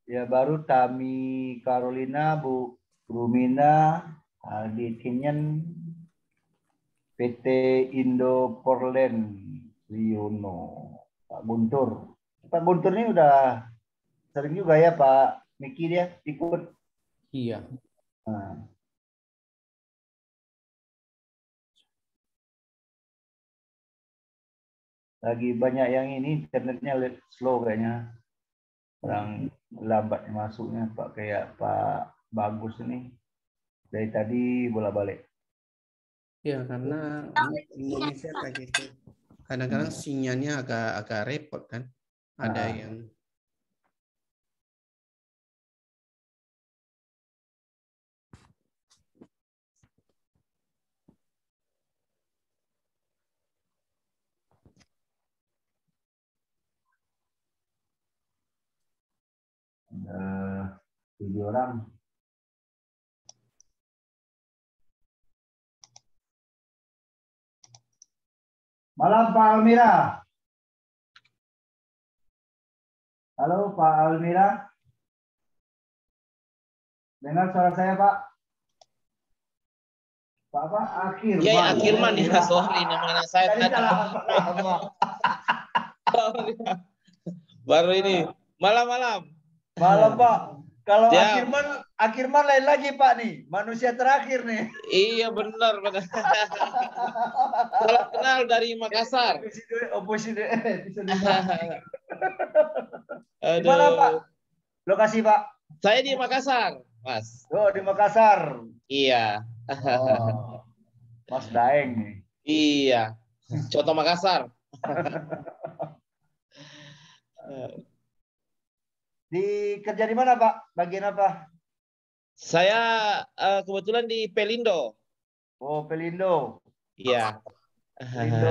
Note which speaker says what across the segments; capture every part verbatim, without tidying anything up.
Speaker 1: Ya baru Tami Carolina, Bu Rumina, Aldi Kinyen, P T Indo Portland, Liono, Pak Guntur. Pak Guntur ini udah sering juga ya Pak Miki dia ikut.
Speaker 2: Iya.
Speaker 1: Nah. Lagi banyak yang ini internetnya slow kayaknya. Orang lambat masuknya Pak kayak Pak Bagus ini. Dari tadi bola-balik.
Speaker 2: Ya karena Indonesia kayak gitu. Kadang-kadang sinyalnya agak agak repot kan. Ada
Speaker 1: Nah.
Speaker 2: yang
Speaker 1: Uh, tujuh orang. Malam Pak Almira. Halo Pak Almira. Dengar suara saya Pak? Pak apa? Akhirman.
Speaker 3: Ya, ya Akhirman ya, sorry nama anak saya
Speaker 1: tadi.
Speaker 3: Baru ini malam-malam.
Speaker 1: Malam Pak. Kalau
Speaker 3: Ya.
Speaker 1: Akhirman, Akhirman lain lagi Pak nih, manusia terakhir nih.
Speaker 3: Iya benar benar. Salam kenal dari Makassar.
Speaker 1: Oposisi.
Speaker 3: Di
Speaker 1: mana Pak? Lokasi Pak?
Speaker 3: Saya di Makassar, Mas.
Speaker 1: Oh di Makassar.
Speaker 3: Iya.
Speaker 1: Oh, Mas Daeng nih.
Speaker 3: Iya. Contoh Makassar.
Speaker 1: Di kerja di mana Pak? Bagian apa?
Speaker 3: Saya uh, kebetulan di Pelindo.
Speaker 1: Oh Pelindo.
Speaker 3: Iya.
Speaker 1: Pelindo.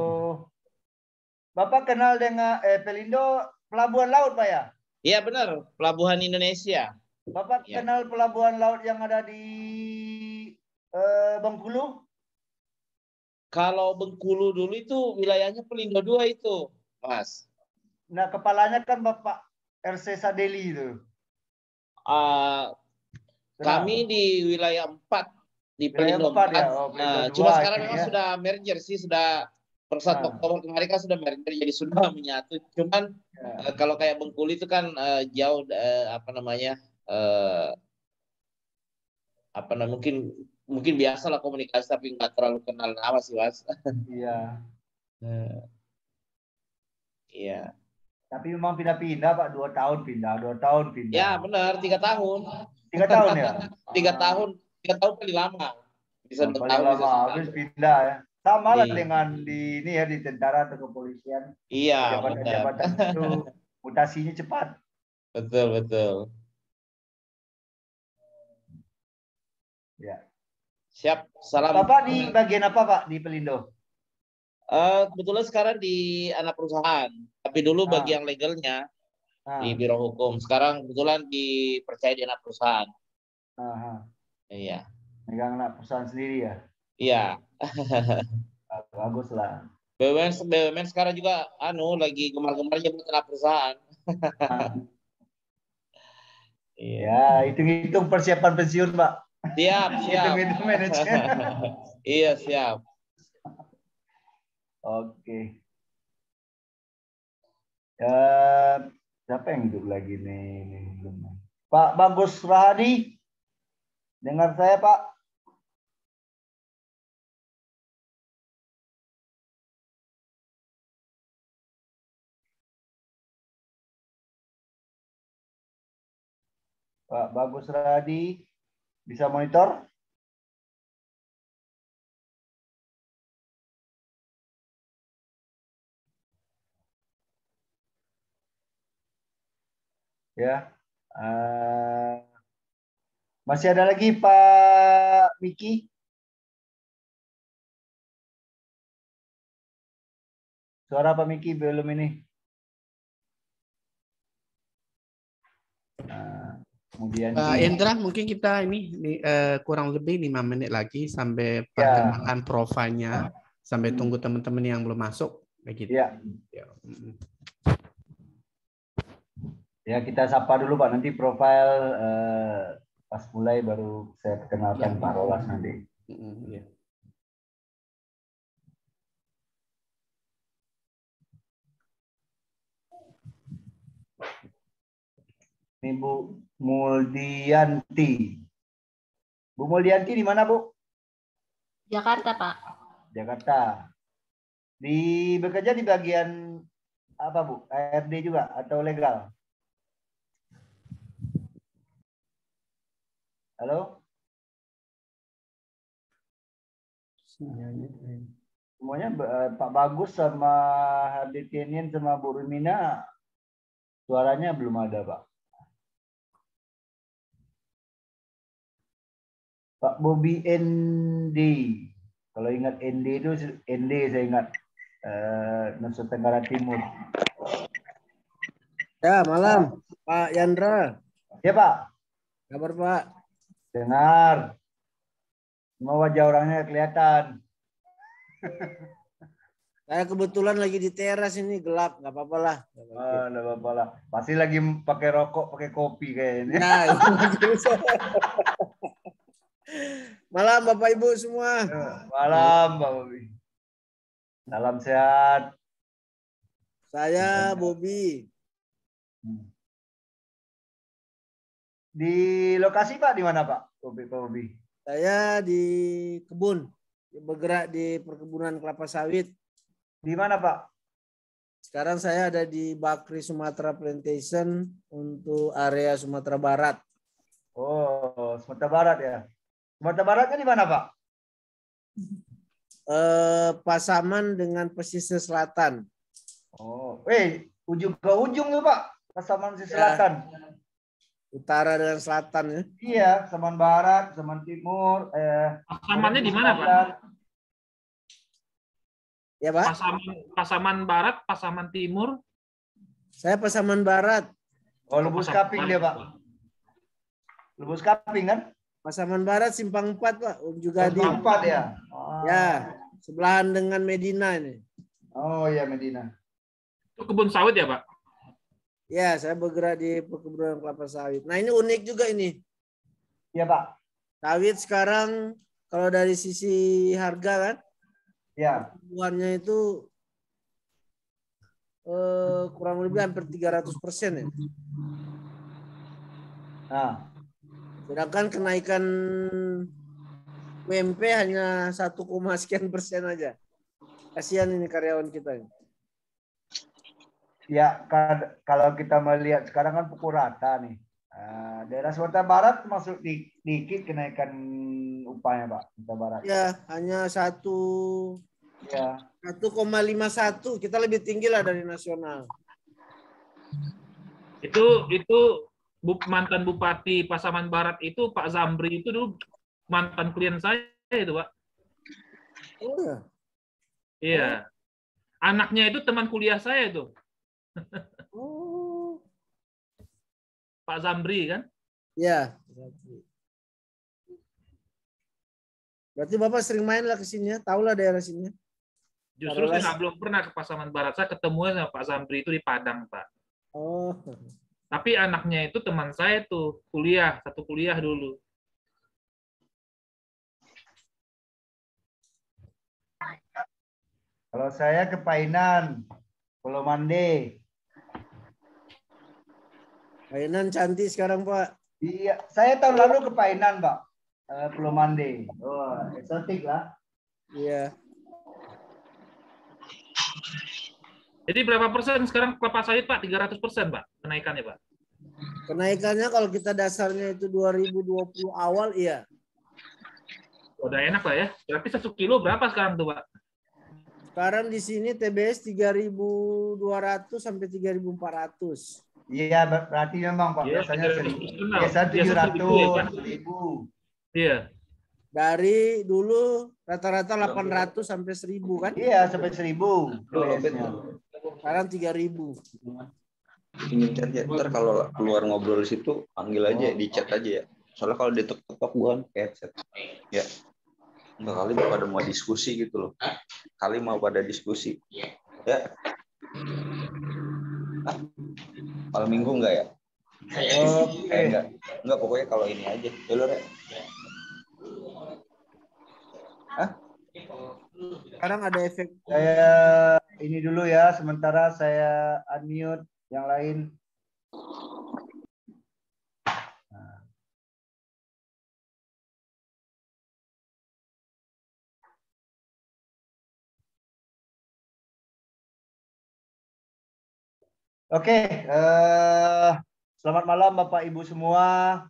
Speaker 1: Bapak kenal dengan eh, Pelindo pelabuhan laut Pak ya?
Speaker 3: Iya benar, pelabuhan Indonesia.
Speaker 1: Bapak
Speaker 3: ya.
Speaker 1: kenal pelabuhan laut yang ada di eh, Bengkulu?
Speaker 3: Kalau Bengkulu dulu itu wilayahnya Pelindo dua itu, Mas.
Speaker 1: Nah kepalanya kan Bapak R C Sadeli itu.
Speaker 3: Uh, kami di wilayah empat di Pelindo empat. Ya? Oh, uh, cuma sekarang memang ya. Sudah merger sih, sudah per satu Oktober kemarin kan sudah merger jadi sudah menyatu. Cuman ya. uh, kalau kayak Bengkulu itu kan uh, jauh uh, apa namanya? Uh, apa namanya mungkin mungkin biasa lah komunikasi tapi nggak terlalu kenal nama sih Mas.
Speaker 1: Iya.
Speaker 3: uh, Iya.
Speaker 1: Tapi memang pindah-pindah Pak, dua tahun pindah, dua tahun pindah.
Speaker 3: Ya benar, tiga tahun.
Speaker 1: Tiga tahun ya?
Speaker 3: Tiga tahun, tiga tahun paling lama. Bisa dua tahun.
Speaker 1: Lama, habis pindah ya. Sama lah dengan di ini ya di tentara atau kepolisian.
Speaker 3: Iya.
Speaker 1: Jabatan-jabatan itu mutasinya cepat.
Speaker 3: Betul betul.
Speaker 1: Ya.
Speaker 3: Siap. Salam.
Speaker 1: Bapak di bagian apa Pak di Pelindo?
Speaker 3: Uh, kebetulan sekarang di anak perusahaan, tapi dulu
Speaker 1: ah.
Speaker 3: bagi yang legalnya ah. di biro hukum. Sekarang kebetulan dipercaya di anak perusahaan.
Speaker 1: Ah.
Speaker 3: Iya.
Speaker 1: Megang anak perusahaan sendiri ya?
Speaker 3: Iya.
Speaker 1: Bagus lah.
Speaker 3: B U M N, B U M N sekarang juga anu lagi gemar-gemarnya buat anak perusahaan.
Speaker 1: ah.
Speaker 3: Iya.
Speaker 1: Ya, hitung-hitung persiapan pensiun Pak.
Speaker 3: Siap, siap.
Speaker 1: Hitung-hitung manajemen.
Speaker 3: Iya, siap.
Speaker 1: Oke. Ya, siapa yang hidup lagi nih? Pak Bagus Rahadi, dengar saya Pak? Pak Bagus Rahadi, bisa monitor? Ya, uh, masih ada lagi Pak Miki. Suara Pak Miki belum ini. Nah, kemudian
Speaker 2: Pak Endra, mungkin kita ini, ini uh, kurang lebih lima menit lagi sampai perkenalkan ya. Profilnya, sampai hmm. tunggu teman-teman yang belum masuk, begitu.
Speaker 1: Ya.
Speaker 2: Ya.
Speaker 1: Ya kita sapa dulu Pak, nanti profil eh, pas mulai baru saya perkenalkan
Speaker 2: Ya.
Speaker 1: Pak Rolas nanti.
Speaker 2: Mm, ya.
Speaker 1: Ini Bu Muldianti. Bu Muldianti di mana Bu?
Speaker 4: Jakarta Pak.
Speaker 1: Jakarta. Di bekerja di bagian apa Bu? A R D juga atau legal? Halo? Semuanya Pak Bagus sama Haditinin sama Bu Rumina suaranya belum ada Pak. Pak Bobi N D. Kalau ingat N D itu N D saya ingat uh, Nusa Tenggara Timur.
Speaker 5: Ya, malam Pak Yandra.
Speaker 1: Ya Pak.
Speaker 5: Kabar Pak?
Speaker 1: Dengar. Semua wajah orangnya kelihatan.
Speaker 5: Saya kebetulan lagi di teras ini gelap, nggak apa-apa lah.
Speaker 1: Oh, nggak apa-apa lah. Pasti lagi pakai rokok, pakai kopi kayaknya.
Speaker 5: Nah, malam Bapak Ibu semua.
Speaker 1: Malam Pak Bobi. Salam sehat.
Speaker 5: Saya Bobi.
Speaker 1: Di lokasi Pak di mana Pak? Bobi, Pak Bobi.
Speaker 5: Saya di kebun, bergerak di perkebunan kelapa sawit.
Speaker 1: Di mana Pak?
Speaker 5: Sekarang saya ada di Bakri Sumatera Plantation untuk area Sumatera Barat.
Speaker 1: Oh, Sumatera Barat ya. Sumatera Baratnya di mana Pak?
Speaker 5: Eh, Pasaman dengan pesisir selatan.
Speaker 1: Oh, eh ujung ke ujung tuh Pak, Pasaman sisi selatan.
Speaker 5: Ya. Utara dan selatan ya.
Speaker 1: Iya, Pasaman Barat, Pasaman Timur. Eh,
Speaker 6: Pasamannya di mana Pak?
Speaker 5: Ya Pak.
Speaker 6: Pasaman, Pasaman Barat, Pasaman Timur.
Speaker 5: Saya Pasaman Barat.
Speaker 1: Oh, Lubus Kaping dia Pak. Lubus Kaping kan?
Speaker 5: Pasaman Barat Simpang empat Pak. Juga di
Speaker 1: Simpang empat ya. Oh.
Speaker 5: Ya, sebelahan dengan Medina ini.
Speaker 1: Oh ya Medina.
Speaker 6: Itu kebun sawit ya Pak?
Speaker 5: Ya, saya bergerak di perkebunan kelapa sawit. Nah ini unik juga ini.
Speaker 1: Iya Pak.
Speaker 5: Sawit sekarang kalau dari sisi harga kan,
Speaker 1: ya.
Speaker 5: Pertumbuhannya itu eh, kurang lebih hampir tiga ratus persen ya.
Speaker 1: Nah.
Speaker 5: Sedangkan kenaikan U M P hanya satu, sekian persen aja. Kasihan ini karyawan kita.
Speaker 1: Ya, kalau kita melihat sekarang kan pukul rata nih. Nah, daerah Sumatera Barat masuk di, dikit kenaikan upahnya Pak. Sumatera Barat.
Speaker 5: Ya, hanya satu.
Speaker 1: Ya.
Speaker 5: satu koma lima satu. Kita lebih tinggi lah dari nasional.
Speaker 6: Itu itu mantan Bupati Pasaman Barat itu Pak Zamri itu dulu mantan klien saya itu Pak.
Speaker 5: Oh ya.
Speaker 6: Iya. Anaknya itu teman kuliah saya itu.
Speaker 5: Oh.
Speaker 6: Pak Zamri kan?
Speaker 5: Ya. Berarti Bapak sering main lah ke sini ya, tahu lah daerah sini.
Speaker 6: Justru saya nggak belum pernah ke Pasaman Barat. Saya ketemu sama Pak Zamri itu di Padang Pak.
Speaker 5: Oh.
Speaker 6: Tapi anaknya itu teman saya tuh kuliah, satu kuliah dulu.
Speaker 1: Kalau saya ke Painan, Pulau Mande.
Speaker 5: Painan cantik sekarang Pak.
Speaker 1: Iya, saya tahun lalu ke Painan Pak, uh, Pulau Mande. Oh, eksotik lah.
Speaker 5: Iya.
Speaker 6: Jadi berapa persen sekarang kelapa sawit Pak? tiga ratus persen Pak kenaikannya Pak?
Speaker 5: Kenaikannya kalau kita dasarnya itu dua ribu dua puluh awal iya.
Speaker 6: Udah enak lah ya. Berarti satu kilo berapa sekarang tuh Pak?
Speaker 5: Sekarang di sini T B S tiga ribu dua ratus sampai tiga ribu empat ratus.
Speaker 1: Iya, berarti memang Pak.
Speaker 6: Ya,
Speaker 1: biasanya
Speaker 6: biasa
Speaker 1: tujuh ratus ribu.
Speaker 6: Iya.
Speaker 5: Dari dulu rata-rata delapan ratus sampai seribu kan?
Speaker 1: Iya, sampai seribu.
Speaker 5: Sekarang tiga ribu.
Speaker 7: Ini chat ya. Ntar kalau keluar ngobrol di situ panggil aja, di chat aja ya. Soalnya kalau ditok-tok gua kan headset. Ya. Enggak kali pada mau diskusi gitu loh. Kali mau pada diskusi. Ya. Ah, malam minggu enggak ya?
Speaker 1: Oke.
Speaker 7: Eh, enggak, enggak pokoknya kalau ini aja. Dulu ya. Hah?
Speaker 5: Sekarang ada efek.
Speaker 1: Saya ini dulu ya, sementara saya unmute yang lain. Nah. Oke, uh, selamat malam Bapak Ibu semua.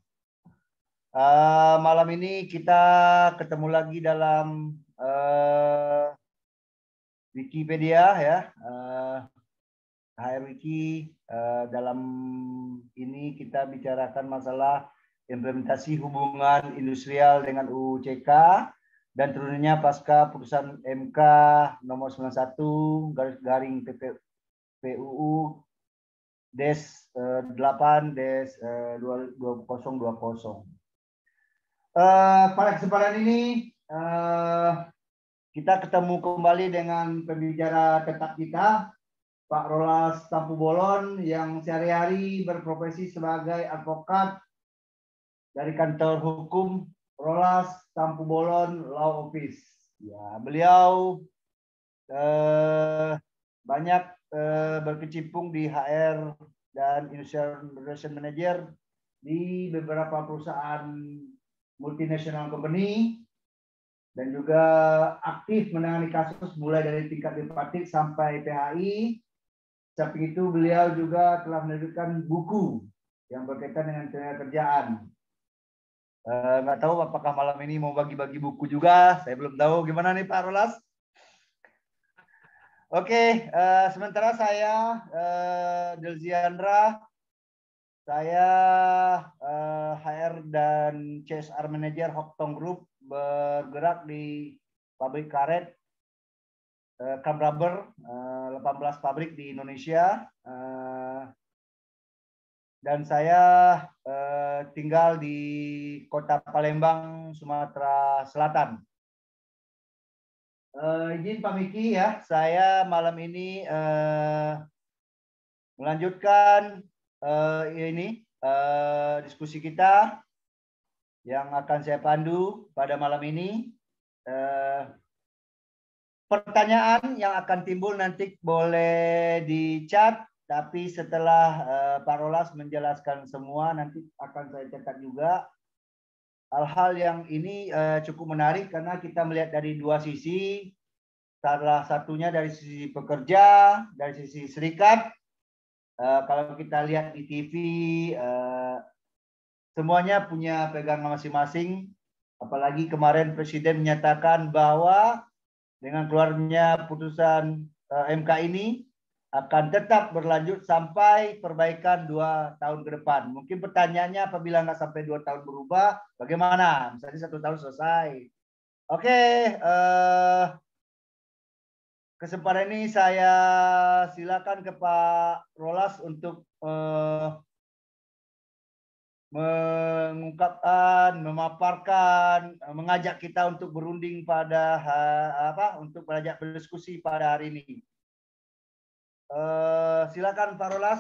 Speaker 1: Uh, malam ini kita ketemu lagi dalam uh, Wikipedia ya, uh, H R Wiki. Uh, dalam ini kita bicarakan masalah implementasi hubungan industrial dengan U U C K dan turunnya pasca putusan M K nomor sembilan puluh satu garis garing P P U U Des delapan Des dua nol dua nol. Uh, pada kesempatan ini uh, kita ketemu kembali dengan pembicara tetap kita, Pak Rolas Tampu Bolon, yang sehari-hari berprofesi sebagai advokat dari kantor hukum Rolas Tampu Bolon Law Office. Ya, beliau uh, banyak uh, berkecimpung di H R dan Industrial Relation Manager di beberapa perusahaan multinational company dan juga aktif menangani kasus mulai dari tingkat tripartit sampai P H I. Samping itu beliau juga telah menerbitkan buku yang berkaitan dengan tenaga kerjaan. Uh, nggak tahu apakah malam ini mau bagi-bagi buku juga, saya belum tahu. Gimana nih Pak Rolas? Oke, okay, uh, sementara saya uh, Delziandra. Saya uh, H R dan C S R Manager Hoktong Group, bergerak di pabrik karet, uh, Cam Rubber, uh, delapan belas pabrik di Indonesia. Uh, dan saya uh, tinggal di Kota Palembang, Sumatera Selatan. Uh, izin Pak Miki ya, saya malam ini uh, melanjutkan Uh, ini uh, diskusi kita yang akan saya pandu pada malam ini. Uh, pertanyaan yang akan timbul nanti boleh di chat, tapi setelah uh, Pak Rolas menjelaskan semua nanti akan saya cetak juga. Hal-hal yang ini uh, cukup menarik karena kita melihat dari dua sisi. Salah satunya dari sisi pekerja, dari sisi serikat. Uh, kalau kita lihat di T V, uh, semuanya punya pegangan masing-masing. Apalagi kemarin Presiden menyatakan bahwa dengan keluarnya putusan uh, M K ini akan tetap berlanjut sampai perbaikan dua tahun ke depan. Mungkin pertanyaannya apabila nggak sampai dua tahun berubah, bagaimana? Misalnya satu tahun selesai. Oke, okay, uh, kesempatan ini saya silakan ke Pak Rolas untuk uh, mengungkapkan, memaparkan, mengajak kita untuk berunding pada uh, apa? Untuk belajar berdiskusi pada hari ini. Uh, silakan Pak Rolas.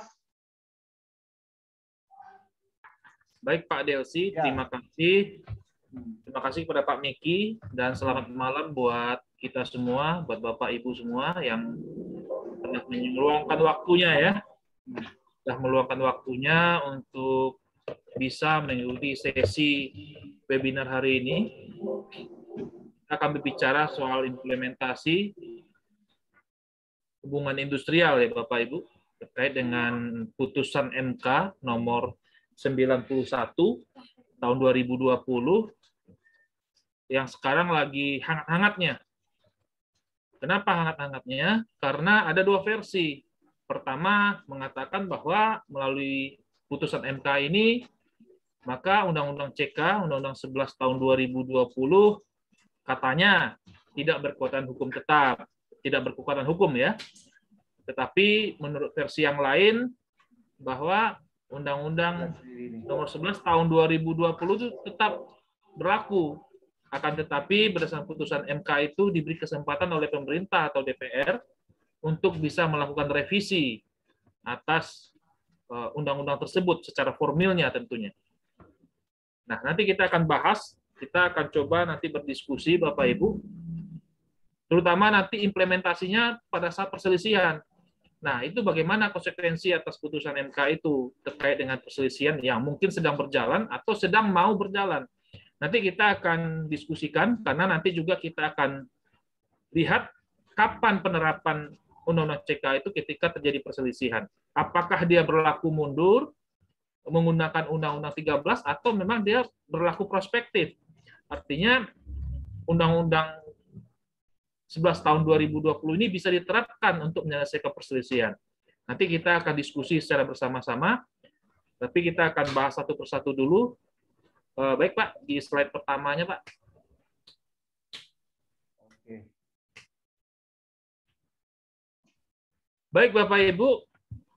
Speaker 6: Baik Pak Delsi, ya. Terima kasih. Terima kasih kepada Pak Miki dan selamat malam buat kita semua, buat Bapak Ibu semua yang telah meluangkan waktunya ya, telah meluangkan waktunya untuk bisa mengikuti sesi webinar hari ini. Kita akan berbicara soal implementasi hubungan industrial ya Bapak Ibu terkait dengan putusan M K nomor sembilan puluh satu tahun dua ribu dua puluh yang sekarang lagi hangat-hangatnya. Kenapa hangat-hangatnya? Karena ada dua versi. Pertama mengatakan bahwa melalui putusan M K ini, maka Undang-Undang C K, Undang-Undang sebelas tahun dua ribu dua puluh, katanya tidak berkekuatan hukum tetap, tidak berkekuatan hukum ya. Tetapi menurut versi yang lain, bahwa Undang-Undang nomor sebelas tahun dua ribu dua puluh itu tetap berlaku. Akan tetapi berdasarkan putusan M K itu diberi kesempatan oleh pemerintah atau D P R untuk bisa melakukan revisi atas undang-undang tersebut secara formilnya tentunya. Nah, nanti kita akan bahas, kita akan coba nanti berdiskusi Bapak Ibu, terutama nanti implementasinya pada saat perselisihan. Nah, itu bagaimana konsekuensi atas putusan M K itu terkait dengan perselisihan yang mungkin sedang berjalan atau sedang mau berjalan. Nanti kita akan diskusikan, karena nanti juga kita akan lihat kapan penerapan Undang-Undang C K itu ketika terjadi perselisihan. Apakah dia berlaku mundur, menggunakan Undang-Undang tiga belas, atau memang dia berlaku prospektif. Artinya Undang-Undang sebelas tahun dua ribu dua puluh ini bisa diterapkan untuk menyelesaikan perselisihan. Nanti kita akan diskusi secara bersama-sama, tapi kita akan bahas satu persatu dulu. Baik Pak, di slide pertamanya Pak.
Speaker 1: Oke.
Speaker 6: Baik Bapak Ibu,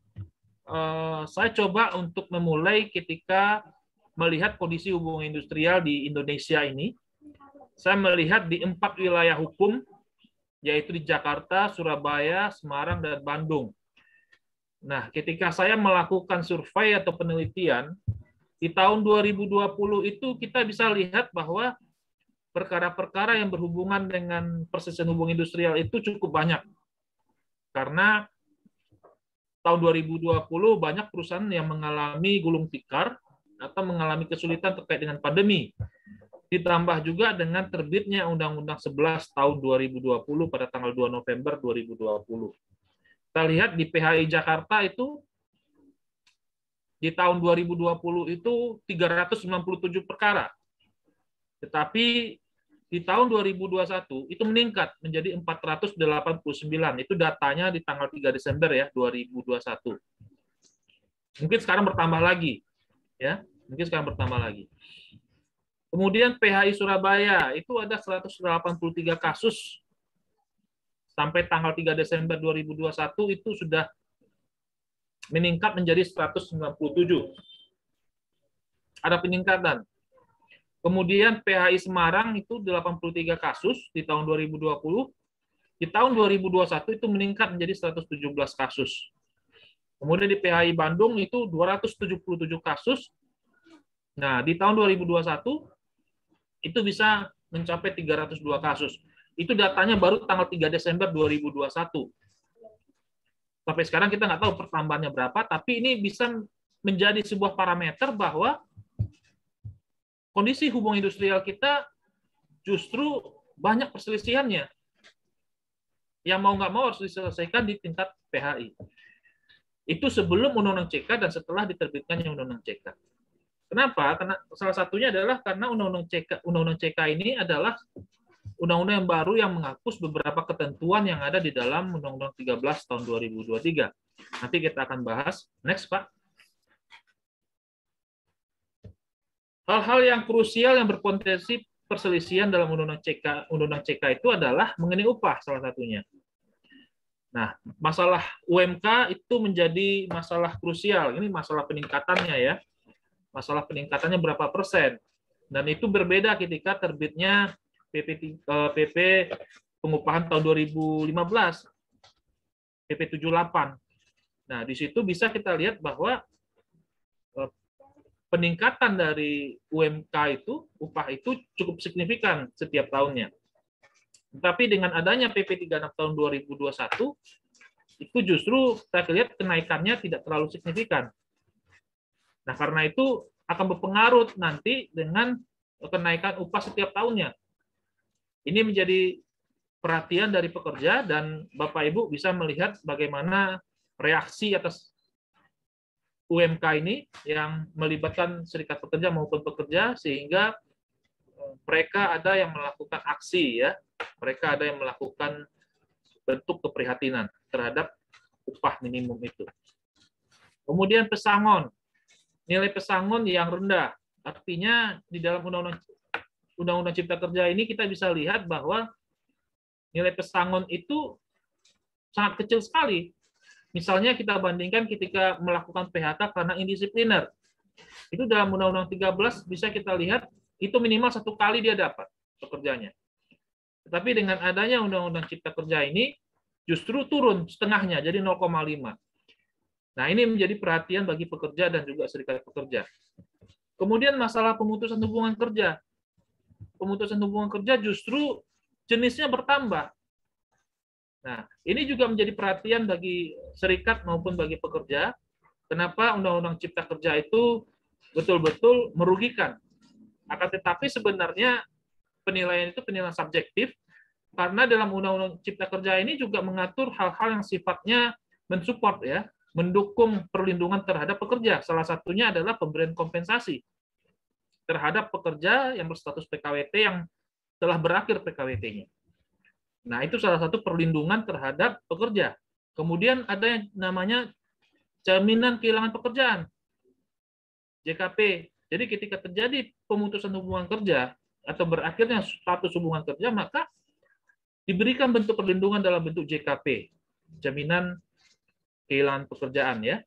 Speaker 6: Uh, saya coba untuk memulai ketika melihat kondisi hubungan industrial di Indonesia ini. Saya melihat di empat wilayah hukum, yaitu di Jakarta, Surabaya, Semarang, dan Bandung. Nah, ketika saya melakukan survei atau penelitian, di tahun dua ribu dua puluh itu kita bisa lihat bahwa perkara-perkara yang berhubungan dengan perselisihan hubungan industrial itu cukup banyak. Karena tahun dua ribu dua puluh banyak perusahaan yang mengalami gulung tikar atau mengalami kesulitan terkait dengan pandemi. Ditambah juga dengan terbitnya Undang-Undang sebelas tahun dua ribu dua puluh pada tanggal dua November dua ribu dua puluh. Kita lihat di P H I Jakarta itu di tahun dua ribu dua puluh itu tiga ratus sembilan puluh tujuh perkara. Tetapi di tahun dua ribu dua puluh satu itu meningkat menjadi empat ratus delapan puluh sembilan. Itu datanya di tanggal tiga Desember ya dua ribu dua puluh satu. Mungkin sekarang bertambah lagi ya, mungkin sekarang bertambah lagi. Kemudian P H I Surabaya itu ada seratus delapan puluh tiga kasus sampai tanggal tiga Desember dua ribu dua puluh satu itu sudah meningkat menjadi seratus sembilan puluh tujuh. Ada peningkatan. Kemudian P H I Semarang itu delapan puluh tiga kasus di tahun dua ribu dua puluh. Di tahun dua ribu dua puluh satu itu meningkat menjadi seratus tujuh belas kasus. Kemudian di P H I Bandung itu dua ratus tujuh puluh tujuh kasus. Nah, di tahun dua ribu dua puluh satu itu bisa mencapai tiga ratus dua kasus. Itu datanya baru tanggal tiga Desember dua ribu dua puluh satu. Sampai sekarang kita nggak tahu pertambahannya berapa, tapi ini bisa menjadi sebuah parameter bahwa kondisi hubungan industrial kita justru banyak perselisihannya. Yang mau nggak mau harus diselesaikan di tingkat P H I. Itu sebelum Undang-Undang C K dan setelah diterbitkannya Undang-Undang C K. Kenapa? Karena salah satunya adalah karena Undang-Undang C K, Undang-Undang C K ini adalah undang-undang yang baru yang menghapus beberapa ketentuan yang ada di dalam Undang-Undang tiga belas tahun dua ribu dua puluh tiga. Nanti kita akan bahas. Next, Pak. Hal-hal yang krusial yang berpotensi perselisihan dalam Undang-Undang C K, Undang-Undang C K itu adalah mengenai upah salah satunya. Nah, masalah U M K itu menjadi masalah krusial. Ini masalah peningkatannya ya. Masalah peningkatannya berapa persen. Dan itu berbeda ketika terbitnya P P, P P pengupahan tahun dua ribu lima belas, P P tujuh puluh delapan. Nah, di situ bisa kita lihat bahwa peningkatan dari U M K itu, upah itu cukup signifikan setiap tahunnya. Tetapi dengan adanya P P tiga puluh enam tahun dua ribu dua puluh satu, itu justru kita lihat kenaikannya tidak terlalu signifikan. Nah, karena itu akan berpengaruh nanti dengan kenaikan upah setiap tahunnya. Ini menjadi perhatian dari pekerja dan Bapak Ibu bisa melihat bagaimana reaksi atas U M K ini yang melibatkan serikat pekerja maupun pekerja sehingga mereka ada yang melakukan aksi ya, mereka ada yang melakukan bentuk keprihatinan terhadap upah minimum itu. Kemudian pesangon, nilai pesangon yang rendah, artinya di dalam undang-undang Undang-Undang Cipta Kerja ini kita bisa lihat bahwa nilai pesangon itu sangat kecil sekali. Misalnya kita bandingkan ketika melakukan P H K karena indisipliner. Itu dalam Undang-Undang tiga belas bisa kita lihat itu minimal satu kali dia dapat pekerjanya. Tetapi dengan adanya Undang-Undang Cipta Kerja ini justru turun setengahnya jadi nol koma lima. Nah, ini menjadi perhatian bagi pekerja dan juga serikat pekerja. Kemudian masalah pemutusan hubungan kerja. Pemutusan hubungan kerja justru jenisnya bertambah. Nah, ini juga menjadi perhatian bagi serikat maupun bagi pekerja. Kenapa Undang-Undang Cipta Kerja itu betul-betul merugikan. Akan tetapi sebenarnya penilaian itu penilaian subjektif, karena dalam Undang-Undang Cipta Kerja ini juga mengatur hal-hal yang sifatnya mensupport, ya, mendukung perlindungan terhadap pekerja. Salah satunya adalah pemberian kompensasi terhadap pekerja yang berstatus P K W T yang telah berakhir P K W T-nya. Nah, itu salah satu perlindungan terhadap pekerja. Kemudian ada yang namanya jaminan kehilangan pekerjaan, J K P. Jadi ketika terjadi pemutusan hubungan kerja atau berakhirnya status hubungan kerja, maka diberikan bentuk perlindungan dalam bentuk J K P, jaminan kehilangan pekerjaan, ya.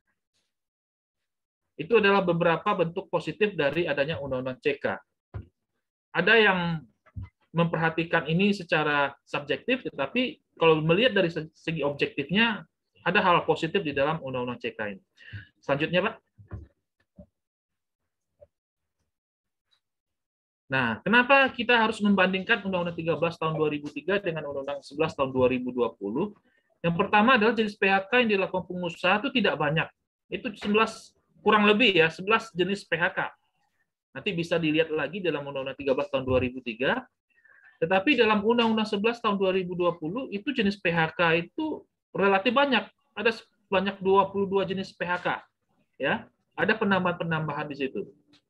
Speaker 6: Itu adalah beberapa bentuk positif dari adanya Undang-Undang C K. Ada yang memperhatikan ini secara subjektif, tetapi kalau melihat dari segi objektifnya, ada hal positif di dalam Undang-Undang C K ini. Selanjutnya, Pak. Nah, kenapa kita harus membandingkan Undang-Undang tiga belas tahun dua ribu tiga dengan Undang-Undang sebelas tahun dua ribu dua puluh? Yang pertama adalah jenis P H K yang dilakukan pengusaha itu tidak banyak. Itu sebelas, kurang lebih ya, sebelas jenis P H K. Nanti bisa dilihat lagi dalam Undang-Undang tiga belas tahun dua ribu tiga. Tetapi dalam Undang-Undang sebelas tahun dua ribu dua puluh, itu jenis P H K itu relatif banyak. Ada sebanyak dua puluh dua jenis P H K. Ya, ada penambahan-penambahan di situ.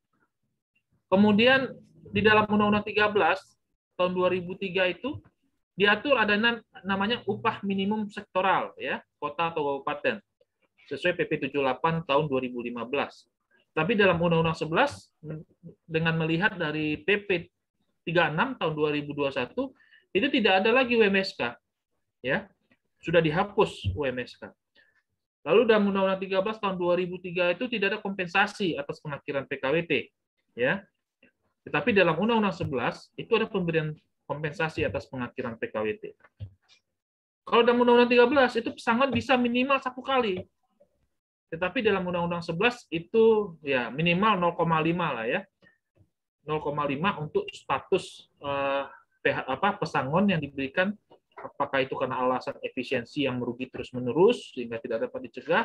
Speaker 6: Kemudian di dalam Undang-Undang tiga belas tahun dua ribu tiga itu diatur ada namanya upah minimum sektoral, ya, kota atau kabupaten, sesuai P P tujuh puluh delapan tahun dua ribu lima belas. Tapi dalam Undang-Undang sebelas, dengan melihat dari P P tiga puluh enam tahun dua ribu dua puluh satu, itu tidak ada lagi U M S K, ya, sudah dihapus U M S K. Lalu dalam Undang-Undang tiga belas tahun dua ribu tiga itu tidak ada kompensasi atas pengakhiran P K W T, ya. Tetapi dalam Undang-Undang sebelas itu ada pemberian kompensasi atas pengakhiran P K W T. Kalau dalam Undang-Undang tiga belas itu pesangon bisa minimal satu kali. Tetapi dalam Undang-Undang sebelas itu ya minimal nol koma lima lah, ya. nol koma lima untuk status eh, apa pesangon yang diberikan, apakah itu karena alasan efisiensi yang merugi terus-menerus sehingga tidak dapat dicegah.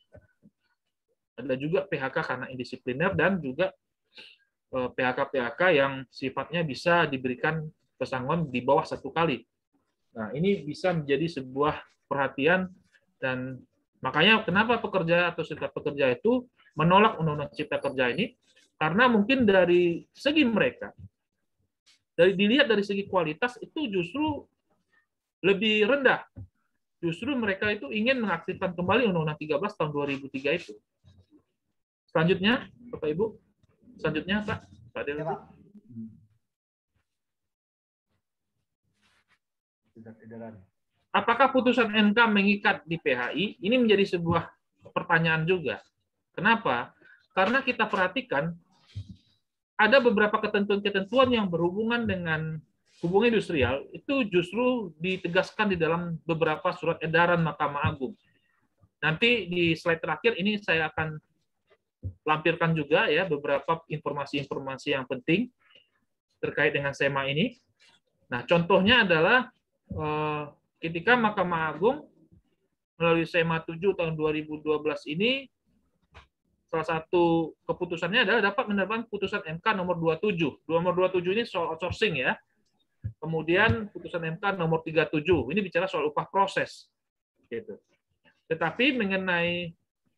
Speaker 6: Ada juga P H K karena indisipliner dan juga P H K-P H K yang sifatnya bisa diberikan pesangon di bawah satu kali. Nah, ini bisa menjadi sebuah perhatian, dan makanya kenapa pekerja atau serikat pekerja itu menolak Undang-Undang Cipta Kerja ini, karena mungkin dari segi mereka, dari dilihat dari segi kualitas itu justru lebih rendah. Justru mereka itu ingin mengaktifkan kembali Undang-Undang tiga belas tahun dua ribu tiga itu. Selanjutnya, Bapak Ibu. Selanjutnya, Pak. Pak Del. Ya, Pak. Apakah putusan M K mengikat di P H I? Ini menjadi sebuah pertanyaan juga. Kenapa? Karena kita perhatikan ada beberapa ketentuan-ketentuan yang berhubungan dengan hubungan industrial itu justru ditegaskan di dalam beberapa surat edaran Mahkamah Agung. Nanti di slide terakhir ini saya akan lampirkan juga ya beberapa informasi-informasi yang penting terkait dengan SEMA ini. Nah, contohnya adalah eh, ketika Mahkamah Agung melalui SEMA tujuh tahun dua ribu dua belas ini, salah satu keputusannya adalah dapat menerbitkan putusan M K nomor dua puluh tujuh. Nomor dua puluh tujuh ini soal outsourcing ya. Kemudian putusan M K nomor tiga puluh tujuh, ini bicara soal upah proses. Gitu. Tetapi mengenai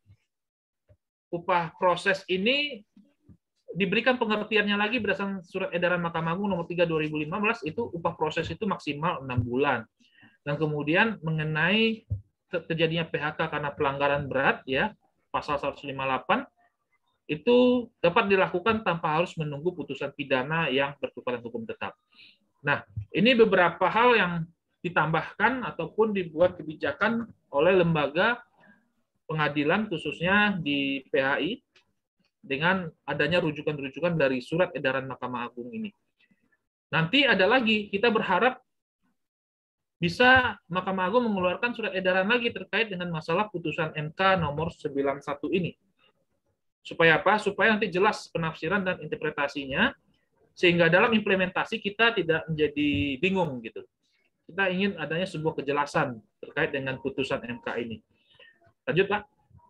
Speaker 6: upah proses ini diberikan pengertiannya lagi berdasarkan surat edaran Mahkamah Agung nomor tiga dua ribu lima belas, itu upah proses itu maksimal enam bulan. Dan kemudian mengenai terjadinya P H K karena pelanggaran berat ya, pasal seratus lima puluh delapan itu dapat dilakukan tanpa harus menunggu putusan pidana yang berkekuatan hukum tetap. Nah, ini beberapa hal yang ditambahkan ataupun dibuat kebijakan oleh lembaga pengadilan khususnya di P H I dengan adanya rujukan-rujukan dari surat edaran Mahkamah Agung ini. Nanti ada lagi, kita berharap bisa Mahkamah Agung mengeluarkan surat edaran lagi terkait dengan masalah putusan M K nomor sembilan puluh satu ini. Supaya apa? Supaya nanti jelas penafsiran dan interpretasinya, sehingga dalam implementasi kita tidak menjadi bingung gitu. Kita ingin adanya sebuah kejelasan terkait dengan putusan M K ini. Lanjut, Pak.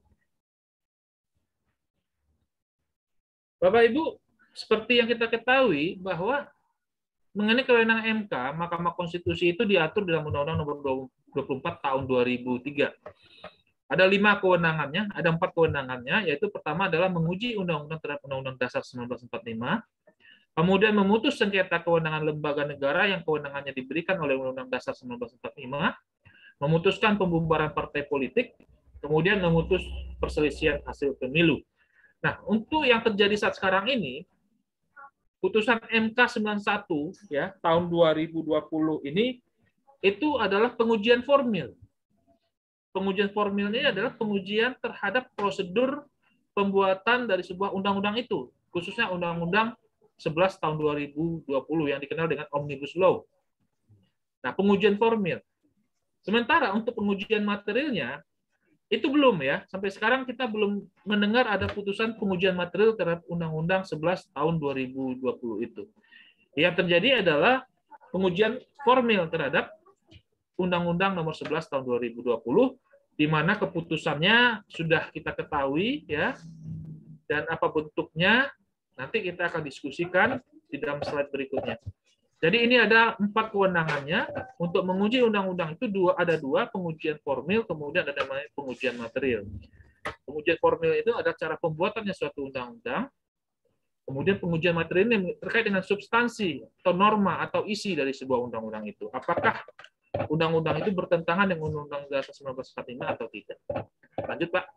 Speaker 6: Bapak Ibu, seperti yang kita ketahui bahwa mengenai kewenangan M K, Mahkamah Konstitusi itu diatur dalam Undang-Undang Nomor dua puluh empat Tahun dua ribu tiga. Ada lima kewenangannya, ada empat kewenangannya, yaitu pertama adalah menguji undang-undang terhadap Undang-Undang Dasar seribu sembilan ratus empat puluh lima, kemudian memutus sengketa kewenangan lembaga negara yang kewenangannya diberikan oleh Undang-Undang Dasar seribu sembilan ratus empat puluh lima, memutuskan pembubaran partai politik, kemudian memutus perselisihan hasil pemilu. Nah, untuk yang terjadi saat sekarang ini, putusan M K sembilan puluh satu ya tahun dua ribu dua puluh ini itu adalah pengujian formil. Pengujian formil ini adalah pengujian terhadap prosedur pembuatan dari sebuah undang-undang itu, khususnya Undang-Undang sebelas tahun dua ribu dua puluh yang dikenal dengan Omnibus Law. Nah, pengujian formil. Sementara untuk pengujian materialnya itu belum ya, sampai sekarang kita belum mendengar ada putusan pengujian material terhadap Undang-Undang sebelas tahun dua ribu dua puluh itu. Yang terjadi adalah pengujian formil terhadap Undang-Undang Nomor sebelas Tahun dua ribu dua puluh, di mana keputusannya sudah kita ketahui ya, dan apa bentuknya nanti kita akan diskusikan di dalam slide berikutnya. Jadi ini ada empat kewenangannya untuk menguji undang-undang itu dua ada dua pengujian formil, kemudian ada namanya pengujian material. Pengujian formil itu ada cara pembuatannya suatu undang-undang, kemudian pengujian material ini terkait dengan substansi atau norma atau isi dari sebuah undang-undang itu. Apakah undang-undang itu bertentangan dengan Undang-Undang Dasar seribu sembilan ratus empat puluh lima atau tidak? Lanjut, Pak.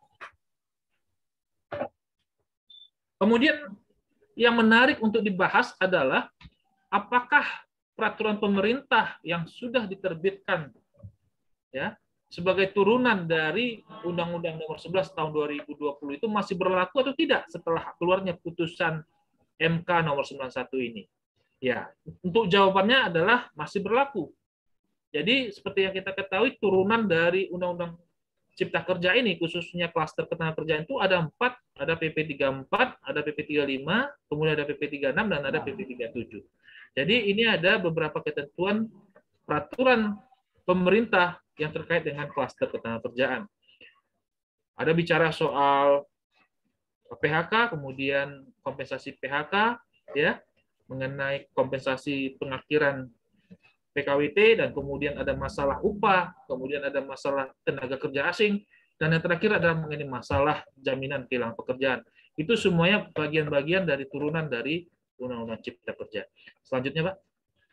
Speaker 6: Kemudian yang menarik untuk dibahas adalah apakah peraturan pemerintah yang sudah diterbitkan ya sebagai turunan dari Undang-Undang Nomor sebelas Tahun dua ribu dua puluh itu masih berlaku atau tidak setelah keluarnya putusan M K Nomor sembilan puluh satu ini? Ya, untuk jawabannya adalah masih berlaku. Jadi seperti yang kita ketahui turunan dari Undang-Undang Cipta Kerja ini, khususnya klaster ketenagakerjaan itu ada empat, ada P P tiga puluh empat, ada P P tiga puluh lima, kemudian ada P P tiga puluh enam, dan ada P P tiga puluh tujuh. Jadi ini ada beberapa ketentuan peraturan pemerintah yang terkait dengan klaster ketenagakerjaan. Ada bicara soal P H K, kemudian kompensasi P H K, ya, mengenai kompensasi pengakhiran P K W T, dan kemudian ada masalah upah, kemudian ada masalah tenaga kerja asing, dan yang terakhir adalah mengenai masalah jaminan kehilangan pekerjaan. Itu semuanya bagian-bagian dari turunan dari Undang-Undang Cipta Kerja. Selanjutnya, Pak.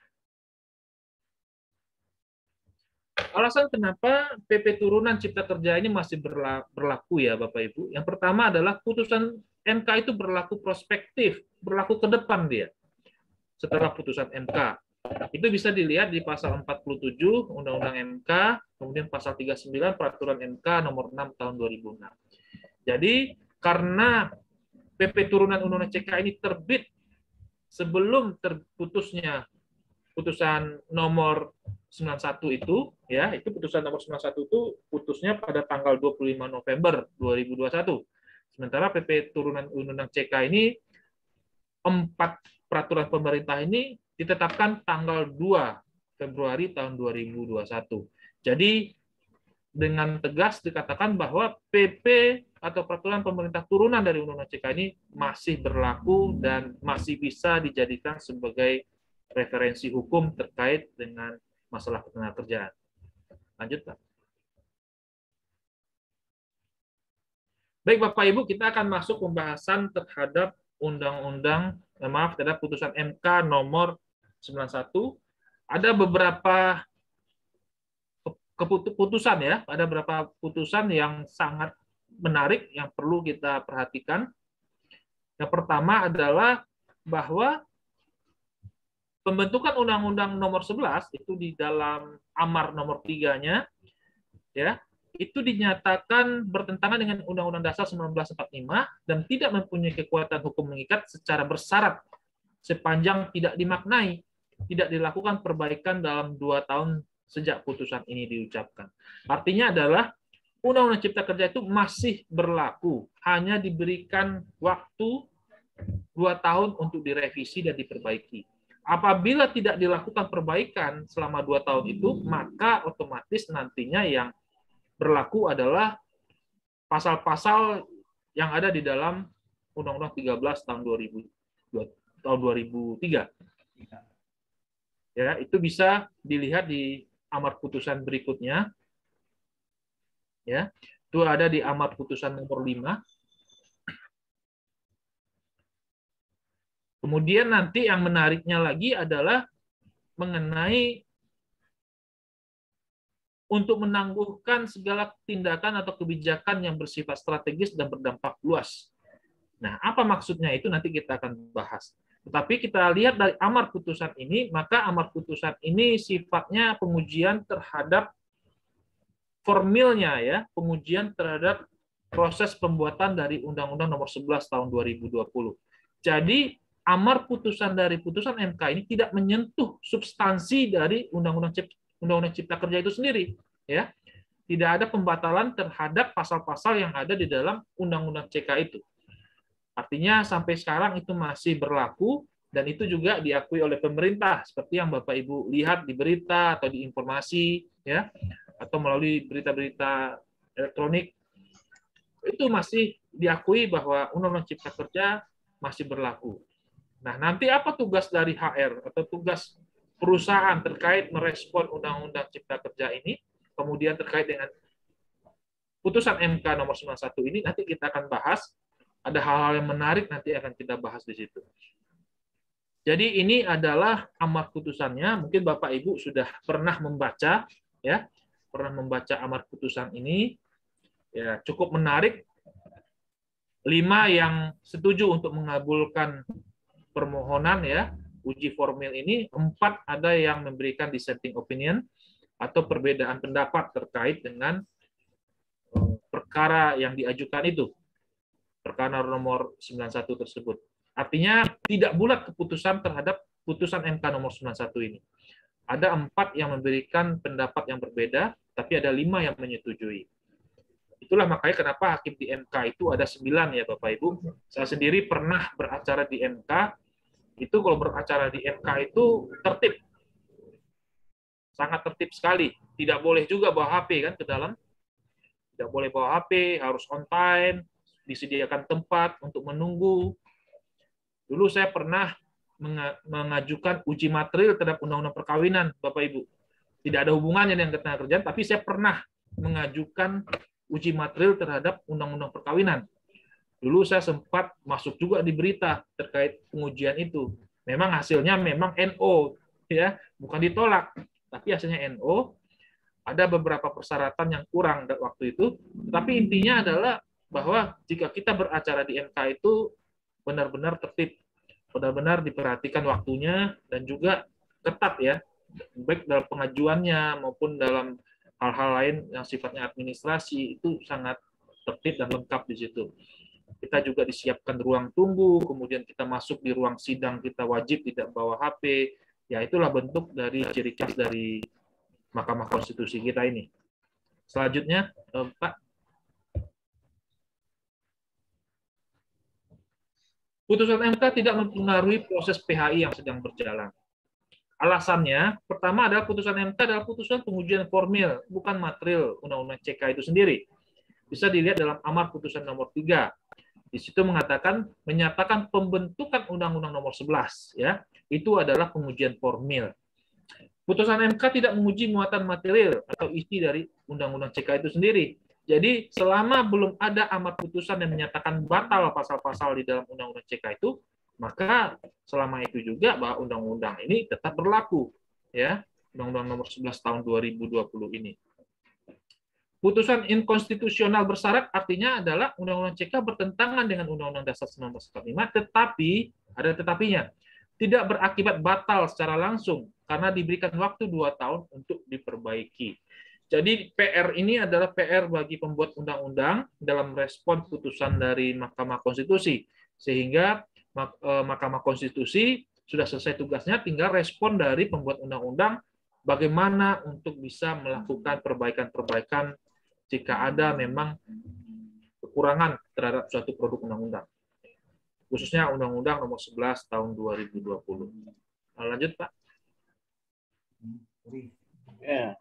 Speaker 6: Alasan kenapa P P turunan Cipta Kerja ini masih berlaku ya, Bapak Ibu. Yang pertama adalah putusan M K itu berlaku prospektif, berlaku ke depan dia. Setelah putusan M K. Itu bisa dilihat di pasal empat puluh tujuh Undang-Undang M K, kemudian pasal tiga puluh sembilan Peraturan M K nomor enam tahun dua ribu enam. Jadi karena P P turunan Undang-Undang C K ini terbit sebelum terputusnya putusan nomor sembilan puluh satu itu, ya, itu putusan nomor sembilan puluh satu itu putusnya pada tanggal dua puluh lima November dua ribu dua puluh satu. Sementara P P turunan Undang-Undang C K ini empat peraturan pemerintah ini ditetapkan tanggal dua Februari tahun dua ribu dua puluh satu. Jadi dengan tegas dikatakan bahwa P P atau peraturan pemerintah turunan dari Undang-Undang C K ini masih berlaku dan masih bisa dijadikan sebagai referensi hukum terkait dengan masalah ketenagakerjaan. Lanjut, Pak. Baik, Bapak Ibu, kita akan masuk pembahasan terhadap Undang-Undang, eh, maaf, terhadap putusan M K nomor sembilan puluh satu. Ada beberapa keputusan ya, ada beberapa putusan yang sangat menarik yang perlu kita perhatikan. Yang pertama adalah bahwa pembentukan Undang-Undang Nomor sebelas itu di dalam Amar Nomor tiga-nya ya, itu dinyatakan bertentangan dengan Undang-Undang Dasar seribu sembilan ratus empat puluh lima dan tidak mempunyai kekuatan hukum mengikat secara bersyarat sepanjang tidak dimaknai, tidak dilakukan perbaikan dalam dua tahun sejak putusan ini diucapkan. Artinya adalah Undang-Undang Cipta Kerja itu masih berlaku, hanya diberikan waktu dua tahun untuk direvisi dan diperbaiki. Apabila tidak dilakukan perbaikan selama dua tahun itu, maka otomatis nantinya yang berlaku adalah pasal-pasal yang ada di dalam Undang-Undang tiga belas tahun dua ribu tiga. Ya, itu bisa dilihat di amar putusan berikutnya. Ya, itu ada di amar putusan nomor lima. Kemudian nanti yang menariknya lagi adalah mengenai untuk menangguhkan segala tindakan atau kebijakan yang bersifat strategis dan berdampak luas. Nah, apa maksudnya itu nanti kita akan bahas. Tetapi kita lihat dari amar putusan ini, maka amar putusan ini sifatnya pengujian terhadap formilnya, ya, pengujian terhadap proses pembuatan dari Undang-Undang Nomor sebelas Tahun dua ribu dua puluh. Jadi amar putusan dari putusan M K ini tidak menyentuh substansi dari Undang-Undang Cipta, Undang-Undang Cipta Kerja itu sendiri, ya. Tidak ada pembatalan terhadap pasal-pasal yang ada di dalam Undang-Undang C K itu. Artinya sampai sekarang itu masih berlaku dan itu juga diakui oleh pemerintah seperti yang Bapak Ibu lihat di berita atau di informasi, ya, atau melalui berita-berita elektronik, itu masih diakui bahwa Undang-Undang Cipta Kerja masih berlaku. Nah, nanti apa tugas dari H R atau tugas perusahaan terkait merespon Undang-Undang Cipta Kerja ini, kemudian terkait dengan putusan M K nomor sembilan puluh satu ini, nanti kita akan bahas. Ada hal-hal yang menarik nanti akan kita bahas di situ. Jadi ini adalah amar putusannya. Mungkin Bapak Ibu sudah pernah membaca, ya, pernah membaca amar putusan ini. Ya, cukup menarik. Lima yang setuju untuk mengabulkan permohonan, ya, uji formil ini. Empat ada yang memberikan dissenting opinion atau perbedaan pendapat terkait dengan perkara yang diajukan itu. Perkara nomor sembilan puluh satu tersebut. Artinya tidak bulat keputusan terhadap putusan M K nomor sembilan puluh satu ini. Ada empat yang memberikan pendapat yang berbeda, tapi ada lima yang menyetujui. Itulah makanya kenapa hakim di M K itu ada sembilan, ya Bapak Ibu. Saya sendiri pernah beracara di M K, itu kalau beracara di M K itu tertib. Sangat tertib sekali. Tidak boleh juga bawa H P kan ke dalam. Tidak boleh bawa H P, harus on time, disediakan tempat untuk menunggu. Dulu saya pernah mengajukan uji material terhadap undang-undang perkawinan, Bapak Ibu. Tidak ada hubungannya dengan ketenagakerjaan, tapi saya pernah mengajukan uji material terhadap undang-undang perkawinan. Dulu saya sempat masuk juga di berita terkait pengujian itu. Memang hasilnya memang N O, ya, bukan ditolak, tapi hasilnya N O. Ada beberapa persyaratan yang kurang waktu itu, tapi intinya adalah bahwa jika kita beracara di M K itu benar-benar tertib, benar-benar diperhatikan waktunya, dan juga ketat, ya, baik dalam pengajuannya maupun dalam hal-hal lain yang sifatnya administrasi, itu sangat tertib dan lengkap di situ. Kita juga disiapkan ruang tunggu, kemudian kita masuk di ruang sidang, kita wajib tidak bawa H P, ya itulah bentuk dari ciri khas dari Mahkamah Konstitusi kita ini. Selanjutnya, Pak. Putusan M K tidak mempengaruhi proses P H I yang sedang berjalan. Alasannya, pertama adalah putusan M K adalah putusan pengujian formil, bukan material Undang-Undang C K itu sendiri. Bisa dilihat dalam amar putusan nomor tiga. Di situ mengatakan, menyatakan pembentukan Undang-Undang nomor sebelas. Ya, itu adalah pengujian formil. Putusan M K tidak menguji muatan material atau isi dari Undang-Undang C K itu sendiri. Jadi selama belum ada amar putusan yang menyatakan batal pasal-pasal di dalam Undang-Undang C K itu, maka selama itu juga bahwa undang-undang ini tetap berlaku, ya, Undang-Undang nomor sebelas tahun dua ribu dua puluh ini. Putusan inkonstitusional bersyarat artinya adalah Undang-Undang C K bertentangan dengan Undang-Undang Dasar seribu sembilan ratus empat puluh lima, tetapi ada tetapinya, tidak berakibat batal secara langsung karena diberikan waktu dua tahun untuk diperbaiki. Jadi P R ini adalah P R bagi pembuat undang-undang dalam respon putusan dari Mahkamah Konstitusi. Sehingga Mahkamah Konstitusi sudah selesai tugasnya, tinggal respon dari pembuat undang-undang bagaimana untuk bisa melakukan perbaikan-perbaikan jika ada memang kekurangan terhadap suatu produk undang-undang. Khususnya Undang-Undang Nomor sebelas Tahun dua ribu dua puluh. Nah, lanjut, Pak.
Speaker 5: Ya.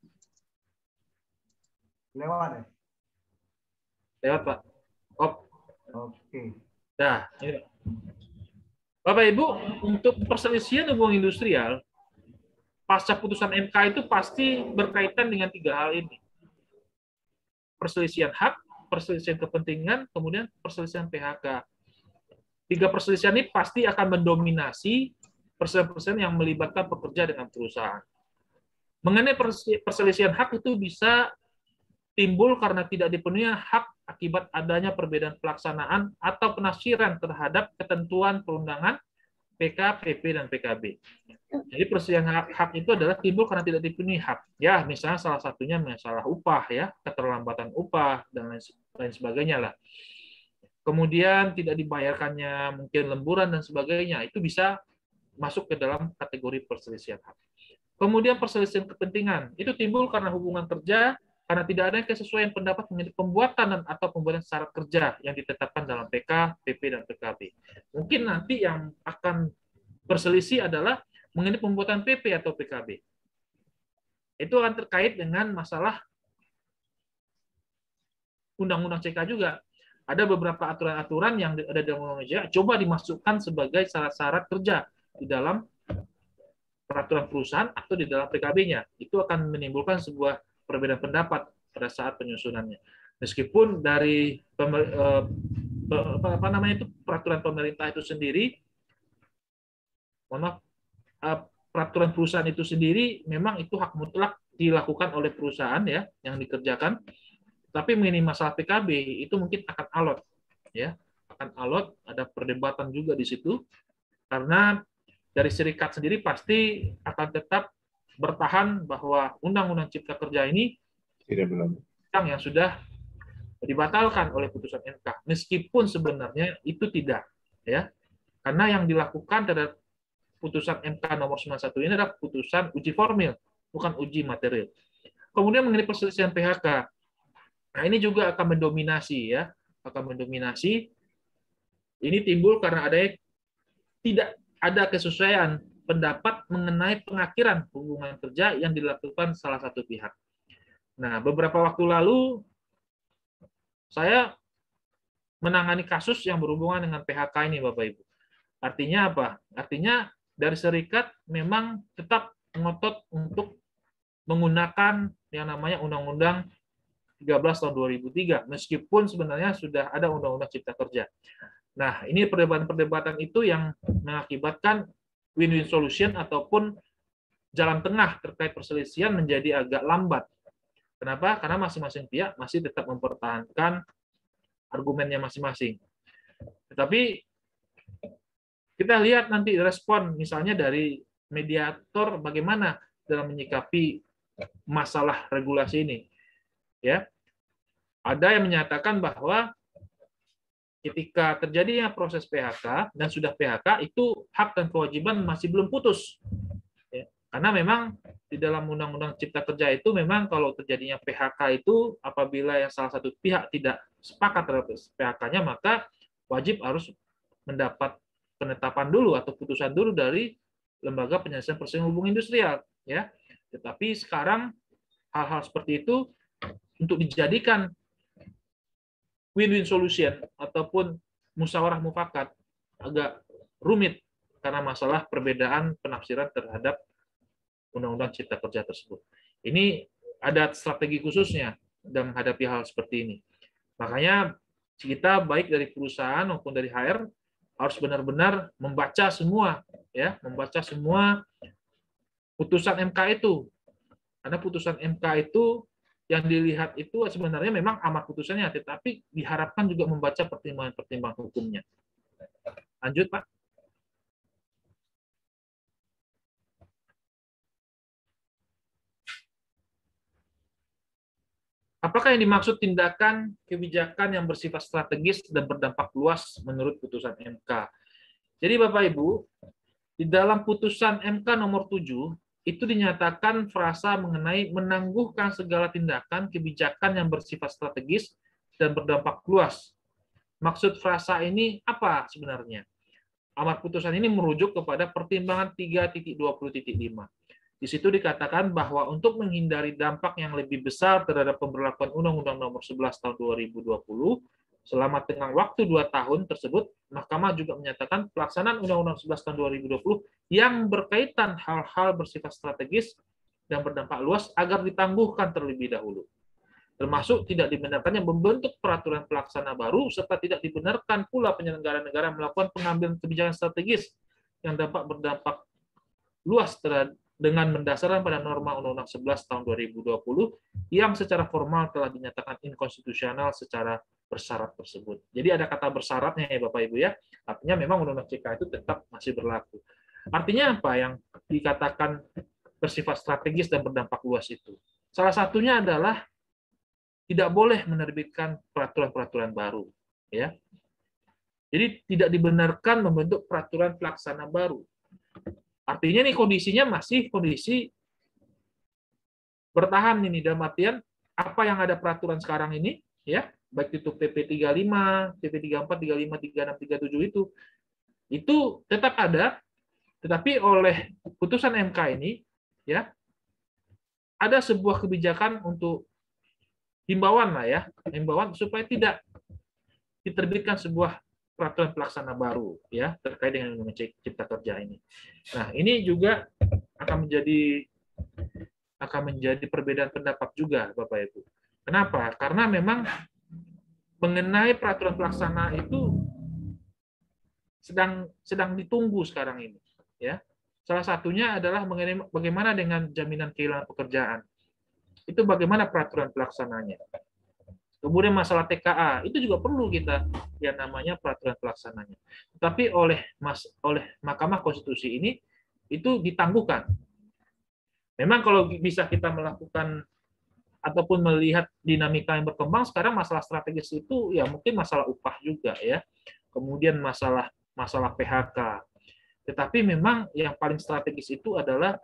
Speaker 1: Lewat ya?
Speaker 6: Lewat, Pak. Op.
Speaker 1: Oke.
Speaker 6: Nah, ini, Pak. Bapak Ibu, untuk perselisihan hubungan industrial, pasca putusan M K itu pasti berkaitan dengan tiga hal ini. Perselisihan hak, perselisihan kepentingan, kemudian perselisihan P H K. Tiga perselisihan ini pasti akan mendominasi perselisihan yang melibatkan pekerja dengan perusahaan. Mengenai perselisihan hak itu bisa timbul karena tidak dipenuhi hak akibat adanya perbedaan pelaksanaan atau penafsiran terhadap ketentuan perundangan P K, P P, dan P K B. Jadi perselisihan hak, hak itu adalah timbul karena tidak dipenuhi hak. Ya, misalnya salah satunya masalah upah, ya, keterlambatan upah dan lain, lain sebagainya lah. Kemudian tidak dibayarkannya mungkin lemburan dan sebagainya, itu bisa masuk ke dalam kategori perselisihan hak. Kemudian perselisihan kepentingan, itu timbul karena hubungan kerja, karena tidak ada kesesuaian pendapat mengenai pembuatan dan atau pembuatan syarat kerja yang ditetapkan dalam P K, P P, dan P K B. Mungkin nanti yang akan berselisih adalah mengenai pembuatan P P atau P K B. Itu akan terkait dengan masalah Undang-Undang C K juga. Ada beberapa aturan-aturan yang ada dalam Undang-Undang C K, coba dimasukkan sebagai syarat-syarat kerja di dalam peraturan perusahaan atau di dalam P K B-nya. Itu akan menimbulkan sebuah perbedaan pendapat pada saat penyusunannya. Meskipun dari pemer, eh, apa namanya itu peraturan pemerintah itu sendiri, mohon maaf, eh, peraturan perusahaan itu sendiri memang itu hak mutlak dilakukan oleh perusahaan ya yang dikerjakan. Tapi mengenai masalah P K B itu mungkin akan alot, ya akan alot. Ada perdebatan juga di situ karena dari serikat sendiri pasti akan tetap bertahan bahwa Undang-Undang Cipta Kerja ini
Speaker 8: tidak belum
Speaker 6: yang sudah dibatalkan oleh putusan M K, meskipun sebenarnya itu tidak, ya, karena yang dilakukan terhadap putusan M K nomor sembilan puluh satu ini adalah putusan uji formil, bukan uji material. Kemudian mengenai perselisihan P H K, nah ini juga akan mendominasi, ya, akan mendominasi. Ini timbul karena ada tidak ada kesesuaian pendapat mengenai pengakhiran hubungan kerja yang dilakukan salah satu pihak. Nah, beberapa waktu lalu saya menangani kasus yang berhubungan dengan P H K ini, Bapak Ibu. Artinya apa? Artinya dari serikat memang tetap ngotot untuk menggunakan yang namanya Undang-Undang tiga belas tahun dua ribu tiga, meskipun sebenarnya sudah ada Undang-Undang Cipta Kerja. Nah, ini perdebatan-perdebatan itu yang mengakibatkan win-win solution ataupun jalan tengah terkait perselisihan menjadi agak lambat. Kenapa? Karena masing-masing pihak masih tetap mempertahankan argumennya masing-masing. Tetapi kita lihat nanti respon misalnya dari mediator bagaimana dalam menyikapi masalah regulasi ini. Ya. Ada yang menyatakan bahwa ketika terjadinya proses P H K dan sudah P H K itu hak dan kewajiban masih belum putus. Ya. Karena memang di dalam Undang-Undang Cipta Kerja itu memang kalau terjadinya P H K itu apabila yang salah satu pihak tidak sepakat terhadap P H K-nya maka wajib harus mendapat penetapan dulu atau putusan dulu dari Lembaga Penyelesaian Perselisihan Hubungan Industrial. Ya. Tetapi sekarang hal-hal seperti itu untuk dijadikan win-win solution ataupun musyawarah mufakat agak rumit karena masalah perbedaan penafsiran terhadap Undang-Undang Cipta Kerja tersebut. Ini ada strategi khususnya dalam menghadapi hal seperti ini. Makanya kita baik dari perusahaan maupun dari H R harus benar-benar membaca semua, ya, membaca semua putusan M K itu. Karena putusan M K itu yang dilihat itu sebenarnya memang amar putusannya, tetapi diharapkan juga membaca pertimbangan-pertimbangan hukumnya. Lanjut, Pak. Apakah yang dimaksud tindakan kebijakan yang bersifat strategis dan berdampak luas menurut putusan M K? Jadi Bapak Ibu, di dalam putusan M K nomor tujuh itu dinyatakan frasa mengenai menangguhkan segala tindakan kebijakan yang bersifat strategis dan berdampak luas. Maksud frasa ini apa sebenarnya? Amar putusan ini merujuk kepada pertimbangan tiga titik dua puluh titik lima. Di situ dikatakan bahwa untuk menghindari dampak yang lebih besar terhadap pemberlakuan Undang-Undang Nomor sebelas Tahun dua ribu dua puluh selama tenggang waktu dua tahun tersebut, Mahkamah juga menyatakan pelaksanaan Undang-Undang sebelas Tahun dua ribu dua puluh yang berkaitan hal-hal bersifat strategis dan berdampak luas agar ditangguhkan terlebih dahulu. Termasuk tidak dibenarkannya membentuk peraturan pelaksana baru serta tidak dibenarkan pula penyelenggara negara melakukan pengambilan kebijakan strategis yang dapat berdampak luas terhadap dengan mendasarkan pada norma Undang-Undang sebelas Tahun dua ribu dua puluh yang secara formal telah dinyatakan inkonstitusional secara bersyarat tersebut. Jadi ada kata bersyaratnya ya Bapak Ibu ya. Artinya memang Undang-Undang C K itu tetap masih berlaku. Artinya apa yang dikatakan bersifat strategis dan berdampak luas itu? Salah satunya adalah tidak boleh menerbitkan peraturan-peraturan baru, ya. Jadi tidak dibenarkan membentuk peraturan pelaksana baru. Artinya nih kondisinya masih kondisi bertahan ini dalam artian apa yang ada peraturan sekarang ini, ya, baik itu P P tiga puluh lima, P P tiga puluh empat, tiga puluh lima, tiga puluh enam, tiga puluh tujuh itu, itu tetap ada, tetapi oleh putusan M K ini, ya, ada sebuah kebijakan untuk himbauan lah ya, himbauan supaya tidak diterbitkan sebuah peraturan pelaksana baru ya terkait dengan Undang-Undang Cipta Kerja ini. Nah, ini juga akan menjadi akan menjadi perbedaan pendapat juga Bapak Ibu. Kenapa? Karena memang mengenai peraturan pelaksana itu sedang sedang ditunggu sekarang ini ya. Salah satunya adalah mengenai bagaimana dengan jaminan kehilangan pekerjaan. Itu bagaimana peraturan pelaksananya. Kemudian masalah T K A itu juga perlu kita yang namanya peraturan pelaksananya. Tapi oleh Mas oleh Mahkamah Konstitusi ini itu ditangguhkan. Memang kalau bisa kita melakukan ataupun melihat dinamika yang berkembang sekarang masalah strategis itu ya mungkin masalah upah juga ya. Kemudian masalah masalah P H K. Tetapi memang yang paling strategis itu adalah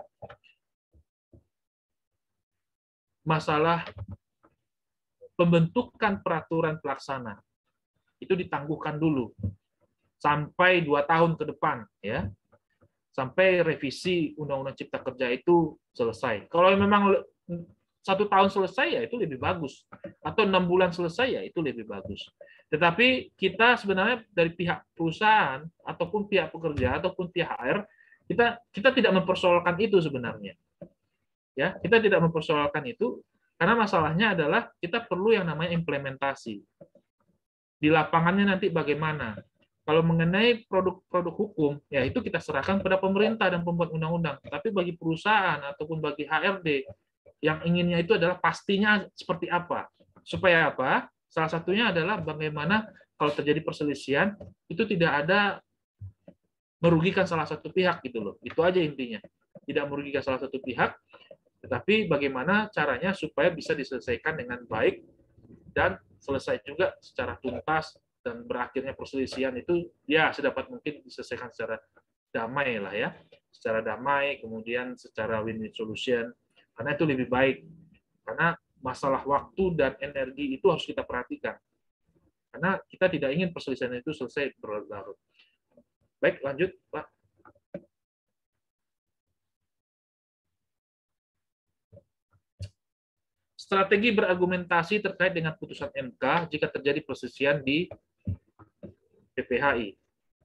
Speaker 6: masalah pembentukan peraturan pelaksana. Itu ditangguhkan dulu sampai dua tahun ke depan ya. Sampai revisi Undang-Undang Cipta Kerja itu selesai. Kalau memang satu tahun selesai ya itu lebih bagus. Atau enam bulan selesai ya itu lebih bagus. Tetapi kita sebenarnya dari pihak perusahaan ataupun pihak pekerja ataupun pihak H R kita kita tidak mempersoalkan itu sebenarnya. Ya, kita tidak mempersoalkan itu karena masalahnya adalah kita perlu yang namanya implementasi. Di lapangannya nanti bagaimana? Kalau mengenai produk-produk hukum, ya itu kita serahkan kepada pemerintah dan pembuat undang-undang. Tapi bagi perusahaan ataupun bagi H R D, yang inginnya itu adalah pastinya seperti apa. Supaya apa? Salah satunya adalah bagaimana kalau terjadi perselisihan, itu tidak ada merugikan salah satu pihak gitu loh. Itu aja intinya. Tidak merugikan salah satu pihak, tetapi bagaimana caranya supaya bisa diselesaikan dengan baik dan selesai juga secara tuntas dan berakhirnya perselisihan itu ya sedapat mungkin diselesaikan secara damai lah ya, secara damai kemudian secara win-win solution karena itu lebih baik karena masalah waktu dan energi itu harus kita perhatikan karena kita tidak ingin perselisihan itu selesai berlarut. Baik lanjut Pak. Strategi berargumentasi terkait dengan putusan M K jika terjadi perselisihan di P P H I.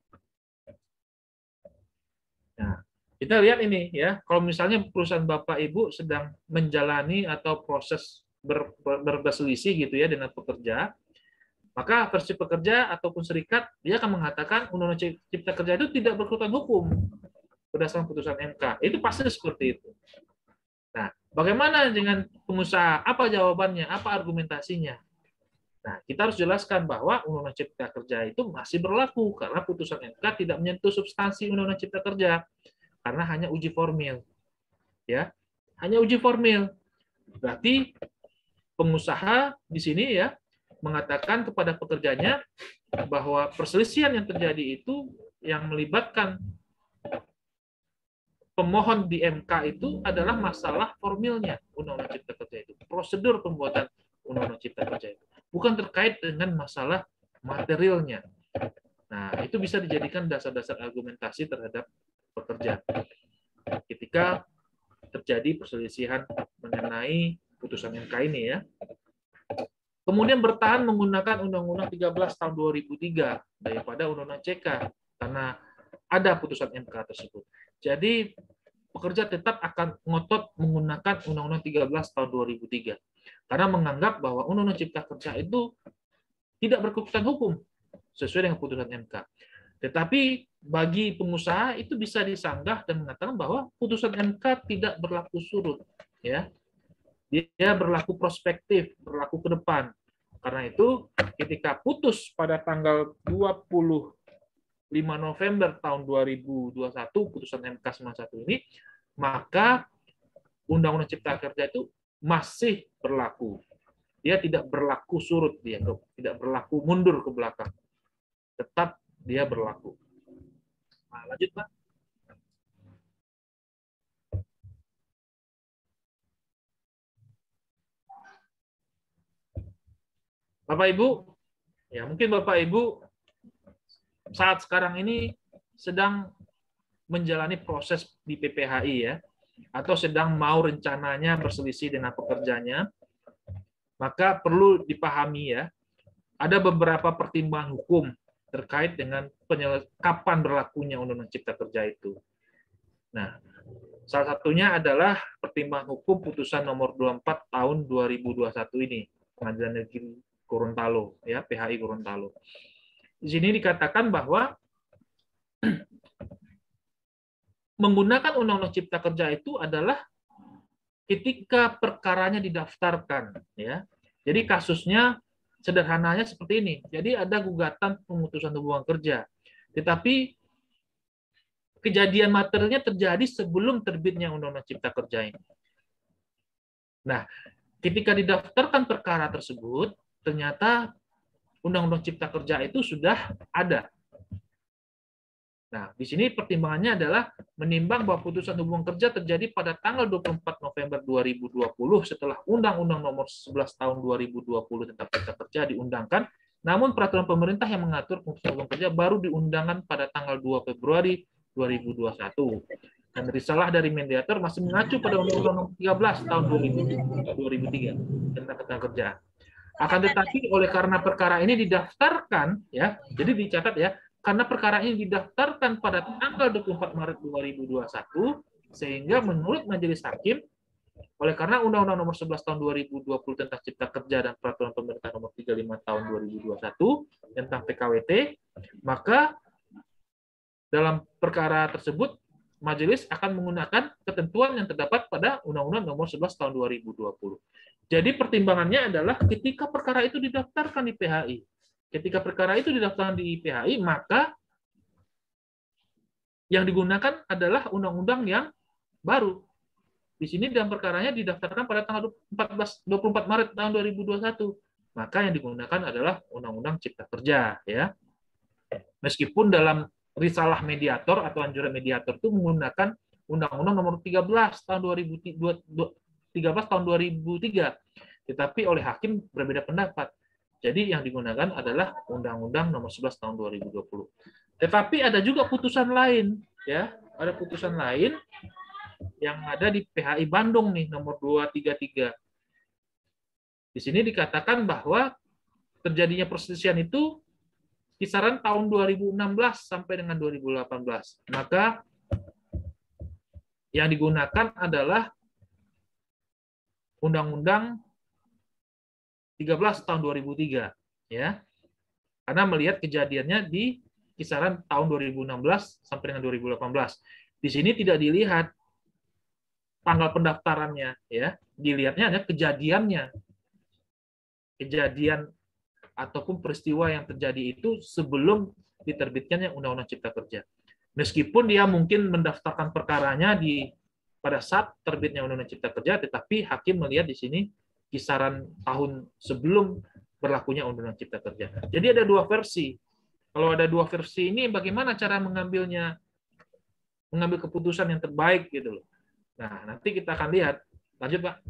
Speaker 6: Nah, kita lihat ini ya, kalau misalnya perusahaan Bapak Ibu sedang menjalani atau proses ber, ber, berselisih gitu ya dengan pekerja, maka versi pekerja ataupun serikat dia akan mengatakan Undang-Undang Cipta Kerja itu tidak berkekuatan hukum berdasarkan putusan M K. Itu pasti seperti itu. Nah, bagaimana dengan pengusaha? Apa jawabannya? Apa argumentasinya? Nah, kita harus jelaskan bahwa Undang-Undang Cipta Kerja itu masih berlaku karena putusan M K tidak menyentuh substansi Undang-Undang Cipta Kerja karena hanya uji formil. Ya, hanya uji formil. Berarti pengusaha di sini ya mengatakan kepada pekerjanya bahwa perselisihan yang terjadi itu yang melibatkan pemohon di M K itu adalah masalah formilnya Undang-Undang Cipta Kerja itu, prosedur pembuatan Undang-Undang Cipta Kerja itu, bukan terkait dengan masalah materialnya. Nah, itu bisa dijadikan dasar-dasar argumentasi terhadap pekerja ketika terjadi perselisihan mengenai putusan M K ini ya. Kemudian bertahan menggunakan Undang-Undang tiga belas tahun dua ribu tiga daripada Undang-Undang C K karena ada putusan M K tersebut. Jadi pekerja tetap akan ngotot menggunakan Undang-Undang tiga belas tahun dua ribu tiga karena menganggap bahwa Undang-Undang Cipta Kerja itu tidak berkekuatan hukum sesuai dengan putusan M K. Tetapi bagi pengusaha itu bisa disanggah dan mengatakan bahwa putusan M K tidak berlaku surut, ya. Dia berlaku prospektif, berlaku ke depan. Karena itu, ketika putus pada tanggal dua puluh lima November tahun dua ribu dua puluh satu, putusan M K sembilan puluh satu ini, maka Undang-Undang Cipta Kerja itu masih berlaku. Dia tidak berlaku surut, dia tidak berlaku mundur ke belakang. Tetap dia berlaku. Nah, lanjut, Pak. Bapak Ibu, ya mungkin Bapak Ibu saat sekarang ini sedang menjalani proses di P P H I ya, atau sedang mau rencananya berselisih dengan pekerjanya, maka perlu dipahami ya, ada beberapa pertimbangan hukum terkait dengan kapan berlakunya Undang-Undang Cipta Kerja itu. Nah, salah satunya adalah pertimbangan hukum putusan nomor dua puluh empat tahun dua ribu dua puluh satu ini, Pengadilan Negeri Gorontalo, ya, P H I Gorontalo. Di sini dikatakan bahwa menggunakan Undang-Undang Cipta Kerja itu adalah ketika perkaranya didaftarkan, ya. Jadi kasusnya sederhananya seperti ini. Jadi ada gugatan pemutusan hubungan kerja, tetapi kejadian materialnya terjadi sebelum terbitnya Undang-Undang Cipta Kerja ini. Nah, ketika didaftarkan perkara tersebut, ternyata Undang-Undang Cipta Kerja itu sudah ada. Nah, di sini pertimbangannya adalah menimbang bahwa putusan hubungan kerja terjadi pada tanggal dua puluh empat November dua ribu dua puluh setelah Undang-Undang Nomor sebelas Tahun dua ribu dua puluh tentang Cipta Kerja diundangkan, namun peraturan pemerintah yang mengatur putusan hubungan kerja baru diundangkan pada tanggal dua Februari dua ribu dua puluh satu. Dan risalah dari mediator masih mengacu pada Undang-Undang Nomor tiga belas Tahun dua ribu tiga tentang ketenagakerjaan. Akan tetapi oleh karena perkara ini didaftarkan, ya, jadi dicatat ya, karena perkara ini didaftarkan pada tanggal dua puluh empat Maret dua ribu dua puluh satu, sehingga menurut Majelis Hakim, oleh karena Undang-Undang Nomor sebelas Tahun dua ribu dua puluh tentang Cipta Kerja dan Peraturan Pemerintah Nomor tiga puluh lima Tahun dua ribu dua puluh satu tentang P K W T, maka dalam perkara tersebut Majelis akan menggunakan ketentuan yang terdapat pada Undang-Undang Nomor sebelas Tahun dua ribu dua puluh. Jadi pertimbangannya adalah ketika perkara itu didaftarkan di P H I. Ketika perkara itu didaftarkan di P H I, maka yang digunakan adalah undang-undang yang baru. Di sini dalam perkaranya didaftarkan pada tanggal dua puluh empat Maret tahun dua ribu dua puluh satu. Maka yang digunakan adalah Undang-Undang Cipta Kerja, ya. Meskipun dalam risalah mediator atau anjuran mediator itu menggunakan Undang-Undang Nomor tiga belas Tahun dua ribu tiga, tetapi oleh hakim berbeda pendapat. Jadi yang digunakan adalah Undang-Undang Nomor sebelas Tahun dua ribu dua puluh. Tetapi ada juga putusan lain, ya, ada putusan lain yang ada di P H I Bandung nih, nomor dua tiga tiga. Di sini dikatakan bahwa terjadinya perselisihan itu kisaran tahun dua ribu enam belas sampai dengan dua ribu delapan belas. Maka yang digunakan adalah Undang-Undang tiga belas Tahun dua ribu tiga, ya. Karena melihat kejadiannya di kisaran tahun dua ribu enam belas sampai dengan dua ribu delapan belas. Di sini tidak dilihat tanggal pendaftarannya, ya. Dilihatnya ada kejadiannya. Kejadian ataupun peristiwa yang terjadi itu sebelum diterbitkannya Undang-Undang Cipta Kerja. Meskipun dia mungkin mendaftarkan perkaranya di pada saat terbitnya Undang-Undang Cipta Kerja, tetapi hakim melihat di sini kisaran tahun sebelum berlakunya Undang-Undang Cipta Kerja. Jadi ada dua versi. Kalau ada dua versi ini, bagaimana cara mengambilnya mengambil keputusan yang terbaik gitu loh. Nah, nanti kita akan lihat. Lanjut, Pak.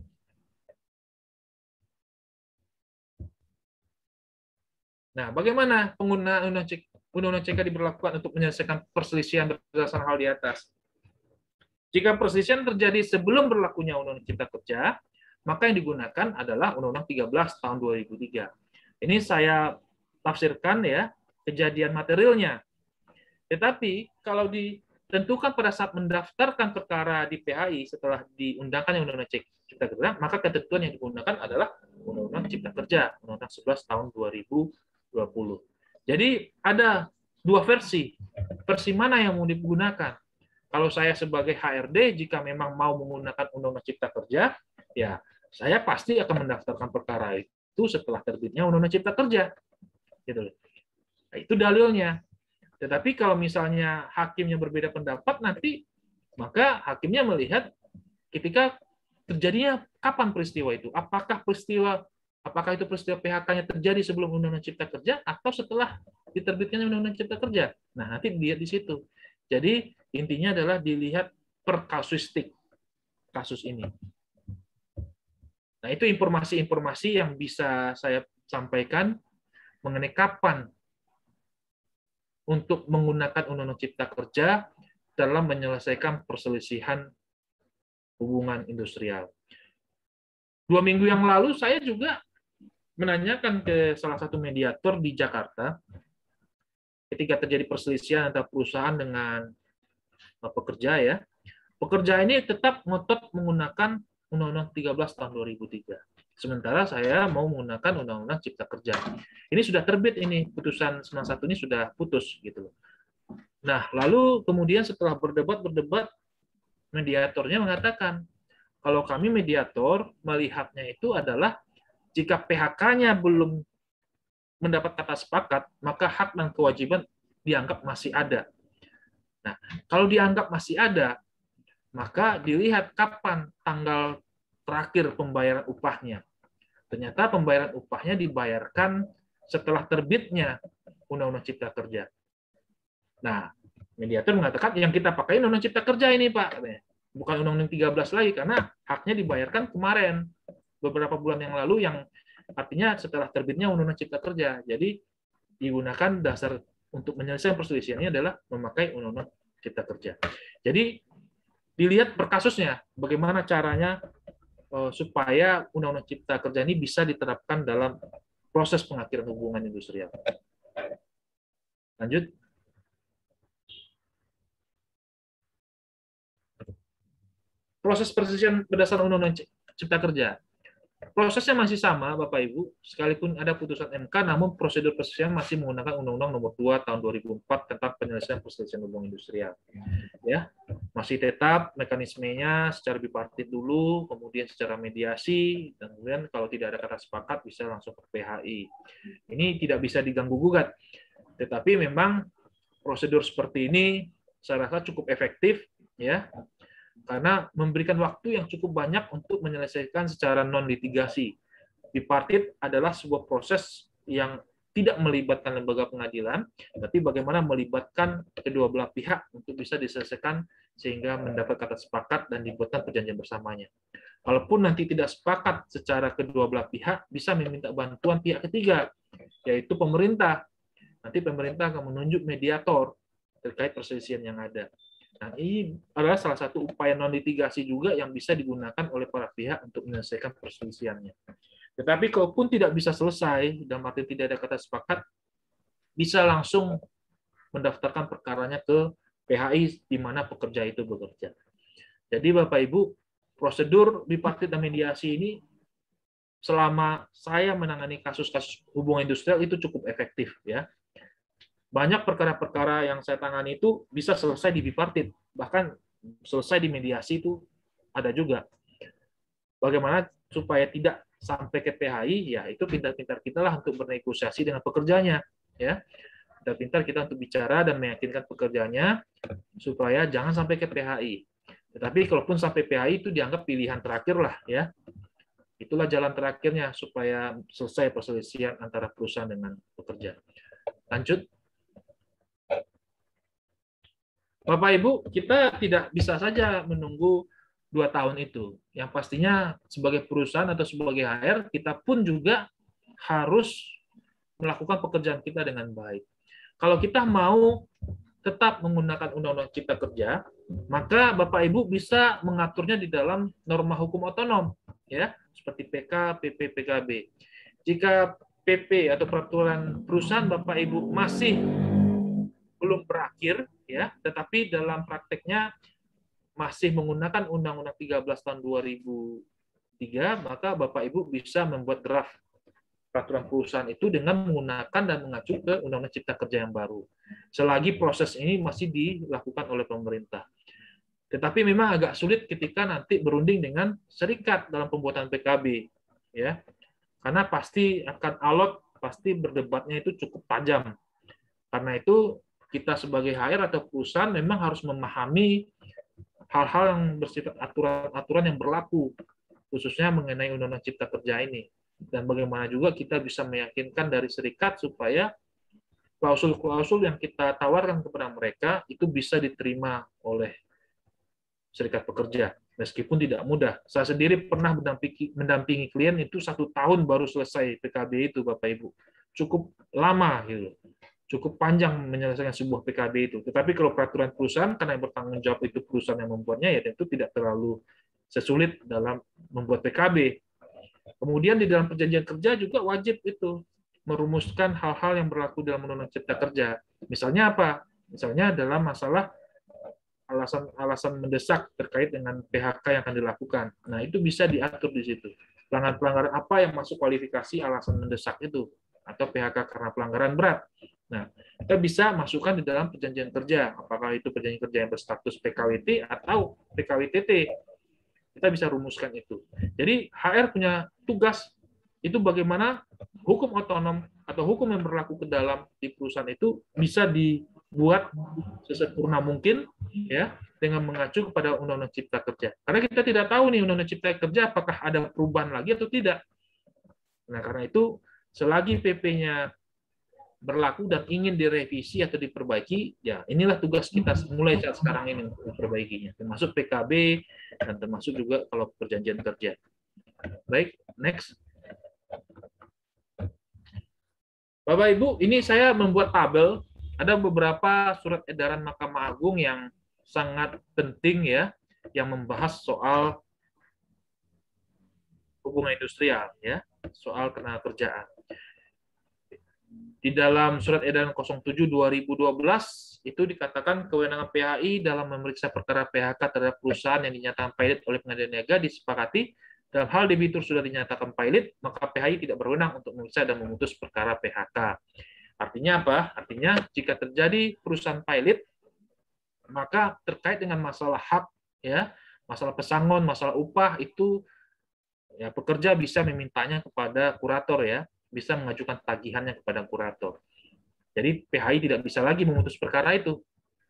Speaker 6: Nah, bagaimana penggunaan Undang-Undang C K diberlakukan untuk menyelesaikan perselisihan berdasarkan hal di atas? Jika perselisihan terjadi sebelum berlakunya Undang-Undang Cipta Kerja, maka yang digunakan adalah Undang-Undang tiga belas tahun dua ribu tiga. Ini saya tafsirkan ya, kejadian materialnya. Tetapi kalau ditentukan pada saat mendaftarkan perkara di P H I setelah diundangkannya Undang-Undang Cipta Kerja, maka ketentuan yang digunakan adalah Undang-Undang Cipta Kerja, Undang-Undang sebelas tahun dua ribu dua puluh. Jadi ada dua versi. Versi mana yang mau digunakan? Kalau saya sebagai H R D, jika memang mau menggunakan Undang-Undang Cipta Kerja, ya saya pasti akan mendaftarkan perkara itu setelah terbitnya Undang-Undang Cipta Kerja. Gitu. Nah, itu dalilnya. Tetapi kalau misalnya hakimnya berbeda pendapat nanti, maka hakimnya melihat ketika terjadinya kapan peristiwa itu. Apakah peristiwa apakah itu peristiwa P H K-nya terjadi sebelum Undang-Undang Cipta Kerja atau setelah diterbitkannya Undang-Undang Cipta Kerja. Nah, nanti dilihat di situ. Jadi intinya adalah dilihat per kasuistik kasus ini. Nah, itu informasi-informasi yang bisa saya sampaikan mengenai kapan untuk menggunakan Undang-Undang Cipta Kerja dalam menyelesaikan perselisihan hubungan industrial. Dua minggu yang lalu saya juga menanyakan ke salah satu mediator di Jakarta, ketika terjadi perselisihan antara perusahaan dengan pekerja ya, pekerja ini tetap ngotot menggunakan Undang-Undang tiga belas tahun dua ribu tiga. Sementara saya mau menggunakan Undang-Undang Cipta Kerja. Ini sudah terbit ini, putusan sembilan puluh satu ini sudah putus gitu. Nah, lalu kemudian setelah berdebat-berdebat, mediatornya mengatakan, kalau kami mediator melihatnya itu adalah jika P H K-nya belum mendapat kata sepakat, maka hak dan kewajiban dianggap masih ada. Nah, kalau dianggap masih ada, maka dilihat kapan tanggal terakhir pembayaran upahnya. Ternyata pembayaran upahnya dibayarkan setelah terbitnya Undang-Undang Cipta Kerja. Nah, mediator mengatakan yang kita pakai Undang-Undang Cipta Kerja ini, Pak. Bukan Undang-Undang tiga belas lagi, karena haknya dibayarkan kemarin, beberapa bulan yang lalu, yang artinya setelah terbitnya Undang-Undang Cipta Kerja. Jadi digunakan dasar untuk menyelesaikan perselisihannya adalah memakai Undang-Undang Cipta Kerja. Jadi dilihat per kasusnya, bagaimana caranya uh, supaya Undang-Undang Cipta Kerja ini bisa diterapkan dalam proses pengakhiran hubungan industrial. Lanjut. Proses perselisihan berdasarkan Undang-Undang Cipta Kerja. Prosesnya masih sama, Bapak Ibu, sekalipun ada putusan M K, namun prosedur perselisihan masih menggunakan Undang-Undang Nomor dua Tahun dua ribu empat tentang penyelesaian perselisihan hubungan industrial. Ya, masih tetap mekanismenya secara bipartit dulu, kemudian secara mediasi, dan kemudian kalau tidak ada kata sepakat bisa langsung ke P H I. Ini tidak bisa diganggu gugat. Tetapi memang prosedur seperti ini saya rasa cukup efektif, ya. Karena memberikan waktu yang cukup banyak untuk menyelesaikan secara non-litigasi. Bipartit adalah sebuah proses yang tidak melibatkan lembaga pengadilan, tapi bagaimana melibatkan kedua belah pihak untuk bisa diselesaikan sehingga mendapat kata sepakat dan dibuatkan perjanjian bersamanya. Kalaupun nanti tidak sepakat secara kedua belah pihak, bisa meminta bantuan pihak ketiga, yaitu pemerintah. Nanti pemerintah akan menunjuk mediator terkait perselisihan yang ada. Nah, ini adalah salah satu upaya non-litigasi juga yang bisa digunakan oleh para pihak untuk menyelesaikan perselisihannya. Tetapi kalaupun tidak bisa selesai, dan arti tidak ada kata sepakat, bisa langsung mendaftarkan perkaranya ke P H I di mana pekerja itu bekerja. Jadi Bapak Ibu, prosedur bipartit dan mediasi ini selama saya menangani kasus-kasus hubungan industrial itu cukup efektif, ya. Banyak perkara-perkara yang saya tangani itu bisa selesai di bipartit, bahkan selesai di mediasi itu ada juga. Bagaimana supaya tidak sampai ke P H I, ya itu pintar-pintar kita lah untuk bernegosiasi dengan pekerjanya, ya. Pintar-pintar kita untuk bicara dan meyakinkan pekerjanya supaya jangan sampai ke P H I. Tetapi kalaupun sampai P H I itu dianggap pilihan terakhir lah, ya. Itulah jalan terakhirnya supaya selesai perselisihan antara perusahaan dengan pekerja. Lanjut. Bapak Ibu, kita tidak bisa saja menunggu dua tahun itu. Yang pastinya sebagai perusahaan atau sebagai H R, kita pun juga harus melakukan pekerjaan kita dengan baik. Kalau kita mau tetap menggunakan Undang-Undang Cipta Kerja, maka Bapak Ibu bisa mengaturnya di dalam norma hukum otonom, ya, seperti P K, P P, P K B. Jika P P atau peraturan perusahaan Bapak Ibu masih belum berakhir, ya, tetapi dalam prakteknya masih menggunakan Undang-Undang tiga belas tahun dua ribu tiga, maka Bapak Ibu bisa membuat draft peraturan perusahaan itu dengan menggunakan dan mengacu ke Undang-Undang Cipta Kerja yang baru. Selagi proses ini masih dilakukan oleh pemerintah. Tetapi memang agak sulit ketika nanti berunding dengan serikat dalam pembuatan P K B, ya. Karena pasti akan alot, pasti berdebatnya itu cukup tajam. Karena itu kita sebagai H R atau perusahaan memang harus memahami hal-hal yang bersifat aturan-aturan yang berlaku, khususnya mengenai Undang-Undang Cipta Kerja ini. Dan bagaimana juga kita bisa meyakinkan dari serikat supaya klausul-klausul yang kita tawarkan kepada mereka itu bisa diterima oleh serikat pekerja, meskipun tidak mudah. Saya sendiri pernah mendampingi, mendampingi klien itu satu tahun baru selesai P K B itu, Bapak Ibu. Cukup lama, gitu. Cukup panjang menyelesaikan sebuah P K B itu. Tetapi kalau peraturan perusahaan, karena yang bertanggung jawab itu perusahaan yang membuatnya, ya tentu tidak terlalu sesulit dalam membuat P K B. Kemudian di dalam perjanjian kerja juga wajib itu merumuskan hal-hal yang berlaku dalam Undang-Undang Cipta Kerja. Misalnya apa? Misalnya dalam masalah alasan-alasan mendesak terkait dengan P H K yang akan dilakukan. Nah, itu bisa diatur di situ. Pelanggaran-pelanggaran apa yang masuk kualifikasi alasan mendesak itu, atau P H K karena pelanggaran berat. Nah, kita bisa masukkan di dalam perjanjian kerja, apakah itu perjanjian kerja yang berstatus P K W T atau P K W T T. Kita bisa rumuskan itu. Jadi H R punya tugas itu bagaimana hukum otonom atau hukum yang berlaku ke dalam di perusahaan itu bisa dibuat sesempurna mungkin, ya, dengan mengacu kepada Undang-Undang Cipta Kerja. Karena kita tidak tahu nih Undang-Undang Cipta Kerja apakah ada perubahan lagi atau tidak. Nah, karena itu selagi P P-nya berlaku dan ingin direvisi atau diperbaiki, ya inilah tugas kita mulai saat sekarang ini untuk memperbaikinya, termasuk P K B dan termasuk juga kalau perjanjian kerja. Baik, next. Bapak Ibu, ini saya membuat tabel, ada beberapa surat edaran Mahkamah Agung yang sangat penting, ya, yang membahas soal hubungan industrial, ya, soal ketenagakerjaan. Di dalam surat edaran nol tujuh dua ribu dua belas itu dikatakan kewenangan P H I dalam memeriksa perkara P H K terhadap perusahaan yang dinyatakan pilot oleh pengadilan niaga disepakati dalam hal debitur sudah dinyatakan pilot, maka P H I tidak berwenang untuk memeriksa dan memutus perkara P H K. Artinya apa? Artinya jika terjadi perusahaan pilot, maka terkait dengan masalah hak, ya, masalah pesangon, masalah upah itu, ya, pekerja bisa memintanya kepada kurator, ya, bisa mengajukan tagihannya kepada kurator. Jadi P H I tidak bisa lagi memutus perkara itu.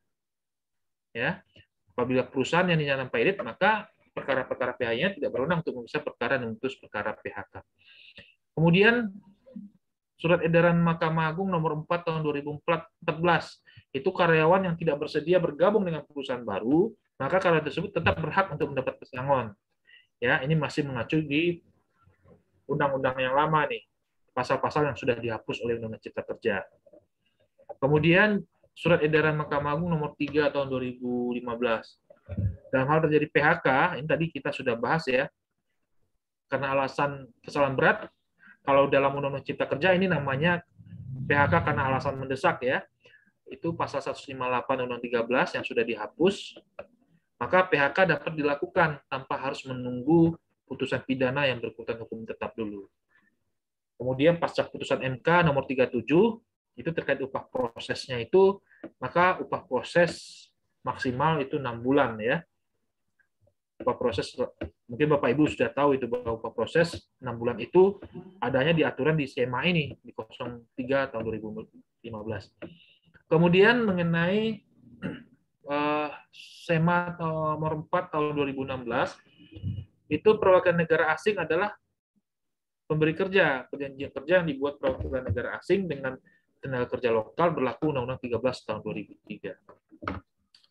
Speaker 6: Ya, apabila perusahaan yang dinyatakan pilot, maka perkara-perkara P H I-nya tidak berwenang untuk memeriksa perkara dan memutus perkara P H K. Kemudian surat edaran Mahkamah Agung nomor empat tahun dua ribu empat belas, itu karyawan yang tidak bersedia bergabung dengan perusahaan baru, maka karyawan tersebut tetap berhak untuk mendapat pesangon. Ya, ini masih mengacu di undang-undang yang lama nih, pasal-pasal yang sudah dihapus oleh Undang-Undang Cipta Kerja. Kemudian surat edaran Mahkamah Agung nomor tiga tahun dua ribu lima belas. Dalam hal terjadi P H K, ini tadi kita sudah bahas, ya, karena alasan kesalahan berat, kalau dalam Undang-Undang Cipta Kerja ini namanya P H K karena alasan mendesak, ya. Itu pasal seratus lima puluh delapan Undang-Undang tiga belas yang sudah dihapus, maka P H K dapat dilakukan tanpa harus menunggu putusan pidana yang berkekuatan hukum tetap dulu. Kemudian pasca putusan M K nomor tiga puluh tujuh, itu terkait upah prosesnya itu, maka upah proses maksimal itu enam bulan, ya. Upah proses, mungkin Bapak Ibu sudah tahu itu bahwa upah proses enam bulan itu adanya di aturan di S E M A ini, di nol tiga tahun dua ribu lima belas. Kemudian mengenai uh, S E M A nomor empat tahun dua ribu enam belas, itu perwakilan negara asing adalah pemberi kerja, perjanjian kerja yang dibuat perwakilan negara asing dengan tenaga kerja lokal berlaku Undang-Undang tiga belas tahun dua ribu tiga.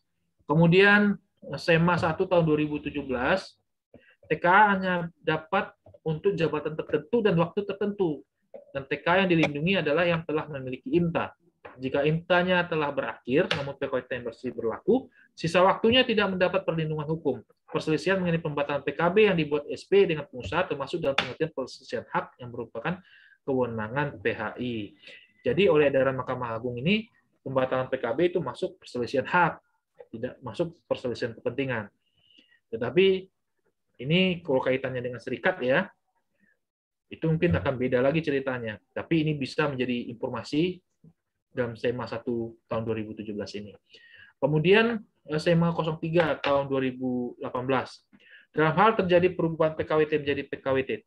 Speaker 6: Kemudian SEMA satu tahun dua ribu tujuh belas, T K A hanya dapat untuk jabatan tertentu dan waktu tertentu. Dan T K A yang dilindungi adalah yang telah memiliki I M T A. Jika I M T A-nya telah berakhir, namun P K W T yang masih berlaku, sisa waktunya tidak mendapat perlindungan hukum. Perselisihan mengenai pembatalan P K B yang dibuat S P dengan pengusaha termasuk dalam pengertian perselisihan hak yang merupakan kewenangan P H I. Jadi oleh edaran Mahkamah Agung ini, pembatalan P K B itu masuk perselisihan hak, tidak masuk perselisihan kepentingan. Tetapi ini kalau kaitannya dengan serikat ya, itu mungkin akan beda lagi ceritanya. Tapi ini bisa menjadi informasi dalam SEMA satu tahun dua ribu tujuh belas ini. Kemudian SEMA nol tiga tahun dua ribu delapan belas. Dalam hal terjadi perubahan P K W T menjadi P K W T T,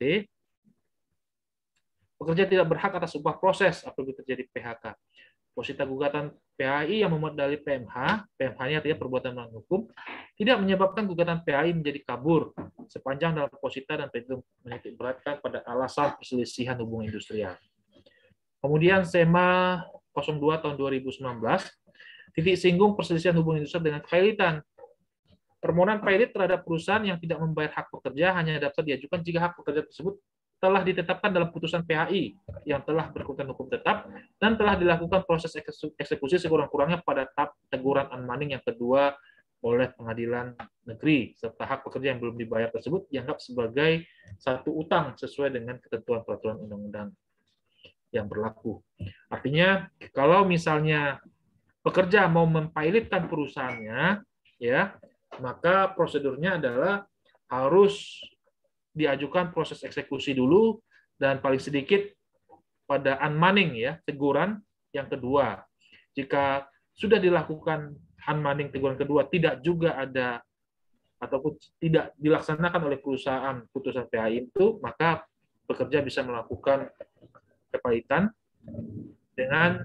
Speaker 6: pekerja tidak berhak atas upah proses apabila terjadi P H K. Posita gugatan P H I yang memuat dalil P M H, P M H-nya artinya perbuatan melawan hukum, tidak menyebabkan gugatan P H I menjadi kabur sepanjang dalam posita dan petitum menitik beratkan pada alasan perselisihan hubungan industrial. Kemudian SEMA nol dua tahun dua ribu sembilan belas, titik singgung perselisihan hubungan industrial dengan kepailitan. Permohonan pailit terhadap perusahaan yang tidak membayar hak pekerja hanya dapat diajukan jika hak pekerja tersebut telah ditetapkan dalam putusan P H I yang telah berkekuatan hukum tetap dan telah dilakukan proses eksekusi sekurang-kurangnya pada tahap teguran unmanning yang kedua oleh pengadilan negeri, serta hak pekerja yang belum dibayar tersebut dianggap sebagai satu utang sesuai dengan ketentuan peraturan undang-undang yang berlaku. Artinya kalau misalnya pekerja mau mempailitkan perusahaannya, ya, maka prosedurnya adalah harus diajukan proses eksekusi dulu dan paling sedikit pada unmanning ya, teguran yang kedua. Jika sudah dilakukan unmanning teguran kedua tidak juga ada ataupun tidak dilaksanakan oleh perusahaan putusan P H I itu, maka pekerja bisa melakukan kepailitan dengan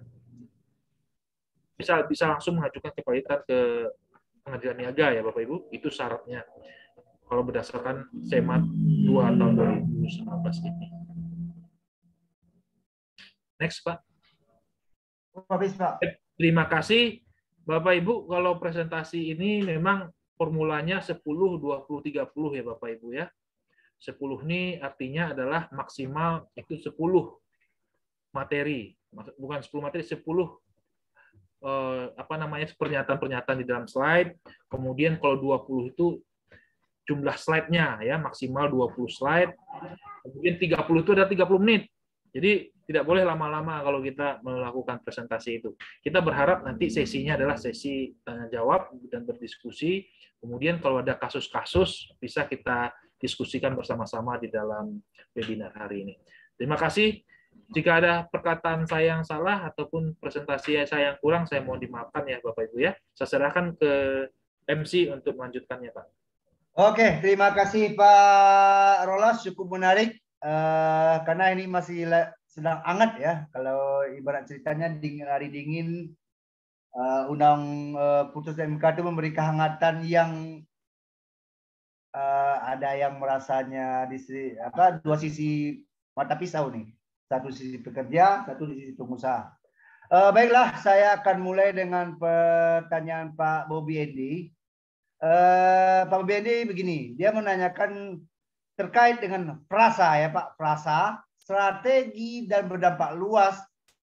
Speaker 6: bisa bisa langsung mengajukan kepailitan ke pengadilan niaga ya Bapak Ibu. Itu syaratnya kalau berdasarkan SEMA dua tahun dua ribu sembilan belas ini. Next, Pak.
Speaker 1: Habis, Pak.
Speaker 6: Terima kasih, Bapak Ibu. Kalau presentasi ini memang formulanya sepuluh, dua puluh, tiga puluh ya Bapak Ibu ya. sepuluh ini artinya adalah maksimal itu sepuluh materi. Bukan sepuluh materi, sepuluh eh, apa namanya pernyataan-pernyataan di dalam slide. Kemudian kalau dua puluh itu jumlah slide-nya ya, maksimal dua puluh slide. Kemudian tiga puluh itu ada tiga puluh menit. Jadi tidak boleh lama-lama kalau kita melakukan presentasi itu. Kita berharap nanti sesinya adalah sesi tanya jawab dan berdiskusi. Kemudian kalau ada kasus-kasus bisa kita diskusikan bersama-sama di dalam webinar hari ini. Terima kasih. Jika ada perkataan saya yang salah ataupun presentasi saya yang kurang, saya mohon dimaafkan ya Bapak Ibu ya. Saya serahkan ke M C untuk melanjutkannya, Pak.
Speaker 1: Oke, terima kasih Pak Rolas, cukup menarik uh, karena ini masih sedang hangat ya. Kalau ibarat ceritanya dingin, hari dingin, uh, undang uh, putusan M K itu memberi kehangatan yang uh, ada yang merasanya di apa dua sisi mata pisau nih, satu sisi pekerja, satu sisi pengusaha. Uh, baiklah, saya akan mulai dengan pertanyaan Pak Bobby Endi. Uh, Pak Bendi begini, dia menanyakan terkait dengan frasa ya Pak, frasa, strategi dan berdampak luas.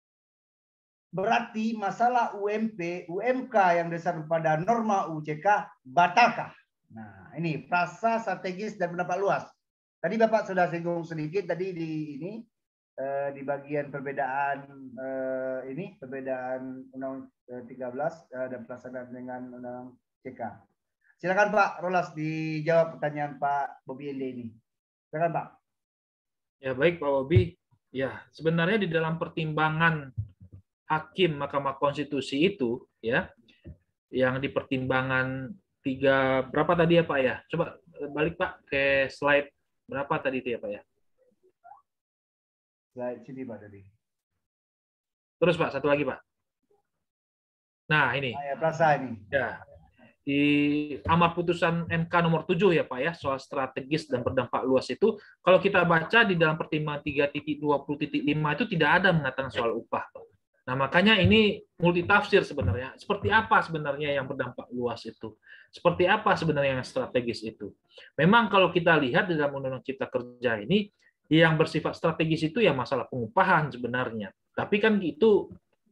Speaker 1: Berarti masalah U M P, U M K yang dasar pada norma U C K batalkah? Nah, ini frasa, strategis dan berdampak luas. Tadi Bapak sudah singgung sedikit tadi di ini uh, di bagian perbedaan uh, ini, perbedaan Undang-Undang tiga belas uh, dan pelaksanaan dengan Undang C K. Silakan Pak Rolas dijawab pertanyaan Pak Bobby Ende ini. Silakan Pak.
Speaker 6: Ya baik Pak Bobby. Ya sebenarnya di dalam pertimbangan hakim Mahkamah Konstitusi itu ya yang di pertimbangan tiga berapa tadi ya Pak ya? Coba balik Pak ke slide berapa tadi itu ya Pak ya?
Speaker 1: Slide sini Pak tadi.
Speaker 6: Terus Pak satu lagi Pak. Nah ini.
Speaker 1: Ah, ya, frasa ini.
Speaker 6: Ya. Di amar putusan M K nomor tujuh ya Pak ya, soal strategis dan berdampak luas itu, kalau kita baca di dalam pertimbangan tiga titik dua puluh titik lima itu tidak ada mengatakan soal upah Pak. Nah, makanya ini multitafsir sebenarnya. Seperti apa sebenarnya yang berdampak luas itu? Seperti apa sebenarnya yang strategis itu? Memang kalau kita lihat di dalam Undang-Undang Cipta Kerja ini, yang bersifat strategis itu ya masalah pengupahan sebenarnya. Tapi kan itu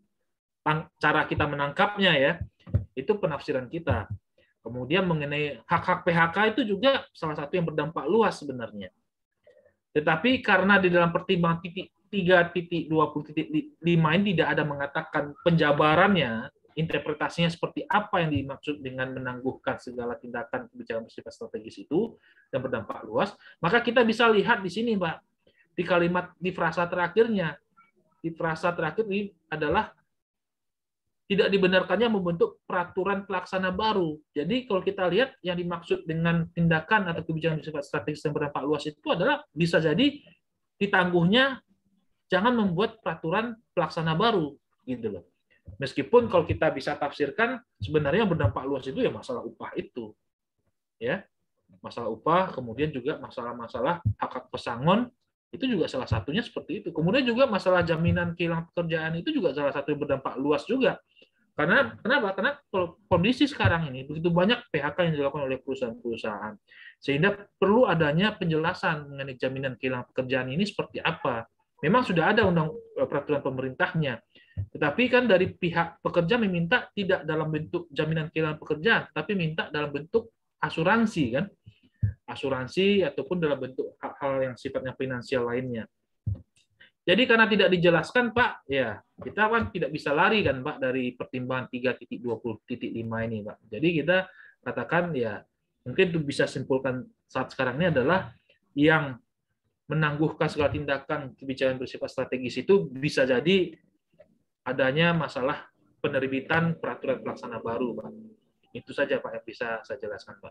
Speaker 6: cara kita menangkapnya ya, itu penafsiran kita. Kemudian mengenai hak-hak P H K itu juga salah satu yang berdampak luas sebenarnya. Tetapi karena di dalam pertimbangan titik tiga titik dua puluh titik lima ini tidak ada mengatakan penjabarannya, interpretasinya seperti apa yang dimaksud dengan menangguhkan segala tindakan kebijakan bersifat strategis itu dan berdampak luas, maka kita bisa lihat di sini, Pak, di kalimat di frasa terakhirnya. Di frasa terakhir ini adalah tidak dibenarkannya membentuk peraturan pelaksana baru. Jadi kalau kita lihat yang dimaksud dengan tindakan atau kebijakan bersifat strategis dan berdampak luas itu adalah bisa jadi ditangguhnya jangan membuat peraturan pelaksana baru, gitu loh. Meskipun kalau kita bisa tafsirkan sebenarnya berdampak luas itu ya masalah upah itu, ya masalah upah, kemudian juga masalah-masalah hak-hak pesangon itu juga salah satunya seperti itu. Kemudian juga masalah jaminan kehilangan pekerjaan itu juga salah satu yang berdampak luas juga. Karena kenapa? Karena kondisi sekarang ini begitu banyak P H K yang dilakukan oleh perusahaan-perusahaan, sehingga perlu adanya penjelasan mengenai jaminan kehilangan pekerjaan ini seperti apa. Memang sudah ada undang peraturan pemerintahnya, tetapi kan dari pihak pekerja meminta tidak dalam bentuk jaminan kehilangan pekerjaan, tapi minta dalam bentuk asuransi, kan? Asuransi ataupun dalam bentuk hal-hal yang sifatnya finansial lainnya. Jadi karena tidak dijelaskan, Pak, ya kita kan tidak bisa lari kan, Pak, dari pertimbangan tiga titik dua puluh titik lima ini, Pak. Jadi kita katakan ya mungkin itu bisa simpulkan saat sekarang ini adalah yang menangguhkan segala tindakan kebijakan bersifat strategis itu bisa jadi adanya masalah penerbitan peraturan pelaksana baru, Pak. Itu saja, Pak, yang bisa saya jelaskan, Pak.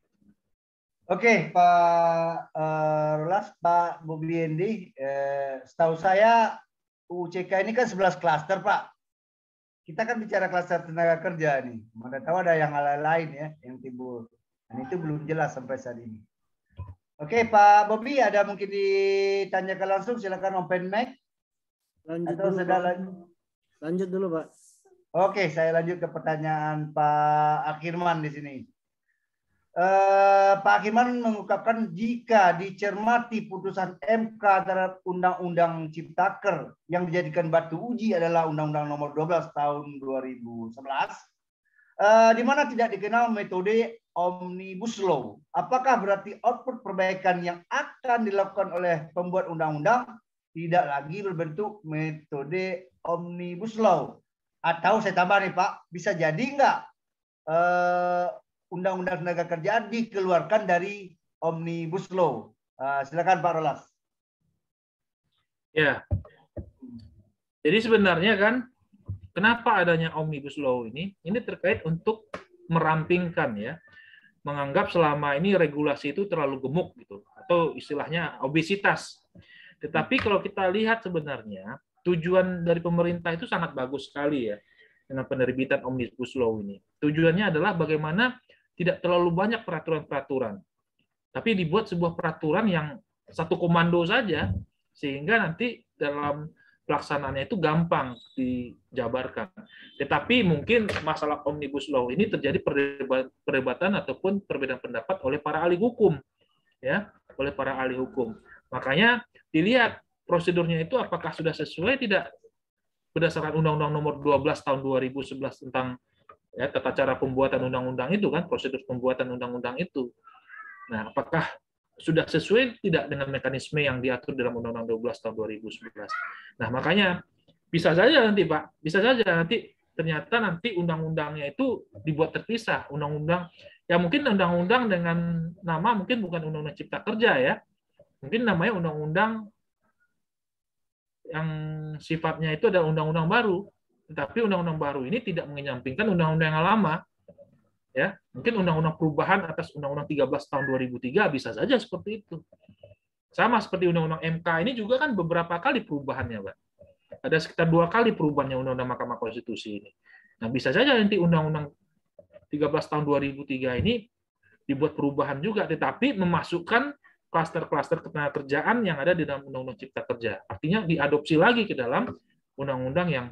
Speaker 1: Oke, Pak uh, Rolas, Pak Bobi Endi, eh, setahu saya U U C K ini kan sebelas klaster, Pak. Kita kan bicara klaster tenaga kerja nih. Mana tahu ada yang hal lain ya yang timbul. Dan itu belum jelas sampai saat ini. Oke, Pak Bobi, ada mungkin ditanyakan langsung, silakan open mic.
Speaker 5: Lanjut
Speaker 1: Atau
Speaker 5: dulu,
Speaker 1: sudah
Speaker 5: Pak.
Speaker 1: lanjut?
Speaker 5: Lanjut dulu, Pak.
Speaker 1: Oke, saya lanjut ke pertanyaan Pak Akirman di sini. Uh, Pak Akirman mengungkapkan jika dicermati putusan M K terhadap Undang-Undang Ciptaker yang dijadikan batu uji adalah Undang-Undang Nomor dua belas Tahun dua ribu sebelas, uh, di mana tidak dikenal metode Omnibus Law. Apakah berarti output perbaikan yang akan dilakukan oleh pembuat undang-undang tidak lagi berbentuk metode Omnibus Law? Atau saya tambah nih, Pak, bisa jadi nggak uh, Undang-Undang Tenaga Kerjaan dikeluarkan dari Omnibus Law? Uh, silakan Pak Rolas.
Speaker 6: Ya, jadi sebenarnya kan kenapa adanya Omnibus Law ini? Ini terkait untuk merampingkan ya, menganggap selama ini regulasi itu terlalu gemuk gitu, atau istilahnya obesitas. Tetapi kalau kita lihat sebenarnya tujuan dari pemerintah itu sangat bagus sekali ya dengan penerbitan Omnibus Law ini. Tujuannya adalah bagaimana tidak terlalu banyak peraturan-peraturan, tapi dibuat sebuah peraturan yang satu komando saja, sehingga nanti dalam pelaksanaannya itu gampang dijabarkan. Tetapi mungkin masalah Omnibus Law ini terjadi perdebatan ataupun perbedaan pendapat oleh para ahli hukum, ya, oleh para ahli hukum. Makanya dilihat prosedurnya itu apakah sudah sesuai tidak berdasarkan Undang-Undang Nomor dua belas Tahun dua ribu sebelas tentang ya, tata cara pembuatan undang-undang itu kan, prosedur pembuatan undang-undang itu. Nah, apakah sudah sesuai tidak dengan mekanisme yang diatur dalam Undang-Undang dua belas Tahun dua ribu sebelas. Nah, makanya bisa saja nanti, Pak, bisa saja nanti ternyata nanti undang-undangnya itu dibuat terpisah, undang-undang ya mungkin undang-undang dengan nama mungkin bukan Undang-Undang Cipta Kerja ya. Mungkin namanya undang-undang yang sifatnya itu adalah undang-undang baru. Tetapi undang-undang baru ini tidak menyampingkan undang-undang yang lama. Ya, mungkin undang-undang perubahan atas Undang-Undang tiga belas Tahun dua ribu tiga bisa saja seperti itu. Sama seperti Undang-Undang M K ini juga kan beberapa kali perubahannya, Pak. Ada sekitar dua kali perubahannya Undang-Undang Mahkamah Konstitusi ini. Nah, bisa saja nanti Undang-Undang tiga belas Tahun dua ribu tiga ini dibuat perubahan juga, tetapi memasukkan klaster-klaster ketenagakerjaan yang ada di dalam Undang-Undang Cipta Kerja. Artinya diadopsi lagi ke dalam undang-undang yang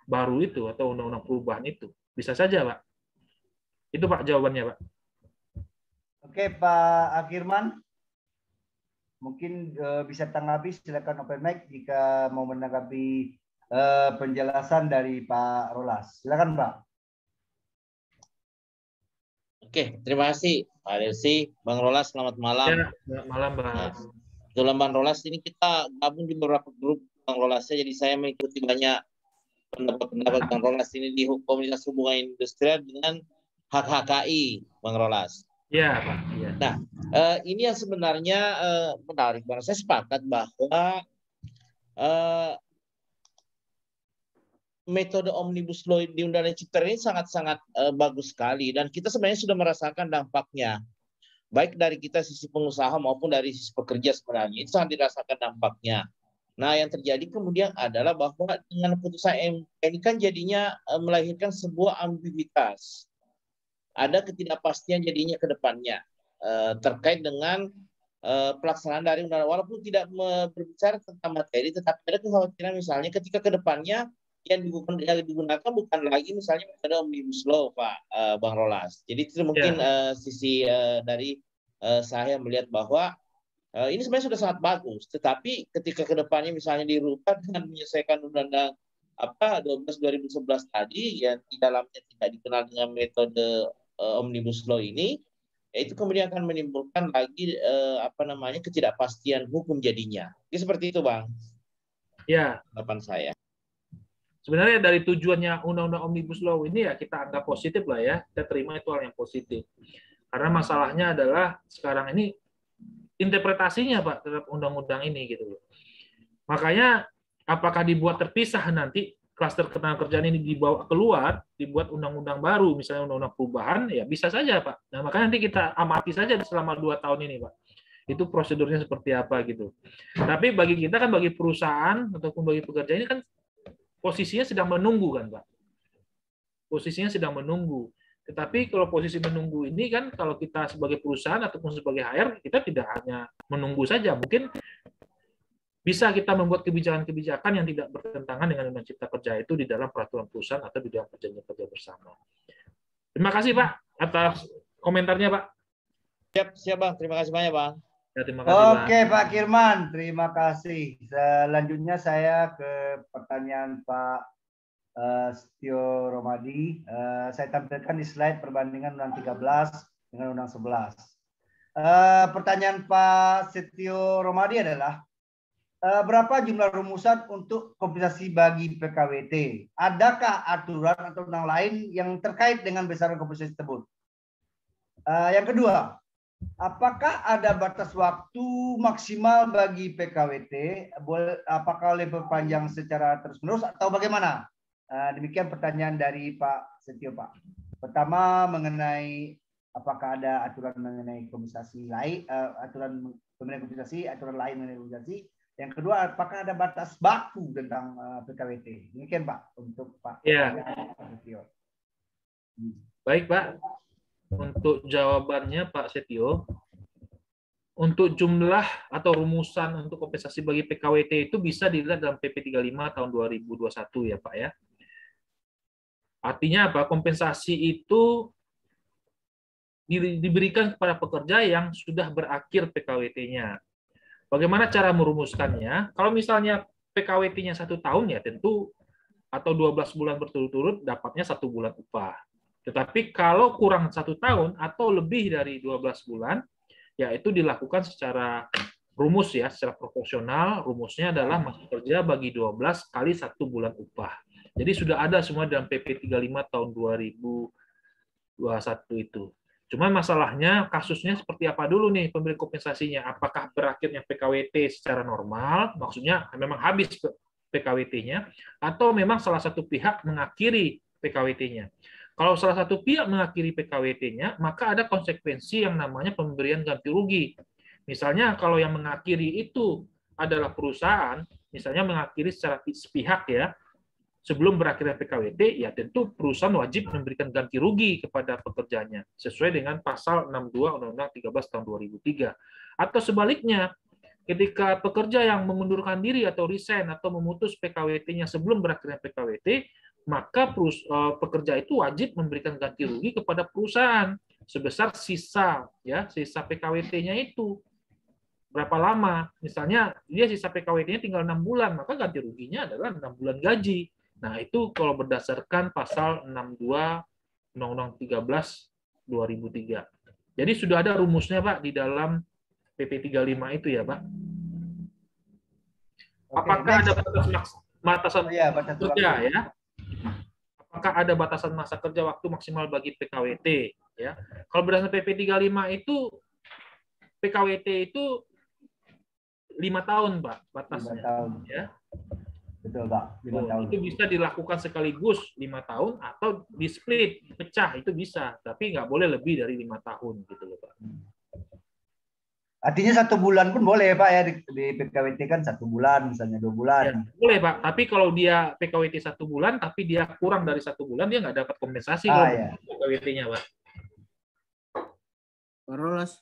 Speaker 6: baru itu atau undang-undang perubahan itu. Bisa saja, Pak. Itu Pak jawabannya, Pak.
Speaker 1: Oke, Pak Akirman. Mungkin uh, bisa tanggapi, silakan open mic jika mau menanggapi uh, penjelasan dari Pak Rolas. Silakan, Pak.
Speaker 3: Oke, terima kasih Pak Delsi, Bang Rolas, selamat malam.
Speaker 6: Ya, selamat malam, Bang.
Speaker 3: Nah, kebetulan Bang Rolas ini kita gabung di beberapa grup Bang Rolasnya, jadi saya mengikuti banyak pendapat-pendapat Bang Rolas ini di Komunitas Hubungan Industrial dengan H K K I, Bang Rolas.
Speaker 6: Iya, Pak. Ya.
Speaker 3: Nah, eh, ini yang sebenarnya eh, menarik, Bang. Saya sepakat bahwa eh, metode Omnibus Law di Undang-Undang Cipta ini sangat-sangat eh, bagus sekali, dan kita sebenarnya sudah merasakan dampaknya, baik dari kita sisi pengusaha maupun dari sisi pekerja sebenarnya itu sangat dirasakan dampaknya. Nah, yang terjadi kemudian adalah bahwa dengan putusan M K ini kan jadinya eh, melahirkan sebuah ambiguitas. Ada ketidakpastian jadinya ke depannya uh, terkait dengan uh, pelaksanaan dari undang-undang, walaupun tidak berbicara tentang materi, tetapi ada kekhawatiran misalnya ketika ke depannya yang digunakan, yang digunakan bukan lagi misalnya metode Omnibus Law, Pak uh, Bang Rolas. Jadi itu mungkin yeah. uh, sisi uh, dari uh, saya melihat bahwa uh, ini sebenarnya sudah sangat bagus, tetapi ketika ke depannya misalnya dirubah dengan menyelesaikan undang-undang apa dua belas dua ribu sebelas tadi yang di dalamnya tidak dikenal dengan metode Uh, Omnibus Law ini, itu kemudian akan menimbulkan lagi uh, apa namanya ketidakpastian hukum jadinya. Jadi seperti itu, Bang.
Speaker 6: Ya.
Speaker 3: Harapan saya.
Speaker 6: Sebenarnya dari tujuannya Undang-Undang Omnibus Law ini ya kita anggap positif lah ya, kita terima itu hal yang positif. Karena masalahnya adalah sekarang ini interpretasinya Pak terhadap undang-undang ini gitu loh. Makanya apakah dibuat terpisah nanti? Klaster ketenagakerjaan ini dibawa keluar, dibuat undang-undang baru, misalnya undang-undang perubahan, ya bisa saja, Pak. Nah, makanya nanti kita amati saja selama dua tahun ini, Pak. Itu prosedurnya seperti apa, gitu. Tapi bagi kita kan, bagi perusahaan, ataupun bagi pekerja ini kan, posisinya sedang menunggu, kan, Pak. Posisinya sedang menunggu. Tetapi kalau posisi menunggu ini kan, kalau kita sebagai perusahaan, ataupun sebagai H R, kita tidak hanya menunggu saja. Mungkin bisa kita membuat kebijakan-kebijakan yang tidak bertentangan dengan Undang-Undang Cipta Kerja itu di dalam peraturan perusahaan atau di dalam perjanjian kerja bersama. Terima kasih Pak atas komentarnya Pak.
Speaker 3: Siap, siap Bang. Terima kasih banyak Bang.
Speaker 6: Ya, terima kasih,
Speaker 1: Oke Pak. Pak Kirman, terima kasih. Selanjutnya saya ke pertanyaan Pak uh, Setio Romadi. Uh, saya tampilkan di slide perbandingan Undang tiga belas dengan Undang sebelas. Uh, pertanyaan Pak Setio Romadi adalah, berapa jumlah rumusan untuk kompensasi bagi P K W T? Adakah aturan atau undang lain yang terkait dengan besaran kompensasi tersebut? Uh, yang kedua, apakah ada batas waktu maksimal bagi P K W T? Apakah boleh berpanjang secara terus-menerus atau bagaimana? Uh, demikian pertanyaan dari Pak Setio, Pak. Pertama, mengenai apakah ada aturan mengenai kompensasi lain, uh, aturan mengenai kompensasi, aturan lain mengenai kompensasi. Yang kedua, apakah ada batas baku tentang uh, P K W T? Demikian Pak untuk Pak.
Speaker 6: Ya. Baik Pak. Untuk jawabannya Pak Setio, untuk jumlah atau rumusan untuk kompensasi bagi P K W T itu bisa dilihat dalam P P tiga puluh lima tahun dua ribu dua puluh satu ya Pak ya. Artinya apa? Kompensasi itu diberikan kepada pekerja yang sudah berakhir P K W T-nya. Bagaimana cara merumuskannya? Kalau misalnya P K W T-nya satu tahun ya tentu atau dua belas bulan berturut-turut dapatnya satu bulan upah. Tetapi kalau kurang satu tahun atau lebih dari dua belas bulan, ya itu dilakukan secara rumus ya, secara proporsional. Rumusnya adalah masa kerja bagi dua belas kali satu bulan upah. Jadi sudah ada semua dalam P P tiga puluh lima tahun dua ribu dua puluh satu itu. Cuman masalahnya kasusnya seperti apa dulu nih pemberi kompensasinya? Apakah berakhirnya P K W T secara normal, maksudnya memang habis P K W T-nya, atau memang salah satu pihak mengakhiri P K W T-nya? Kalau salah satu pihak mengakhiri P K W T-nya, maka ada konsekuensi yang namanya pemberian ganti rugi. Misalnya kalau yang mengakhiri itu adalah perusahaan, misalnya mengakhiri secara sepihak ya, sebelum berakhirnya P K W T, ya tentu perusahaan wajib memberikan ganti rugi kepada pekerjanya, sesuai dengan pasal enam puluh dua Undang-Undang tiga belas tahun dua ribu tiga. Atau sebaliknya, ketika pekerja yang mengundurkan diri atau resign atau memutus P K W T-nya sebelum berakhirnya P K W T, maka perus, uh, pekerja itu wajib memberikan ganti rugi kepada perusahaan sebesar sisa ya sisa P K W T-nya itu berapa lama. Misalnya dia sisa P K W T-nya tinggal enam bulan, maka ganti ruginya adalah enam bulan gaji. Nah, itu kalau berdasarkan pasal enam puluh dua Undang-Undang tiga belas dua ribu tiga. Jadi sudah ada rumusnya, Pak, di dalam P P tiga puluh lima itu ya, Pak. Apakah ada batas batasan
Speaker 1: ya, batas
Speaker 6: kerja ya? Apakah ada batasan masa kerja waktu maksimal bagi P K W T ya? Kalau berdasarkan P P tiga puluh lima itu P K W T itu lima tahun, Pak, batasnya.
Speaker 1: lima tahun.
Speaker 6: Ya.
Speaker 1: Betul, Pak. lima tahun.
Speaker 6: Itu bisa dilakukan sekaligus lima tahun atau di split, pecah itu bisa, tapi nggak boleh lebih dari lima tahun gitu loh, Pak.
Speaker 1: Artinya satu bulan pun boleh, Pak, ya, di, di P K W T kan satu bulan, misalnya dua bulan.
Speaker 6: Ya, boleh, Pak. Tapi kalau dia P K W T satu bulan, tapi dia kurang dari satu bulan, dia nggak dapat kompensasi
Speaker 1: ah,
Speaker 6: kalau
Speaker 1: ya.
Speaker 6: P K W T-nya, Pak.
Speaker 5: Pak Rolas.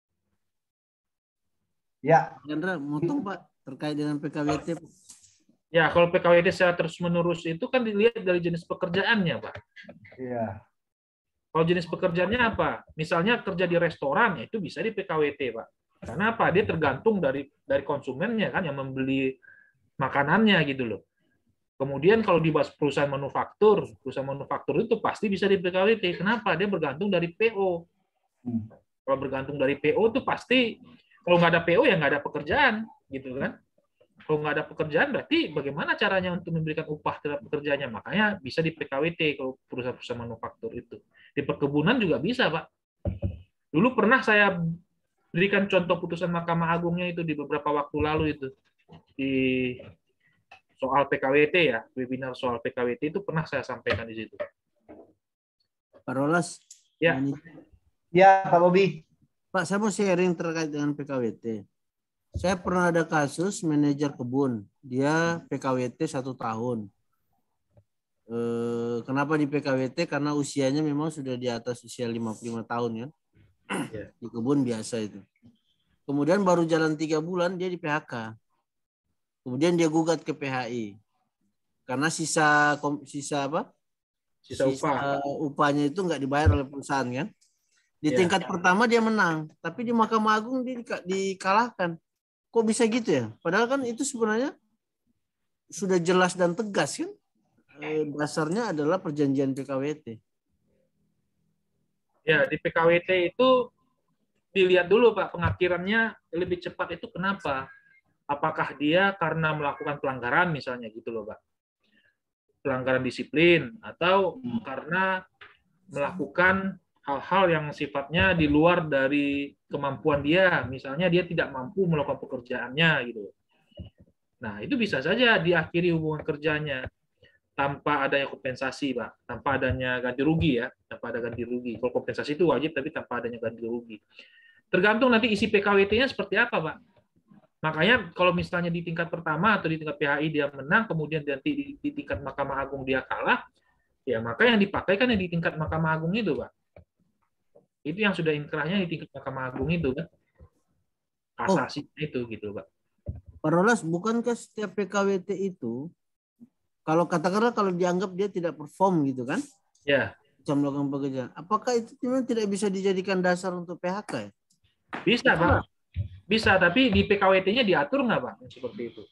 Speaker 1: Ya.
Speaker 5: Chandra, motong Pak terkait dengan P K W T.
Speaker 6: Ya, kalau P K W T secara terus-menerus itu kan dilihat dari jenis pekerjaannya, Pak.
Speaker 1: Iya.
Speaker 6: Kalau jenis pekerjaannya apa? Misalnya kerja di restoran, itu bisa di P K W T, Pak. Karena apa? Dia tergantung dari dari konsumennya kan yang membeli makanannya gitu loh. Kemudian kalau di perusahaan manufaktur, perusahaan manufaktur itu pasti bisa di P K W T. Kenapa? Dia bergantung dari P O. Hmm. Kalau bergantung dari P O itu pasti kalau nggak ada P O ya nggak ada pekerjaan, gitu kan? Kalau nggak ada pekerjaan berarti bagaimana caranya untuk memberikan upah terhadap pekerjaannya? Makanya bisa di P K W T kalau perusahaan-perusahaan manufaktur itu. Di perkebunan juga bisa, Pak. Dulu pernah saya berikan contoh putusan Mahkamah Agungnya itu di beberapa waktu lalu itu di soal P K W T ya, webinar soal P K W T itu pernah saya sampaikan di situ.
Speaker 5: Pak Rolas.
Speaker 6: Ya.
Speaker 1: Ya, Pak Bobi.
Speaker 5: Pak, saya mau sharing terkait dengan P K W T. Saya pernah ada kasus manajer kebun, dia P K W T satu tahun. Eh, kenapa di P K W T? Karena usianya memang sudah di atas usia lima puluh lima tahun ya. Di kebun biasa itu. Kemudian baru jalan tiga bulan dia di P H K. Kemudian dia gugat ke P H I. Karena sisa sisa apa?
Speaker 6: Sisa, sisa
Speaker 5: upah. upahnya itu nggak dibayar oleh perusahaan kan. Di tingkat ya. pertama dia menang, tapi di Mahkamah Agung dia dikalahkan. Kok bisa gitu ya? Padahal kan itu sebenarnya sudah jelas dan tegas kan. E, dasarnya adalah perjanjian P K W T.
Speaker 6: Ya, di P K W T itu dilihat dulu, Pak, pengakhirannya lebih cepat itu kenapa? Apakah dia karena melakukan pelanggaran misalnya gitu loh, Pak. Pelanggaran disiplin atau hmm. karena melakukan hal-hal yang sifatnya di luar dari kemampuan dia, misalnya dia tidak mampu melakukan pekerjaannya gitu. Nah, itu bisa saja diakhiri hubungan kerjanya tanpa adanya kompensasi, Pak, tanpa adanya ganti rugi ya, tanpa ada ganti rugi. Kalau kompensasi itu wajib, tapi tanpa adanya ganti rugi. Tergantung nanti isi P K W T-nya seperti apa, Pak. Makanya kalau misalnya di tingkat pertama atau di tingkat P H I dia menang, kemudian nanti di, di tingkat Mahkamah Agung dia kalah, ya maka yang dipakai kan yang di tingkat Mahkamah Agung itu, Pak. Itu yang sudah inkrahnya di tingkat Mahkamah Agung itu, kan? Kasasi oh. itu gitu, Pak.
Speaker 5: Pak Rolas, bukankah setiap P K W T itu kalau katakanlah kalau dianggap dia tidak perform gitu kan?
Speaker 6: Ya.
Speaker 5: Bisa melakukan pekerjaan. Apakah itu memang tidak bisa dijadikan dasar untuk P H K ya?
Speaker 6: Bisa, Pak. Bisa, tapi di P K W T-nya diatur nggak, Pak? Seperti itu.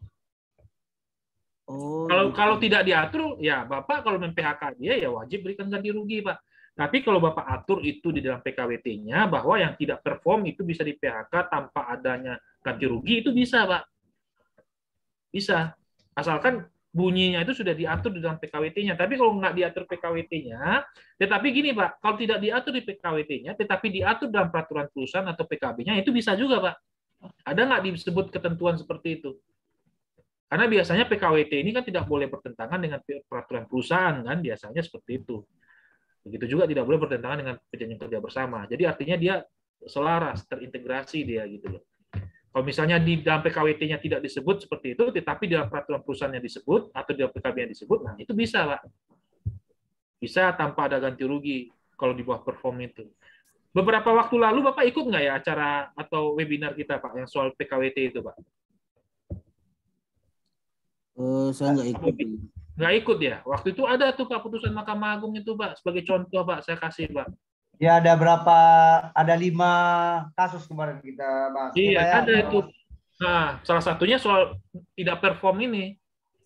Speaker 6: Oh, kalau gitu. Kalau tidak diatur, ya Bapak kalau mem-P H K dia ya wajib berikan ganti rugi, Pak. Tapi kalau Bapak atur itu di dalam P K W T-nya bahwa yang tidak perform itu bisa di P H K tanpa adanya ganti rugi, itu bisa, Pak. Bisa. Asalkan bunyinya itu sudah diatur di dalam P K W T-nya. Tapi kalau nggak diatur P K W T-nya, tetapi gini, Pak, kalau tidak diatur di P K W T-nya, tetapi diatur dalam peraturan perusahaan atau P K B-nya, itu bisa juga, Pak. Ada nggak disebut ketentuan seperti itu? Karena biasanya P K W T ini kan tidak boleh bertentangan dengan peraturan perusahaan, kan? Biasanya seperti itu. Begitu juga tidak boleh bertentangan dengan perjanjian kerja bersama. Jadi artinya dia selaras, terintegrasi dia gitu loh. Kalau misalnya di dalam P K W T-nya tidak disebut seperti itu, tetapi di dalam peraturan perusahaannya disebut, atau di dalam P K B-nya disebut, nah itu bisa, Pak. Bisa tanpa ada ganti rugi kalau di bawah perform itu. Beberapa waktu lalu Bapak ikut nggak ya acara atau webinar kita, Pak, yang soal P K W T itu, Pak?
Speaker 5: Uh, saya nggak ikut.
Speaker 6: Nggak ikut ya? Waktu itu ada tuh Pak putusan Mahkamah Agung itu Pak, sebagai contoh Pak, saya kasih Pak.
Speaker 1: Ya ada berapa, ada lima kasus kemarin kita bahas.
Speaker 6: Iya,
Speaker 1: ya,
Speaker 6: ada itu. Nah, salah satunya soal tidak perform ini.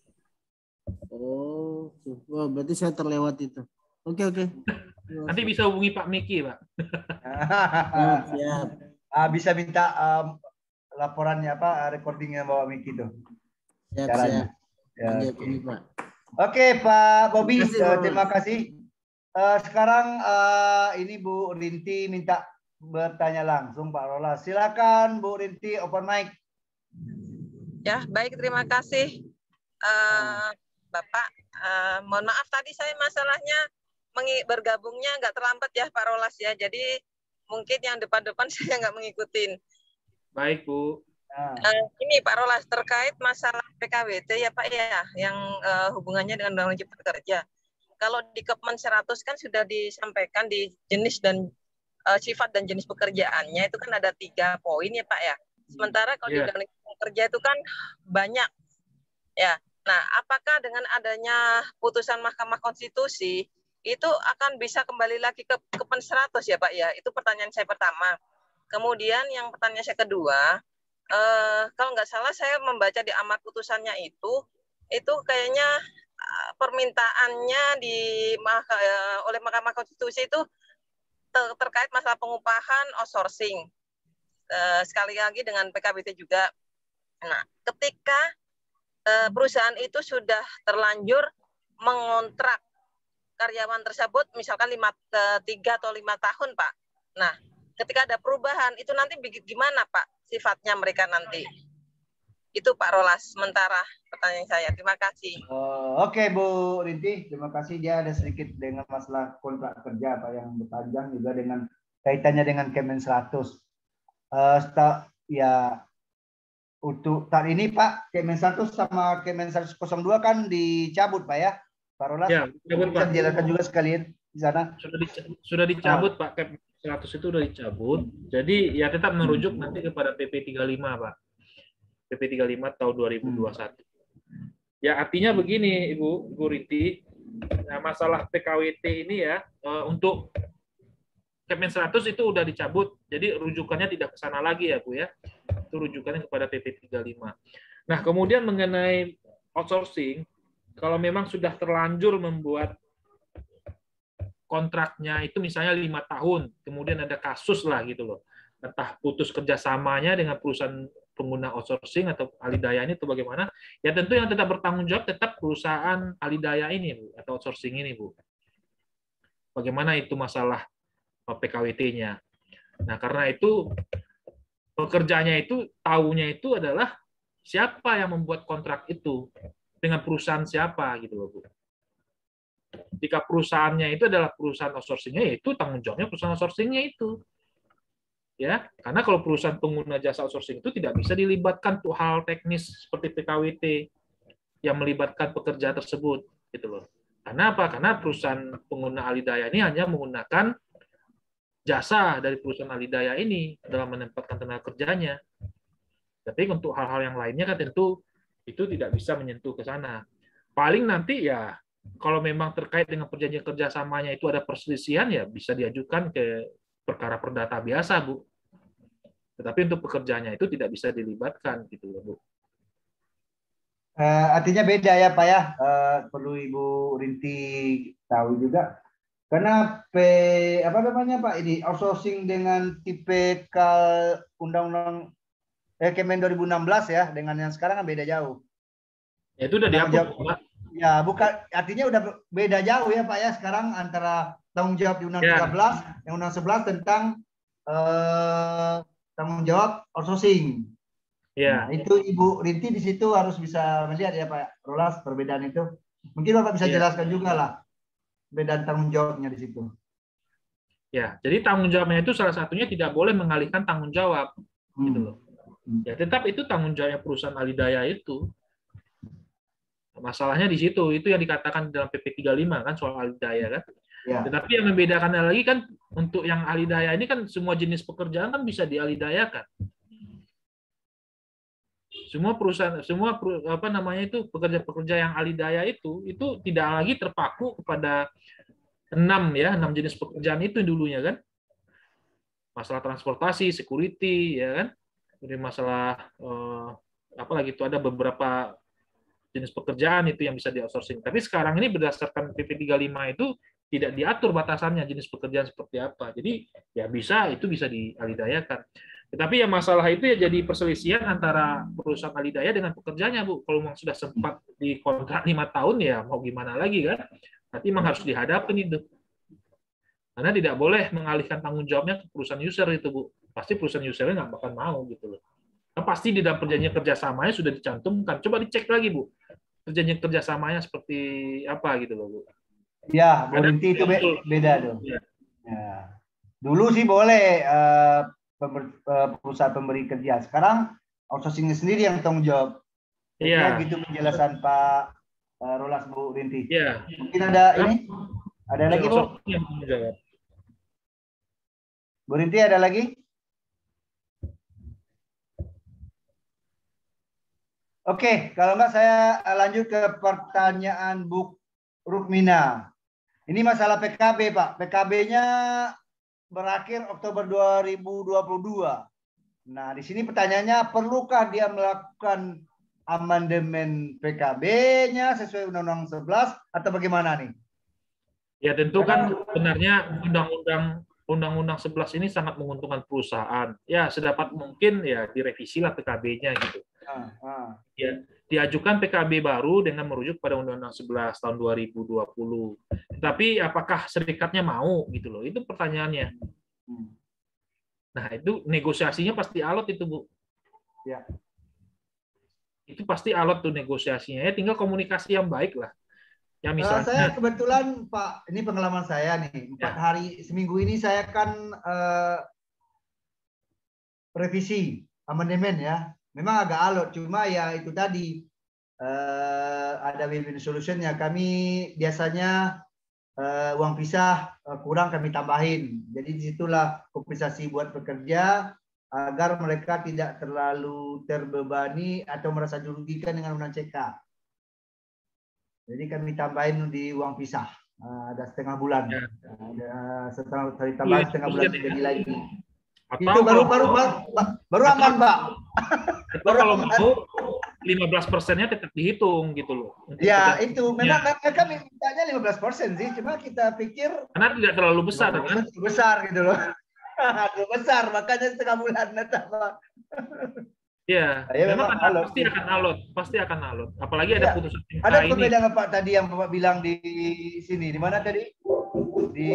Speaker 5: Oh, wah, berarti saya terlewat itu. Oke, oke.
Speaker 6: Nanti bisa hubungi Pak Miki, Pak.
Speaker 5: Oh, siap.
Speaker 1: Ah, bisa minta um, laporannya apa, recordingnya Bapak Miki itu.
Speaker 5: Siap,
Speaker 1: Caranya.
Speaker 5: siap.
Speaker 1: Ya,
Speaker 5: Oke,
Speaker 1: oke.
Speaker 5: Pak.
Speaker 1: Oke, Pak Bobi,
Speaker 5: Terima kasih,
Speaker 1: uh,
Speaker 5: Pak.
Speaker 1: terima kasih. Uh, sekarang uh, ini Bu Rinti minta bertanya langsung Pak Rolas. Silakan Bu Rinti, open mic.
Speaker 8: Ya, baik, terima kasih uh, Bapak. Uh, mohon maaf tadi saya masalahnya mengi- bergabungnya nggak terlambat ya Pak Rolas ya. Jadi mungkin yang depan-depan saya nggak mengikutin.
Speaker 6: Baik Bu.
Speaker 8: Uh, ini Pak Rolas terkait masalah P K W T ya Pak ya, yang uh, hubungannya dengan Undang-Undang Cipta Kerja. Kalau di Kepmen seratus kan sudah disampaikan di jenis dan uh, sifat dan jenis pekerjaannya itu kan ada tiga poin ya Pak ya. Sementara kalau yeah. di Undang-Undang Cipta Kerja itu kan banyak ya. Nah, apakah dengan adanya putusan Mahkamah Konstitusi itu akan bisa kembali lagi ke Kepmen seratus ya Pak ya? Itu pertanyaan saya pertama. Kemudian yang pertanyaan saya kedua, Uh, kalau nggak salah saya membaca di amar putusannya itu, itu kayaknya uh, permintaannya di uh, oleh Mahkamah Konstitusi itu ter terkait masalah pengupahan outsourcing. Uh, sekali lagi dengan P K W T juga. Nah, ketika uh, perusahaan itu sudah terlanjur mengontrak karyawan tersebut, misalkan lima, tiga atau lima tahun, Pak. Nah, ketika ada perubahan, itu nanti gimana, Pak? Sifatnya mereka nanti. Itu Pak Rolas, sementara pertanyaan saya. Terima kasih.
Speaker 1: Uh, Oke okay, Bu Rinti, terima kasih. Dia ada sedikit dengan masalah kontrak kerja Pak yang berpanjang juga dengan kaitannya dengan Kemen seratus. Uh, ya untuk saat ini Pak, Kemen seratus sama Kemen seratus nol dua kan dicabut Pak ya, Pak Rolas. Ya, dicabut, Pak. Bisa dijelaskan juga sekalian di sana.
Speaker 6: Sudah dicabut, sudah dicabut ah. Pak, Kemen seratus itu sudah dicabut. Jadi ya tetap merujuk nanti kepada P P tiga puluh lima Pak. P P tiga puluh lima tahun dua ribu dua puluh satu. Hmm. Ya artinya begini Ibu, Ibu Rinti, nah, masalah P K W T ini ya untuk Kemen seratus itu udah dicabut. Jadi rujukannya tidak ke sana lagi ya Bu ya. Itu rujukannya kepada P P tiga puluh lima. Nah, kemudian mengenai outsourcing, kalau memang sudah terlanjur membuat kontraknya itu misalnya lima tahun, kemudian ada kasus lah gitu loh, entah putus kerjasamanya dengan perusahaan pengguna outsourcing atau alidaya ini atau bagaimana, ya tentu yang tetap bertanggung jawab tetap perusahaan alidaya ini Bu, atau outsourcing ini Bu. Bagaimana itu masalah P K W T-nya. Nah karena itu pekerjanya itu tahunya itu adalah siapa yang membuat kontrak itu dengan perusahaan siapa gitu loh Bu. Jika perusahaannya itu adalah perusahaan outsourcing-nya, ya itu tanggung jawabnya perusahaan outsourcing-nya itu. Ya, karena kalau perusahaan pengguna jasa outsourcing itu tidak bisa dilibatkan tuh hal teknis seperti P K W T yang melibatkan pekerja tersebut, gitu loh. Karena apa? Karena perusahaan pengguna alidaya ini hanya menggunakan jasa dari perusahaan alidaya ini dalam menempatkan tenaga kerjanya. Tapi untuk hal-hal yang lainnya kan tentu itu tidak bisa menyentuh ke sana. Paling nanti ya kalau memang terkait dengan perjanjian kerjasamanya itu ada perselisihan, ya bisa diajukan ke perkara perdata biasa, Bu. Tetapi untuk pekerjaannya itu tidak bisa dilibatkan, gitu loh, Bu.
Speaker 1: Uh, artinya beda ya, Pak ya. Uh, perlu Ibu Rinti tahu juga. Karena P, apa namanya Pak ini outsourcing dengan tipikal undang-undang eh, Kemen dua ribu enam belas ya, dengan yang sekarang kan beda jauh.
Speaker 6: Ya, itu udah dihapus, Pak.
Speaker 1: Ya, bukan, artinya udah beda jauh ya Pak ya sekarang antara tanggung jawab di Undang-Undang tiga belas, ya. Yang Undang sebelas tentang eh, tanggung jawab outsourcing. Ya. Nah, itu Ibu Rinti di situ harus bisa melihat ya Pak Rolas perbedaan itu. Mungkin Bapak bisa ya. jelaskan juga lah perbedaan tanggung jawabnya di situ.
Speaker 6: Ya, jadi tanggung jawabnya itu salah satunya tidak boleh mengalihkan tanggung jawab, hmm. gitu loh. Ya, tetap itu tanggung jawabnya perusahaan alidaya itu. Masalahnya di situ, itu yang dikatakan dalam P P tiga puluh lima kan soal alidaya kan. Ya. Tetapi yang membedakannya lagi kan untuk yang alidaya ini kan semua jenis pekerjaan kan bisa dialidayakan. Semua perusahaan, semua apa namanya itu pekerja-pekerja yang alidaya itu itu tidak lagi terpaku kepada enam ya enam jenis pekerjaan itu dulunya kan. Masalah transportasi, security, ya kan. Kemudian masalah eh, apa lagi itu ada beberapa jenis pekerjaan itu yang bisa di outsourcing. Tapi sekarang ini berdasarkan P P tiga puluh lima itu tidak diatur batasannya jenis pekerjaan seperti apa. Jadi ya bisa itu bisa dialidayakan. Tetapi ya masalah itu ya jadi perselisihan antara perusahaan alidaya dengan pekerjanya, Bu. Kalau memang sudah sempat di kontrak lima tahun ya mau gimana lagi kan? Berarti memang harus dihadapin itu. Karena tidak boleh mengalihkan tanggung jawabnya ke perusahaan user itu, Bu. Pasti perusahaan usernya nggak bakal mau gitu loh. Nah, pasti di dalam perjanjian kerjasamanya sudah dicantumkan. Coba dicek lagi, Bu. Perjanjian kerjasamanya seperti apa gitu loh, Bu.
Speaker 1: Ya, Bu Rinti itu be beda dong. Ya. Ya. Dulu sih boleh uh, pember, uh, perusahaan pemberi kerja. Sekarang outsourcing sendiri yang tanggung jawab.
Speaker 6: Iya.
Speaker 1: Gitu penjelasan Pak uh, Rolas, Bu Rinti.
Speaker 6: Iya.
Speaker 1: Mungkin ada ini? Ada lagi, Bu? Bu Rinti ada lagi? Oke, kalau enggak saya lanjut ke pertanyaan Bu Rukmina. Ini masalah P K B, Pak. P K B-nya berakhir Oktober dua ribu dua puluh dua. Nah, di sini pertanyaannya, perlukah dia melakukan amandemen P K B-nya sesuai Undang-Undang sebelas atau bagaimana nih?
Speaker 6: Ya, tentu kan sebenarnya Undang-Undang Undang-Undang sebelas ini sangat menguntungkan perusahaan. Ya, sedapat mungkin ya direvisilah P K B-nya gitu.
Speaker 1: Ah, ah.
Speaker 6: Ya, diajukan P K B baru dengan merujuk pada Undang-Undang sebelas tahun dua ribu dua puluh. Tapi apakah serikatnya mau gitu loh? Itu pertanyaannya.
Speaker 1: Hmm.
Speaker 6: Nah, itu negosiasinya pasti alot itu, Bu.
Speaker 1: Ya.
Speaker 6: Itu pasti alot tuh negosiasinya. Ya, tinggal komunikasi yang baik lah. Ya, misalnya,
Speaker 1: uh, saya kebetulan Pak, ini pengalaman saya nih, empat ya. hari seminggu ini saya kan uh, revisi amandemen ya. Memang agak alot, cuma ya itu tadi uh, ada win-win solution-nya. Kami biasanya uh, uang pisah uh, kurang kami tambahin. Jadi disitulah kompensasi buat pekerja agar mereka tidak terlalu terbebani atau merasa dirugikan dengan undang C K. Jadi kami tambahin di uang pisah. Uh, ada setengah bulan. Ya. Ada setengah hari tambahan setengah bulan jadi lagi. Atau itu baru baru baru, baru aman, Pak.
Speaker 6: Baru kalau mau lima belas persennya tetap dihitung gitu loh.
Speaker 1: Ya, itu memang mereka mintanya lima belas persen sih, cuma kita pikir
Speaker 6: karena tidak terlalu besar kan?
Speaker 1: Besar gitu loh. Terlalu besar, makanya setengah bulan tetap.
Speaker 6: Iya, ya, memang, memang ada, alot. pasti akan alot, pasti akan alot. Apalagi ya, ada putusan M K
Speaker 1: ada
Speaker 6: ini.
Speaker 1: perbedaan Pak tadi yang Bapak bilang di sini, di mana tadi? Di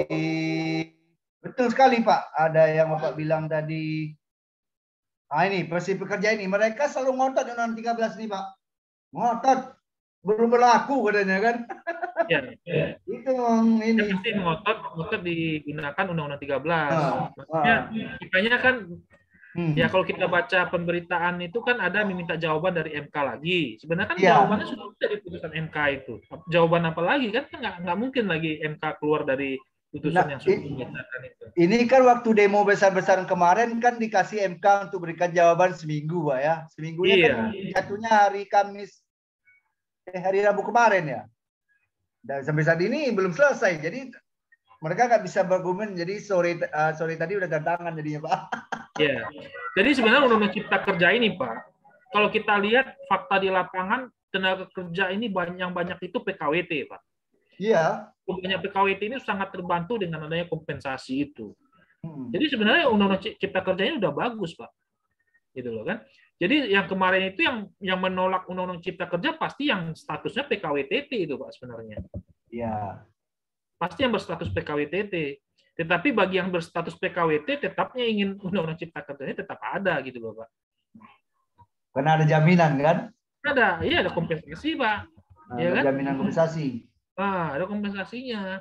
Speaker 1: betul sekali Pak, ada yang Bapak bilang tadi. Ah ini persi pekerja ini, mereka selalu ngotot Undang-Undang tiga belas nih Pak, ngotot belum berlaku katanya kan?
Speaker 6: Ya, ya.
Speaker 1: Itu ini.
Speaker 6: Ya, pasti ngotot, ngotot digunakan Undang-Undang tiga belas. Ah, Maksudnya, ah. Makanya kan. Hmm. Ya kalau kita baca pemberitaan itu kan ada meminta jawaban dari M K lagi. Sebenarnya kan ya. Jawabannya sudah dari putusan M K itu. Jawaban apa lagi kan nggak nggak mungkin lagi M K keluar dari putusan nah, yang sudah dinyatakan itu.
Speaker 1: Ini kan waktu demo besar-besaran kemarin kan dikasih M K untuk berikan jawaban seminggu, Pak ya. Seminggunya iya. Kan jatuhnya hari Kamis, eh, hari Rabu kemarin ya. Dan sampai saat ini belum selesai. Jadi mereka nggak bisa berargumen. Jadi sore uh, sore tadi udah gantangan jadinya Pak.
Speaker 6: Ya, jadi sebenarnya Undang-Undang Cipta Kerja ini, Pak, kalau kita lihat fakta di lapangan, tenaga kerja ini banyak yang banyak itu P K W T, Pak.
Speaker 1: Iya.
Speaker 6: Banyak P K W T ini sangat terbantu dengan adanya kompensasi itu. Hmm. Jadi sebenarnya Undang-Undang Cipta Kerja ini udah bagus, Pak. Gitu loh kan. Jadi yang kemarin itu yang yang menolak Undang-Undang Cipta Kerja pasti yang statusnya P K W T T itu, Pak, sebenarnya.
Speaker 1: Iya.
Speaker 6: Pasti yang berstatus P K W T T. Tetapi bagi yang berstatus P K W T tetapnya ingin Undang-Undang Cipta Kerjanya tetap ada gitu loh, Pak.
Speaker 1: Karena ada jaminan kan?
Speaker 6: Ada, iya ada kompensasi, Pak.
Speaker 1: Nah,
Speaker 6: ya
Speaker 1: ada
Speaker 6: kan?
Speaker 1: Jaminan kompensasi.
Speaker 6: Ah, ada kompensasinya.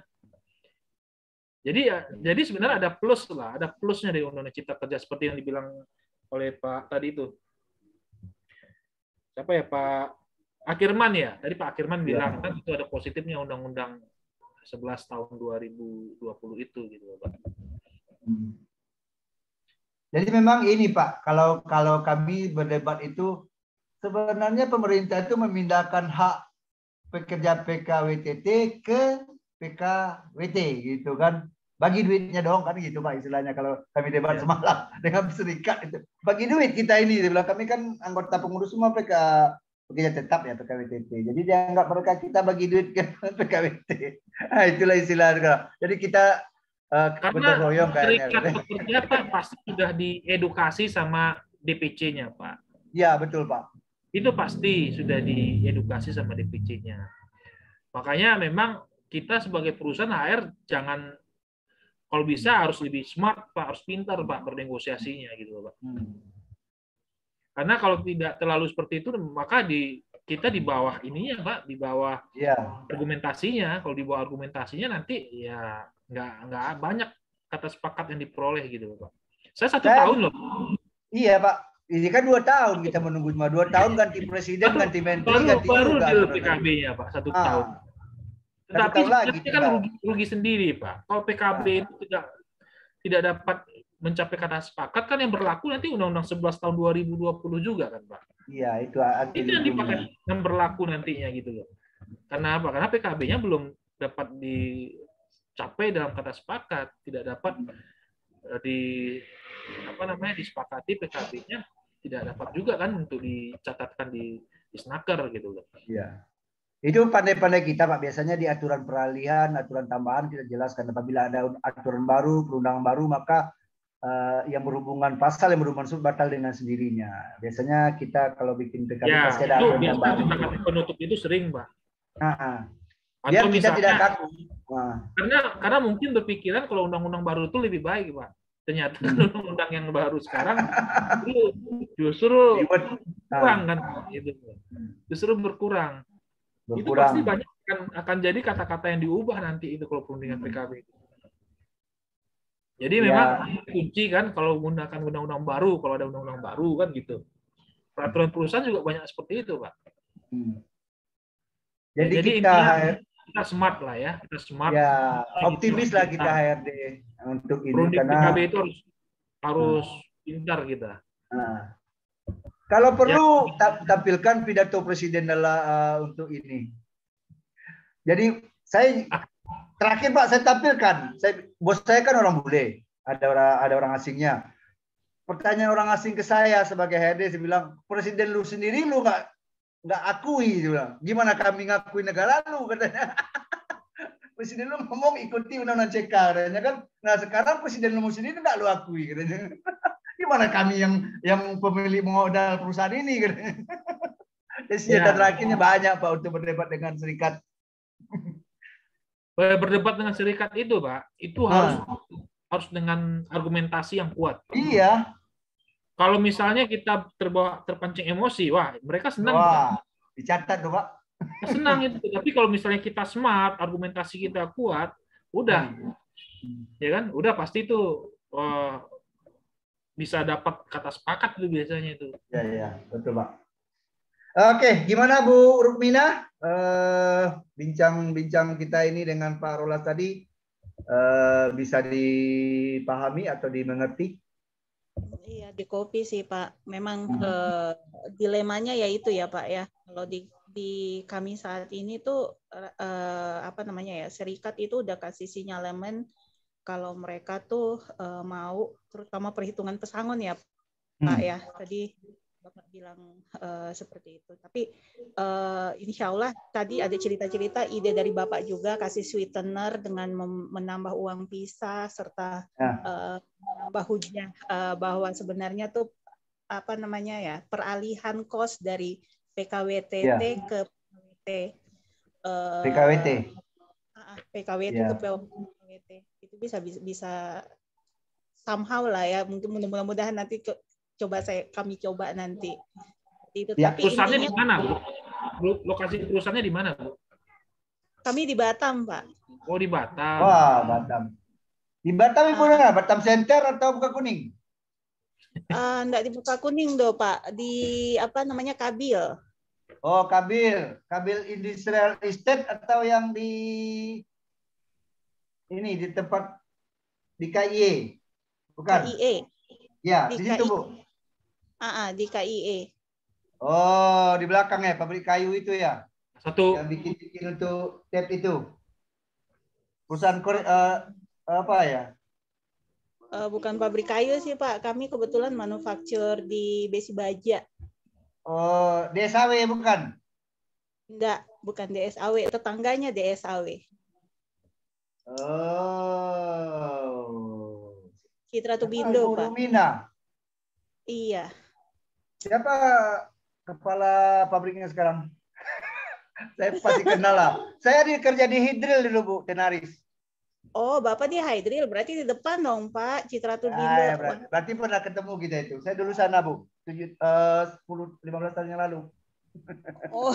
Speaker 6: Jadi ya, jadi sebenarnya ada plus lah, ada plusnya dari Undang-Undang Cipta Kerja seperti yang dibilang oleh Pak tadi itu. Siapa ya, Pak Akirman ya? Tadi Pak Akirman bilang ya. Kan itu ada positifnya Undang-Undang sebelas tahun dua ribu dua puluh itu gitu Pak.
Speaker 1: Hmm. Jadi memang ini Pak, kalau kalau kami berdebat itu sebenarnya pemerintah itu memindahkan hak pekerja P K W T T ke P K W T gitu kan. Bagi duitnya dong kan gitu Pak istilahnya kalau kami debat
Speaker 6: Ya.
Speaker 1: semalam dengan serikat itu. Bagi duit kita ini dia bilang kami kan anggota pengurus semua P K pekerja tetap ya P K W T T. Jadi dianggap mereka kita bagi duit ke P K W T. Nah, itulah istilahnya. Jadi kita uh,
Speaker 6: Karena
Speaker 1: royong
Speaker 6: serikat
Speaker 1: kayaknya.
Speaker 6: pekerja Pak pasti sudah diedukasi sama D P C-nya Pak.
Speaker 1: Ya betul Pak.
Speaker 6: Itu pasti sudah diedukasi sama D P C-nya. Makanya memang kita sebagai perusahaan H R jangan, kalau bisa harus lebih smart Pak, harus pintar Pak bernegosiasinya gitu Pak.
Speaker 1: Hmm.
Speaker 6: Karena kalau tidak terlalu seperti itu maka di kita di bawah ininya Pak, di bawah
Speaker 1: Ya.
Speaker 6: argumentasinya. Kalau di bawah argumentasinya nanti ya nggak nggak banyak kata sepakat yang diperoleh gitu Pak. Saya satu
Speaker 1: Saya-
Speaker 6: tahun loh.
Speaker 1: Iya Pak. Ini kan dua tahun kita menunggu cuma dua tahun ganti presiden,
Speaker 6: Baru-
Speaker 1: ganti menteri,
Speaker 6: Baru
Speaker 1: ganti
Speaker 6: baru
Speaker 1: juga.
Speaker 6: deal P K B-nya Pak satu
Speaker 1: Ah.
Speaker 6: tahun.
Speaker 1: Satu
Speaker 6: Tetapi
Speaker 1: tahun lagi
Speaker 6: sebenarnya kan
Speaker 1: tinggal.
Speaker 6: rugi, rugi sendiri Pak. Kalau P K B
Speaker 1: Ah.
Speaker 6: itu tidak tidak dapat mencapai kata sepakat kan yang berlaku nanti Undang-Undang sebelas tahun dua ribu dua puluh juga kan Pak.
Speaker 1: Iya itu arti
Speaker 6: Itu yang dipakai
Speaker 1: ujungnya.
Speaker 6: yang berlaku nantinya gitu loh. Karena apa? Karena P K B-nya belum dapat dicapai dalam kata sepakat, tidak dapat eh, di apa namanya disepakati P K B-nya tidak dapat juga kan untuk dicatatkan di di Snaker gitu loh.
Speaker 1: Iya. Itu pandai-pandai kita Pak. Biasanya di aturan peralihan, aturan tambahan kita jelaskan apabila ada aturan baru, perundangan baru maka uh, yang berhubungan pasal yang berhubungan sub batal dengan sendirinya. Biasanya kita kalau bikin P K B
Speaker 6: Ya,
Speaker 1: pasti ada
Speaker 6: itu
Speaker 1: aturan
Speaker 6: biasanya
Speaker 1: tambahan.
Speaker 6: tindakan penutup itu sering, Pak.
Speaker 1: Nah,
Speaker 6: Atau
Speaker 1: biar kita
Speaker 6: misalnya,
Speaker 1: tidak kaku. Nah,
Speaker 6: karena karena mungkin berpikiran kalau undang-undang baru itu lebih baik, Pak. Ternyata
Speaker 1: Hmm.
Speaker 6: undang-undang yang baru sekarang itu justru
Speaker 1: ribet.
Speaker 6: kurang
Speaker 1: Nah,
Speaker 6: kan gitu. Justru berkurang. Itu
Speaker 1: berkurang.
Speaker 6: pasti banyak akan, akan jadi kata-kata yang diubah nanti itu kalau perundingan P K B. Jadi
Speaker 1: Ya.
Speaker 6: memang kunci kan kalau menggunakan undang-undang baru, kalau ada undang-undang baru kan gitu. Peraturan perusahaan juga banyak seperti itu, Pak.
Speaker 1: Hmm. Jadi,
Speaker 6: Jadi
Speaker 1: kita
Speaker 6: intinya kita smart lah ya, kita smart.
Speaker 1: ya optimis lah kita H R D untuk ini
Speaker 6: Perunding
Speaker 1: karena
Speaker 6: P K B itu harus harus pintar kita.
Speaker 1: nah, kalau perlu ta- tampilkan pidato presiden dalam uh, untuk ini. Jadi saya terakhir Pak saya tampilkan. Saya, bos saya kan orang bule, ada orang ada orang asingnya. Pertanyaan orang asing ke saya sebagai H R D, saya bilang presiden lu sendiri lu nggak nggak akui, dia bilang. Gimana kami ngakui negara lu katanya. Presiden lu ngomong ikuti undang-undang C K katanya kan. Nah sekarang presiden lu sendiri nggak lu akui katanya. Gimana kami yang yang pemilik modal perusahaan ini katanya. Jadi senjata
Speaker 6: Ya.
Speaker 1: terakhirnya banyak Pak untuk berdebat dengan serikat.
Speaker 6: Berdebat dengan serikat itu, Pak, itu
Speaker 1: Nah.
Speaker 6: harus harus dengan argumentasi yang kuat.
Speaker 1: Iya.
Speaker 6: Kalau misalnya kita terbawa terpancing emosi, wah mereka senang.
Speaker 1: Wah, dicatat tuh Pak.
Speaker 6: Pak. Senang itu. Tapi kalau misalnya kita smart, argumentasi kita kuat, udah, ya kan, udah pasti itu eh, bisa dapat kata sepakat itu biasanya itu.
Speaker 1: Ya, ya, betul Pak. Oke, gimana Bu Rukmina? Eh, bincang-bincang kita ini dengan Pak Rolas tadi eh, bisa dipahami atau dimengerti?
Speaker 4: Iya, di kopi sih Pak. Memang
Speaker 1: Hmm.
Speaker 4: eh, dilemanya ya itu ya Pak ya. Kalau di di kami saat ini tuh eh, apa namanya ya, serikat itu udah kasih sinyalemen kalau mereka tuh eh, mau terutama perhitungan pesangon ya Pak
Speaker 1: Hmm.
Speaker 4: ya. Tadi Bapak bilang eh, seperti itu. Tapi eh, insya Allah tadi ada cerita-cerita ide dari Bapak juga kasih sweetener dengan mem- menambah uang pisah serta
Speaker 1: Ya.
Speaker 4: eh, menambah hujah eh, bahwa sebenarnya tuh apa namanya ya peralihan kos dari P K W T T
Speaker 1: Ya.
Speaker 4: ke P K W T. eh,
Speaker 1: P K W T.
Speaker 4: ah, P K W T
Speaker 1: Ya.
Speaker 4: ke P K W T itu bisa bisa, bisa somehow lah ya mungkin mudah-mudahan nanti ke, coba saya kami coba nanti itu
Speaker 1: Ya,
Speaker 4: tapi
Speaker 6: Perusahaannya di
Speaker 4: intinya
Speaker 6: mana, Bu? Bu- Lokasi perusahaannya di mana, Bu?
Speaker 4: kami di Batam Pak.
Speaker 6: Oh, di Batam.
Speaker 1: Wah, Batam. Di Batam Ibu mana? Batam Center atau Buka Kuning?
Speaker 4: Uh, enggak di Buka Kuning doh Pak, di apa namanya Kabil.
Speaker 1: Oh, Kabil. Kabil Industrial Estate atau yang di ini di tempat di K I E? Bukan?
Speaker 4: K I E.
Speaker 1: Ya,
Speaker 4: Di
Speaker 1: di situ,
Speaker 4: K I E.
Speaker 1: Bu.
Speaker 4: Ah, ah, di K I E.
Speaker 1: Oh, di belakang ya, pabrik kayu itu ya?
Speaker 6: Satu.
Speaker 1: Yang bikin-bikin untuk tape itu. Perusahaan uh, apa ya?
Speaker 4: Uh, bukan pabrik kayu sih Pak, kami kebetulan manufaktur di besi baja.
Speaker 1: Oh, D S A W bukan?
Speaker 4: Enggak, bukan D S A W, tetangganya D S A W.
Speaker 1: Oh.
Speaker 4: Citra Tubindo, Pak.
Speaker 1: Rumina.
Speaker 4: Iya.
Speaker 1: Siapa kepala pabriknya sekarang? Saya pasti kenal lah. Saya kerja di Hidril dulu, Bu, Tenaris.
Speaker 4: Oh, Bapak di Hydril, berarti di depan dong, Pak. Citra Tubindo.
Speaker 1: Ah, ya, berarti, berarti pernah ketemu kita itu. Saya dulu sana, Bu. sepuluh lima belas tahun yang lalu.
Speaker 4: Oh.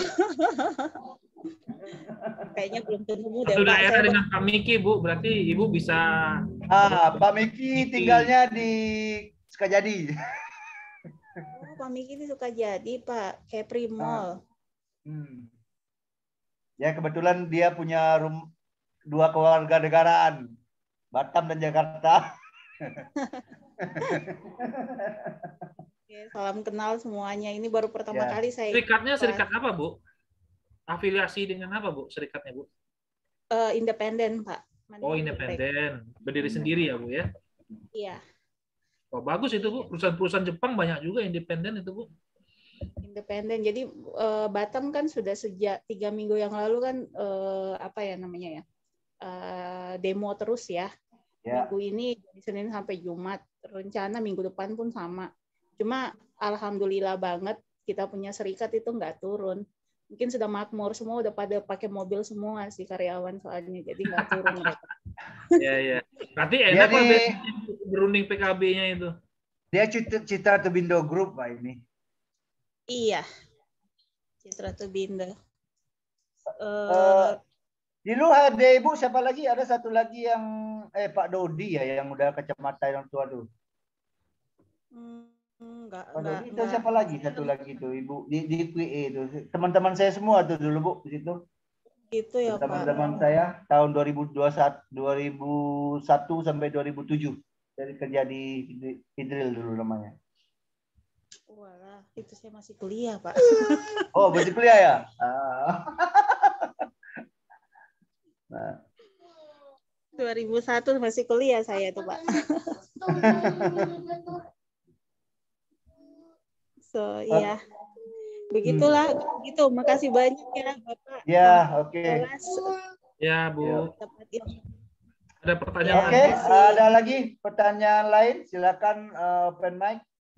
Speaker 4: Kayaknya belum ketemu deh,
Speaker 6: Satu
Speaker 4: Pak.
Speaker 6: daerah
Speaker 4: Saya
Speaker 6: dengan Pak Miki, Bu. Berarti Ibu bisa...
Speaker 1: Ah, Pak Miki tinggalnya di Sukajadi.
Speaker 4: Oh, Pak Miki ini suka jadi, Pak. Kayak Primol.
Speaker 1: Hmm. Ya, kebetulan dia punya rum dua keluarga negaraan. Batam dan Jakarta.
Speaker 4: Oke, salam kenal semuanya. Ini baru pertama
Speaker 1: Ya.
Speaker 4: kali saya...
Speaker 6: Serikatnya serikat apa, Bu? Afiliasi dengan apa, Bu? Serikatnya, Bu?
Speaker 4: Uh, independen, Pak.
Speaker 6: Oh, independen. Berdiri sendiri ya, Bu, ya?
Speaker 4: Iya.
Speaker 6: Oh, bagus itu, Bu. Perusahaan-perusahaan Jepang banyak juga independen itu, Bu.
Speaker 4: Independen. Jadi uh, Batam kan sudah sejak tiga minggu yang lalu kan uh, apa ya namanya ya uh, demo terus ya. Ya. Minggu ini dari Senin sampai Jumat. Rencana minggu depan pun sama. Cuma alhamdulillah banget kita punya serikat itu nggak turun. Mungkin sudah makmur semua udah pada pakai mobil semua sih karyawan soalnya jadi nggak turun mereka.
Speaker 6: Iya iya. Berarti enak Pak
Speaker 1: Jadi,
Speaker 6: berunding P K B-nya itu.
Speaker 1: Dia Citra Tubindo Group Pak ini.
Speaker 4: Iya. Citra Tubindo. Uh,
Speaker 1: uh, dulu ada Ibu siapa lagi? Ada satu lagi yang eh Pak Dodi ya yang udah kacamata yang tua tuh.
Speaker 4: Enggak,
Speaker 1: Pak
Speaker 4: enggak,
Speaker 1: Dodi itu
Speaker 4: enggak.
Speaker 1: siapa lagi? Satu lagi tuh Ibu di di Q E itu. Teman-teman saya semua tuh dulu Bu di situ.
Speaker 4: Itu ya Pak.
Speaker 1: Teman-teman saya tahun dua ribu dua puluh satu sampai dua ribu tujuh. Dari kerja di Hidril dulu namanya.
Speaker 4: Walah, itu saya masih kuliah, Pak.
Speaker 1: Oh, masih kuliah ya? Ah. Nah.
Speaker 4: dua ribu satu masih kuliah saya tuh, Pak. So, iya. Begitulah, hmm. gitu. Makasih banyak ya, Bapak.
Speaker 1: Ya, oke. Okay.
Speaker 6: Ya, Bu. Ada pertanyaan?
Speaker 1: Oke, okay. Ada lagi pertanyaan lain? Silakan uh, open mic.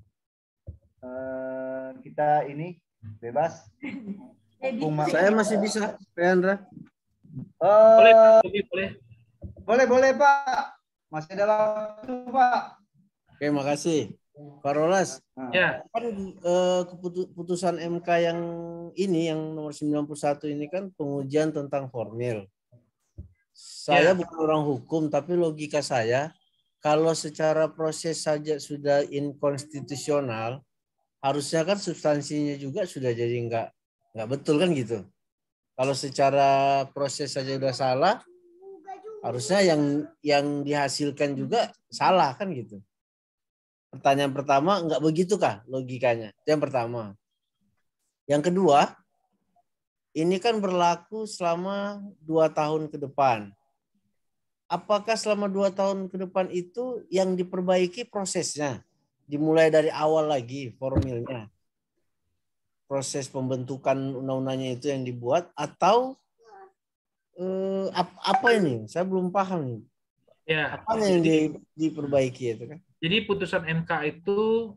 Speaker 1: Uh, kita ini bebas.
Speaker 5: Saya masih bisa, Pak Andra.
Speaker 1: Uh,
Speaker 6: boleh, boleh.
Speaker 1: Boleh, boleh, Pak. Masih ada waktu, Pak.
Speaker 5: Oke, makasih. Pak Rolas.
Speaker 6: Ya.
Speaker 5: Kan uh, keputusan M K yang ini, yang nomor sembilan puluh satu ini kan pengujian tentang formil. Saya ya. bukan orang hukum, tapi logika saya, kalau secara proses saja sudah inkonstitusional, harusnya kan substansinya juga sudah jadi nggak nggak betul kan gitu. Kalau secara proses saja sudah salah, harusnya yang yang dihasilkan juga salah kan gitu. Pertanyaan pertama, nggak begitukah logikanya? Yang pertama. Yang kedua, ini kan berlaku selama dua tahun ke depan. Apakah selama dua tahun ke depan itu yang diperbaiki prosesnya? Dimulai dari awal lagi formilnya. Proses pembentukan undang-undangnya itu yang dibuat atau eh, apa ini? Saya belum paham.
Speaker 6: Ya.
Speaker 5: Apa yang di, diperbaiki itu kan?
Speaker 6: Jadi putusan M K itu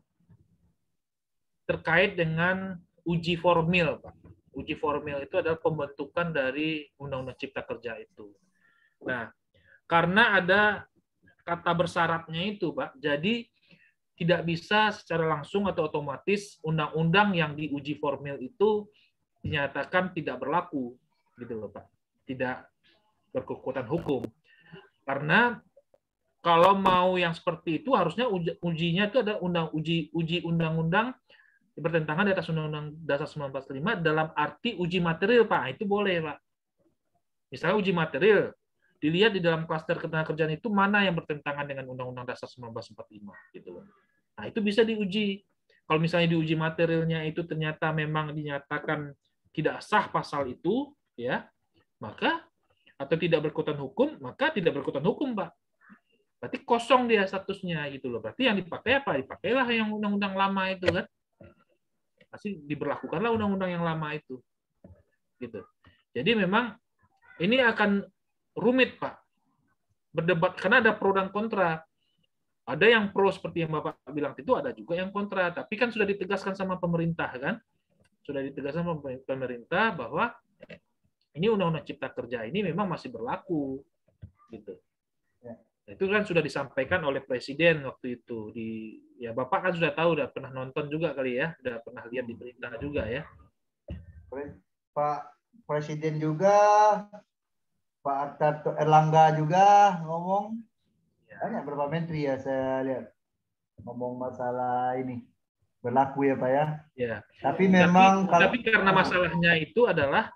Speaker 6: terkait dengan uji formil, Pak. Uji formil itu adalah pembentukan dari Undang-Undang Cipta Kerja itu. Nah, karena ada kata bersyaratnya itu, Pak, jadi tidak bisa secara langsung atau otomatis undang-undang yang diuji formil itu dinyatakan tidak berlaku, gitu loh, Pak. Tidak berkekuatan hukum. Karena kalau mau yang seperti itu harusnya uji, ujinya itu ada undang uji uji undang-undang bertentangan di atas Undang-Undang Dasar seribu sembilan ratus empat puluh lima dalam arti uji material, Pak. Itu boleh, Pak. Misalnya uji material, dilihat di dalam klaster ketenagakerjaan itu mana yang bertentangan dengan Undang-Undang Dasar seribu sembilan ratus empat puluh lima gitu loh. Nah, itu bisa diuji. kalau misalnya diuji materialnya itu ternyata memang dinyatakan tidak sah pasal itu, ya, maka atau tidak berkekuatan hukum, maka tidak berkekuatan hukum, Pak. Berarti kosong dia statusnya gitu loh. Berarti yang dipakai apa? Dipakailah yang undang-undang lama itu kan. Pasti diberlakukanlah undang-undang yang lama itu. Gitu. Jadi memang ini akan rumit, Pak. Berdebat karena ada pro dan kontra. Ada yang pro seperti yang Bapak bilang itu, ada juga yang kontra. Tapi kan sudah ditegaskan sama pemerintah kan? Sudah ditegaskan sama pemerintah bahwa ini Undang-Undang Cipta Kerja ini memang masih berlaku, gitu. Ya. Itu kan sudah disampaikan oleh Presiden waktu itu. Di ya Bapak kan sudah tahu, sudah pernah nonton juga kali ya, sudah pernah lihat di berita juga ya.
Speaker 1: Pak Presiden juga, Pak Arta Erlangga juga ngomong. Banyak berapa menteri ya saya lihat ngomong masalah ini berlaku ya Pak ya.
Speaker 6: Ya.
Speaker 1: Tapi memang
Speaker 6: tapi,
Speaker 1: kalau
Speaker 6: tapi karena masalahnya itu adalah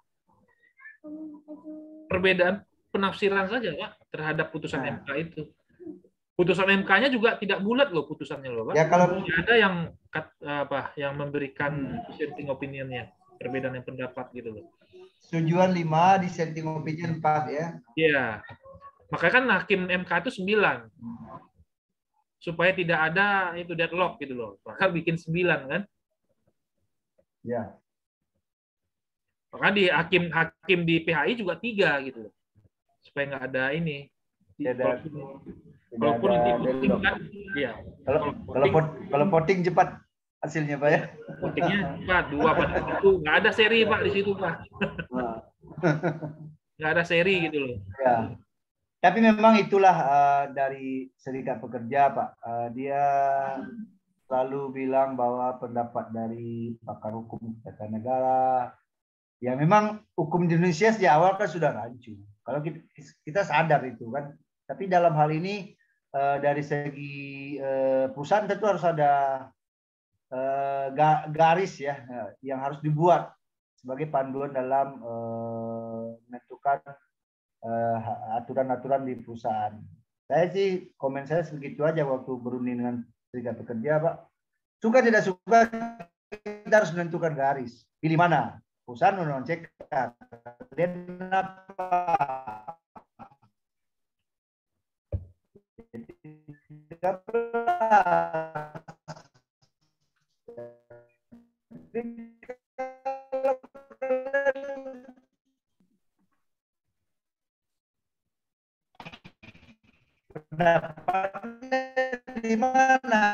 Speaker 6: perbedaan penafsiran saja Pak terhadap putusan nah. M K itu. Putusan M K-nya juga tidak bulat loh putusannya loh Pak.
Speaker 1: Ya kalau
Speaker 6: ada yang apa yang memberikan dissenting opinion-nya, perbedaan yang pendapat gitu loh.
Speaker 1: Setujuan lima, dissenting opinion empat ya.
Speaker 6: Iya. Makanya kan hakim M K itu sembilan. Supaya tidak ada itu deadlock gitu loh. Maka bikin sembilan kan?
Speaker 1: Ya.
Speaker 6: Maka di hakim hakim di P H I juga tiga gitu loh. Supaya nggak ada ini.
Speaker 1: Tidak,
Speaker 6: walaupun nanti voting kan, ya.
Speaker 1: Kalau kalau kalau voting cepat hasilnya Pak ya.
Speaker 6: Votingnya cepat dua pada itu nggak ada seri Pak di situ Pak. Nggak ada seri gitu loh.
Speaker 1: Ya. Tapi memang itulah uh, dari Serikat Pekerja, Pak. Uh, dia selalu bilang bahwa pendapat dari pakar hukum tata negara, ya memang hukum di Indonesia sejak awal kan sudah rancu. Kalau kita, kita sadar itu kan. Tapi dalam hal ini uh, dari segi uh, perusahaan tentu harus ada uh, garis ya yang harus dibuat sebagai panduan dalam uh, menentukan aturan-aturan di perusahaan. Saya sih komen saya segitu aja waktu berunding dengan Serikat Pekerja, Pak. Suka tidak suka kita harus menentukan garis. Pilih mana? Perusahaan non cekat. Dan apa? Pendapatnya di mana?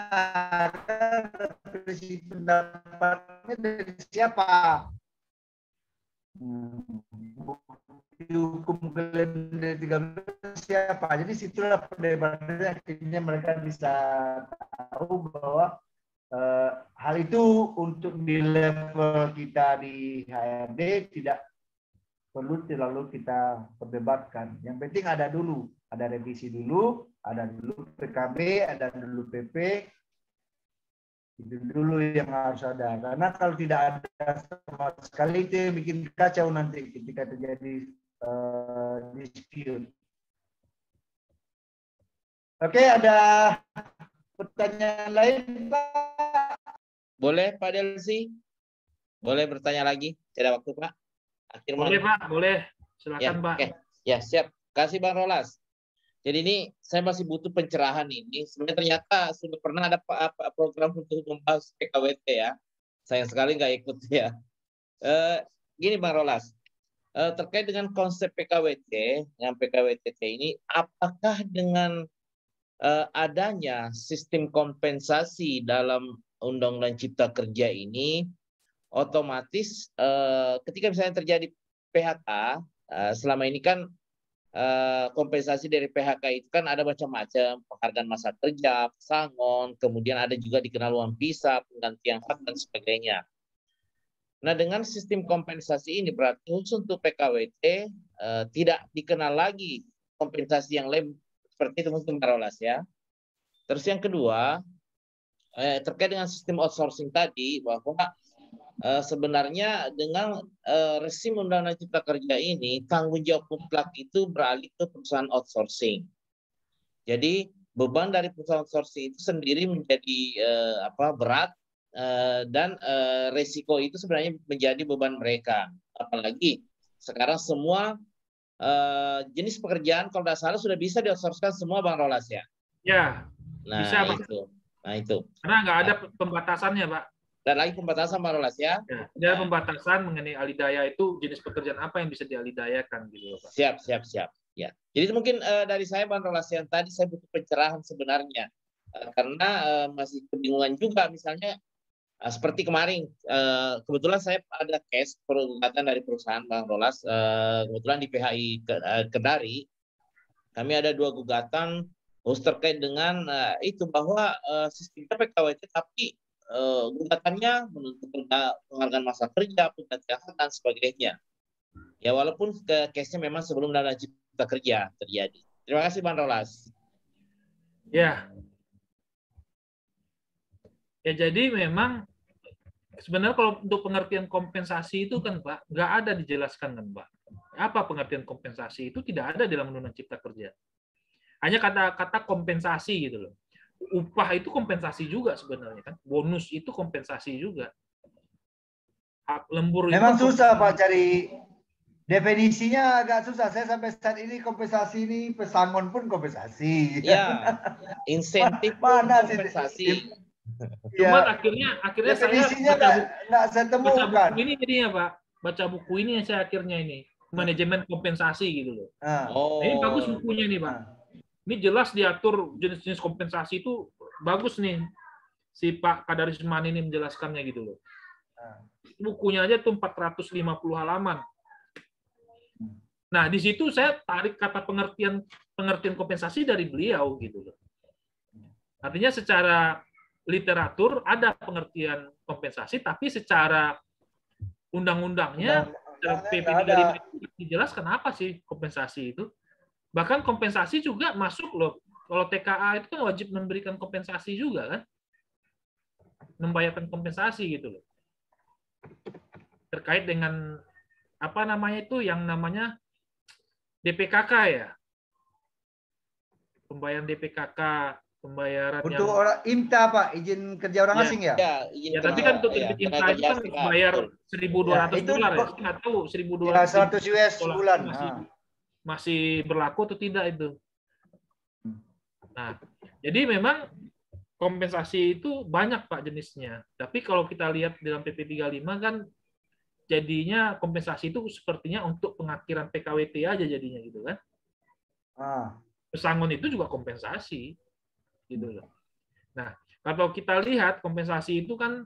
Speaker 1: Pendapatnya dari siapa? Hmm. Hukum kalian dari tiga belas siapa? Jadi situlah perdebatannya akhirnya mereka bisa tahu bahwa eh, hal itu untuk di level kita di H R D tidak perlu terlalu kita perdebatkan. Yang penting ada dulu. Ada revisi dulu, ada dulu P K B, ada dulu P P, itu dulu yang harus ada. Karena kalau tidak ada sama sekali itu yang bikin kacau nanti ketika terjadi uh, dispute. Oke, ada pertanyaan lain, Pak?
Speaker 3: Boleh, Pak Delsi? Boleh bertanya lagi? Tidak waktu, Pak? Akhir
Speaker 6: boleh, Pak. Boleh. Silakan,
Speaker 3: ya,
Speaker 6: Pak.
Speaker 3: Oke. Ya, siap. Kasih Bang Rolas. Jadi ini saya masih butuh pencerahan ini. Sebenarnya ternyata sudah pernah ada program untuk membahas P K W T ya. Sayang sekali nggak ikut ya. E, gini Bang Rolas, e, terkait dengan konsep P K W T, dengan P K W T ini, apakah dengan e, adanya sistem kompensasi dalam Undang-Undang Cipta Kerja ini, otomatis e, ketika misalnya terjadi P H K, e, selama ini kan Uh, kompensasi dari P H K itu kan ada macam-macam, penghargaan masa kerja, pesangon, kemudian ada juga dikenal uang pisah, penggantian hak dan sebagainya. Nah, dengan sistem kompensasi ini berarti khusus untuk P K W T uh, tidak dikenal lagi kompensasi yang lain seperti itu mungkin Rolas ya. Terus yang kedua eh, terkait dengan sistem outsourcing tadi bahwa Uh, sebenarnya dengan uh, rezim Undang-Undang Cipta Kerja ini tanggung jawab mutlak itu beralih ke perusahaan outsourcing. Jadi beban dari perusahaan outsourcing itu sendiri menjadi uh, apa berat uh, dan uh, resiko itu sebenarnya menjadi beban mereka. Apalagi sekarang semua uh, jenis pekerjaan kalau tidak salah sudah bisa di-outsource-kan semua Bang Rolas ya.
Speaker 6: Ya,
Speaker 3: nah,
Speaker 6: bisa Pak.
Speaker 3: Itu. Nah itu.
Speaker 6: Karena nggak ada pembatasannya Pak.
Speaker 3: Dan lagi pembatasan Bang Rolas ya.
Speaker 6: Ya, ada nah. pembatasan mengenai alidaya itu jenis pekerjaan apa yang bisa dialidayakan gitu Pak.
Speaker 3: Siap, siap, siap. Ya. Jadi mungkin uh, dari saya Bang Rolas yang tadi saya butuh pencerahan sebenarnya. Uh, karena uh, masih kebingungan juga misalnya uh, seperti kemarin uh, kebetulan saya ada case pergugatan dari perusahaan Bang Rolas uh, kebetulan di P H I Kendari kami ada dua gugatan khusus terkait dengan uh, itu bahwa uh, sistemnya P K W T tapi Uh, gugatannya menuntut penghargaan masa kerja, penggantian dan sebagainya. Ya walaupun ke case-nya memang sebelum Undang-Undang Cipta Kerja terjadi. Terima kasih Bang Rolas.
Speaker 6: Ya. Ya jadi memang sebenarnya kalau untuk pengertian kompensasi itu kan Pak, nggak ada dijelaskan kan Pak. Apa pengertian kompensasi itu tidak ada dalam Undang-Undang Cipta Kerja. Hanya kata-kata kompensasi gitu loh. Upah itu kompensasi juga sebenarnya kan, bonus itu kompensasi juga. Hak lembur
Speaker 1: memang
Speaker 6: itu
Speaker 1: susah Pak cari definisinya, agak susah. Saya sampai saat ini kompensasi ini pesangon pun kompensasi.
Speaker 3: Ya, insentif
Speaker 1: mana
Speaker 3: kompensasi.
Speaker 6: Cuma ya. akhirnya akhirnya
Speaker 1: definisinya
Speaker 6: saya baca,
Speaker 1: nggak saya temukan.
Speaker 6: Baca buku ini jadinya Pak, baca buku ini saya akhirnya ini manajemen kompensasi gitu loh.
Speaker 1: Ah.
Speaker 6: Oh. Nah, ini bagus bukunya nih Pak. Ah. Ini jelas diatur jenis-jenis kompensasi itu bagus nih. Si Pak Kadarisman ini menjelaskannya gitu loh. Bukunya aja tuh empat ratus lima puluh halaman. Nah, di situ saya tarik kata pengertian pengertian kompensasi dari beliau gitu loh. Artinya secara literatur ada pengertian kompensasi, tapi secara undang-undangnya, secara P P tiga puluh lima dijelaskan apa sih kompensasi itu. Bahkan kompensasi juga masuk loh. Kalau T K A itu kan wajib memberikan kompensasi juga kan. Membayarkan kompensasi gitu loh. Terkait dengan apa namanya itu yang namanya D P K K ya. Pembayaran D P K K, pembayaran
Speaker 1: untuk
Speaker 6: yang...
Speaker 1: orang I M T A Pak, izin kerja orang
Speaker 6: ya,
Speaker 1: asing ya?
Speaker 3: Ya,
Speaker 6: ya tapi kan untuk ya, I M T A itu kan bayar seribu dua ratus dolar ya. Saya nggak tahu seribu dua ratus
Speaker 1: ya, seratus U S sebulan.
Speaker 6: Masih, masih berlaku atau tidak itu. Nah, jadi memang kompensasi itu banyak Pak jenisnya. Tapi kalau kita lihat dalam P P tiga puluh lima kan jadinya kompensasi itu sepertinya untuk pengakhiran P K W T aja jadinya gitu kan.
Speaker 1: Ah.
Speaker 6: Pesangon itu juga kompensasi gitu loh. Nah, kalau kita lihat kompensasi itu kan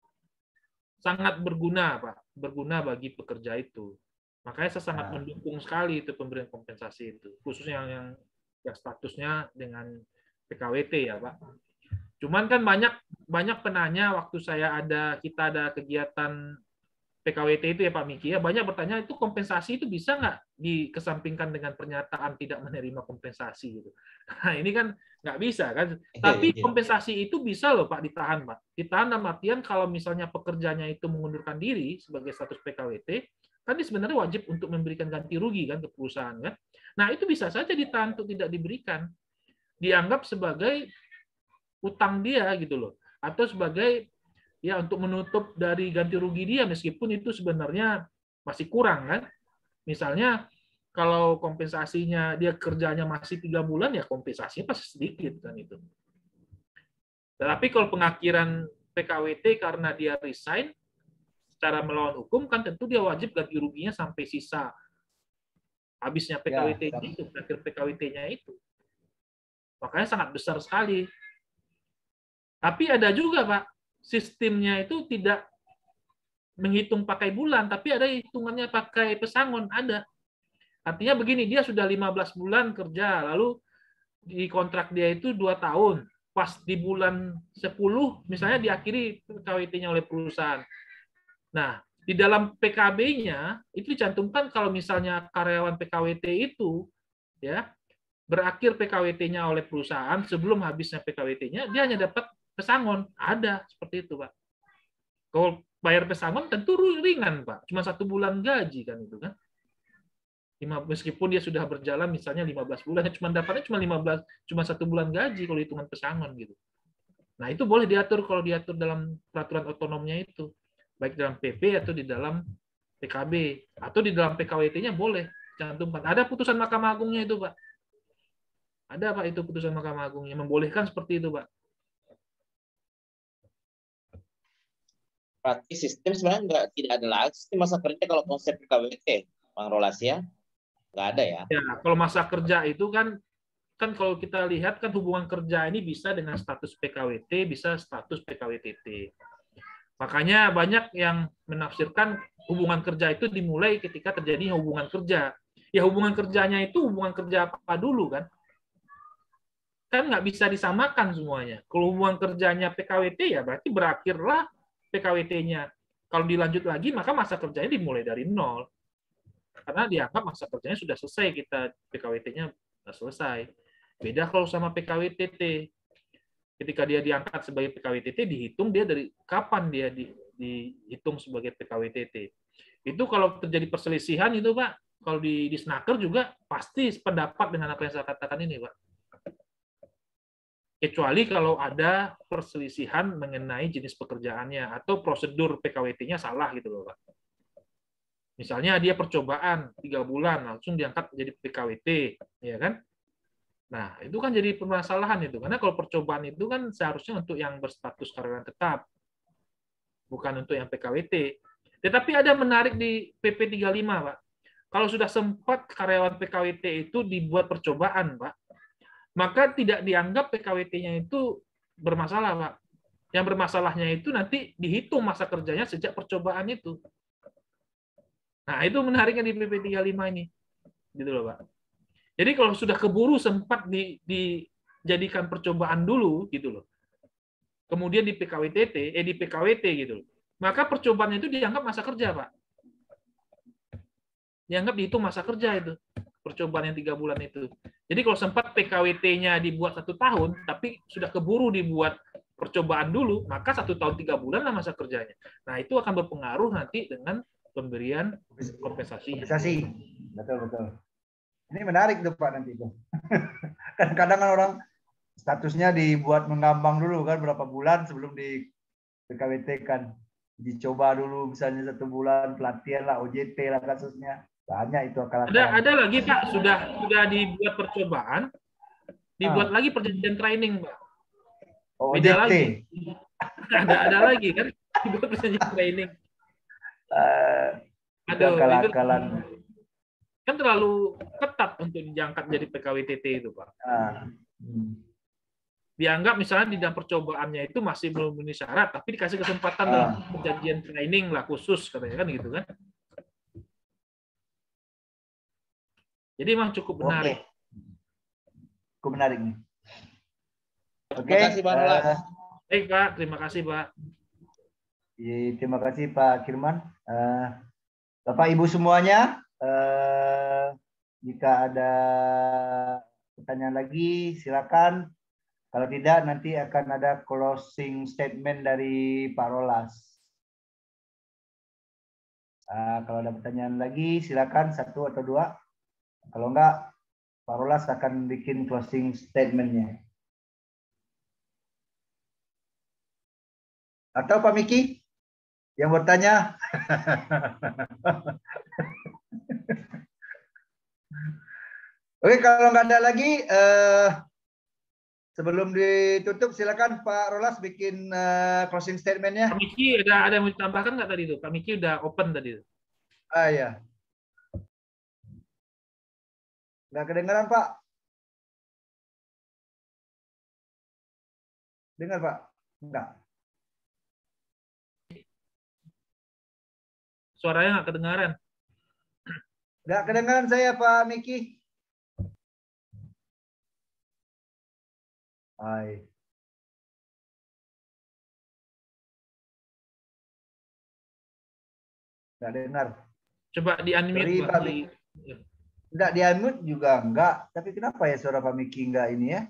Speaker 6: sangat berguna Pak, berguna bagi pekerja itu. Makanya saya sangat mendukung sekali itu pemberian kompensasi itu, khususnya yang, yang yang statusnya dengan P K W T ya Pak. Cuman kan banyak banyak penanya waktu saya ada kita ada kegiatan P K W T itu ya Pak Miki ya, banyak bertanya itu kompensasi itu bisa nggak dikesampingkan dengan pernyataan tidak menerima kompensasi gitu. Nah ini kan nggak bisa kan. Tapi kompensasi itu bisa loh Pak ditahan Pak. Ditahan dalam artian kalau misalnya pekerjanya itu mengundurkan diri sebagai status P K W T, kan dia sebenarnya wajib untuk memberikan ganti rugi kan ke perusahaan kan. Nah itu bisa saja ditahan untuk tidak diberikan, dianggap sebagai utang dia gitu loh, atau sebagai ya untuk menutup dari ganti rugi dia meskipun itu sebenarnya masih kurang kan. Misalnya kalau kompensasinya dia kerjanya masih tiga bulan ya kompensasinya pasti sedikit kan itu. Tapi kalau pengakhiran P K W T karena dia resign secara melawan hukum kan tentu dia wajib ganti ruginya sampai sisa habisnya P K W T ya, itu, akhir P K W T-nya itu. Makanya sangat besar sekali. Tapi ada juga Pak, sistemnya itu tidak menghitung pakai bulan, tapi ada hitungannya pakai pesangon, ada. Artinya begini, dia sudah lima belas bulan kerja, lalu di kontrak dia itu dua tahun. Pas di bulan sepuluh, misalnya diakhiri P K W T-nya oleh perusahaan. Nah, di dalam P K B-nya itu dicantumkan kalau misalnya karyawan P K W T itu ya berakhir P K W T-nya oleh perusahaan sebelum habisnya P K W T-nya, dia hanya dapat pesangon. Ada seperti itu, Pak. Kalau bayar pesangon tentu ringan, Pak. Cuma satu bulan gaji kan itu kan. Meskipun dia sudah berjalan misalnya lima belas bulan, cuma dapatnya cuma lima belas, cuma satu bulan gaji kalau hitungan pesangon gitu. Nah, itu boleh diatur kalau diatur dalam peraturan otonomnya itu. Baik dalam P P atau di dalam P K B. Atau di dalam P K W T-nya boleh cantumkan. Ada putusan Mahkamah Agungnya itu, Pak. Ada, Pak, itu putusan Mahkamah Agung yang membolehkan seperti itu, Pak.
Speaker 3: Berarti sistem sebenarnya nggak tidak ada lagi sistem masa kerja kalau konsep P K W T, Bang Rolas ya? Nggak ada ya?
Speaker 6: Ya, kalau masa kerja itu kan kan kalau kita lihat kan hubungan kerja ini bisa dengan status P K W T, bisa status P K W T T. Makanya banyak yang menafsirkan hubungan kerja itu dimulai ketika terjadi hubungan kerja. Ya hubungan kerjanya itu hubungan kerja apa dulu kan? Kan nggak bisa disamakan semuanya. Kalau hubungan kerjanya P K W T ya berarti berakhirlah P K W T-nya. Kalau dilanjut lagi maka masa kerjanya dimulai dari nol. Karena dianggap masa kerjanya sudah selesai, kita P K W T-nya sudah selesai. Beda kalau sama P K W T T. Ketika dia diangkat sebagai P K W T T, dihitung dia dari kapan dia di, dihitung sebagai P K W T T. Itu kalau terjadi perselisihan itu, Pak, kalau di, di Snaker juga pasti pendapat dengan apa yang saya katakan ini, Pak. Kecuali kalau ada perselisihan mengenai jenis pekerjaannya atau prosedur P K W T-nya salah gitu loh, Pak. Misalnya dia percobaan tiga bulan langsung diangkat menjadi P K W T, ya kan? Nah, itu kan jadi permasalahan itu. Karena kalau percobaan itu kan seharusnya untuk yang berstatus karyawan tetap, bukan untuk yang P K W T. Tetapi ada menarik di P P tiga puluh lima, Pak. Kalau sudah sempat karyawan P K W T itu dibuat percobaan, Pak, maka tidak dianggap P K W T-nya itu bermasalah, Pak. Yang bermasalahnya itu nanti dihitung masa kerjanya sejak percobaan itu. Nah, itu menariknya di P P tiga puluh lima ini. Gitu loh, Pak. Jadi kalau sudah keburu sempat di, dijadikan percobaan dulu gitu loh. Kemudian di P K W T T, eh di P K W T gitu loh. Maka percobaan itu dianggap masa kerja, Pak. Dianggap dihitung masa kerja itu. Percobaan yang tiga bulan itu. Jadi kalau sempat P K W T-nya dibuat satu tahun, tapi sudah keburu dibuat percobaan dulu, maka satu tahun tiga bulan lah masa kerjanya. Nah, itu akan berpengaruh nanti dengan pemberian kompensasi.
Speaker 1: Kompensasi, betul betul. Ini menarik tuh Pak nanti itu. Kadang-kadang kan orang statusnya dibuat mengambang dulu kan berapa bulan sebelum di P K W T kan. Dicoba dulu misalnya satu bulan pelatihan lah O J T lah kasusnya. Banyak itu akal-akalan.
Speaker 6: Ada ada lagi Pak, sudah sudah dibuat percobaan, dibuat ah. lagi perjanjian training Pak.
Speaker 1: Oh,
Speaker 6: beda
Speaker 1: O J T.
Speaker 6: Lagi. ada ada lagi kan dibuat perjanjian training.
Speaker 1: Uh, Aduh, akal-akalan.
Speaker 6: Kan terlalu ketat untuk diangkat jadi P K W T T itu Pak.
Speaker 1: Ah. Hmm.
Speaker 6: Dianggap misalnya di dalam percobaannya itu masih belum memenuhi syarat, tapi dikasih kesempatan ah. dalam perjanjian training lah khusus katanya kan gitu kan. Jadi memang cukup menarik.
Speaker 1: Oke. Cukup menarik nih. Oke.
Speaker 3: Terima kasih Pak Rolas.
Speaker 1: Uh,
Speaker 6: Baik Pak, terima kasih Pak.
Speaker 1: Ya, terima kasih Pak Kirman. Uh, Bapak Ibu semuanya, uh, jika ada pertanyaan lagi silakan. Kalau tidak nanti akan ada closing statement dari Pak Rolas. Uh, kalau ada pertanyaan lagi silakan satu atau dua. Kalau enggak, Pak Rolas akan bikin closing statement-nya. Atau Pak Miki yang bertanya? Oke, kalau nggak ada lagi, eh, sebelum ditutup, silakan Pak Rolas bikin uh, closing statement-nya.
Speaker 6: Pak Miki ada ada yang mau ditambahkan nggak tadi itu? Pak Miki udah open tadi itu.
Speaker 1: Ah ya. Nggak kedengaran, Pak? Dengar, Pak? Enggak.
Speaker 6: Suaranya nggak kedengaran.
Speaker 1: Nggak kedengaran saya, Pak Miki. Hai. Nggak dengar.
Speaker 6: Coba di-unmute, Pak. Di...
Speaker 1: Enggak, di unmute juga enggak. Tapi kenapa ya suara Pak Miki enggak ini ya?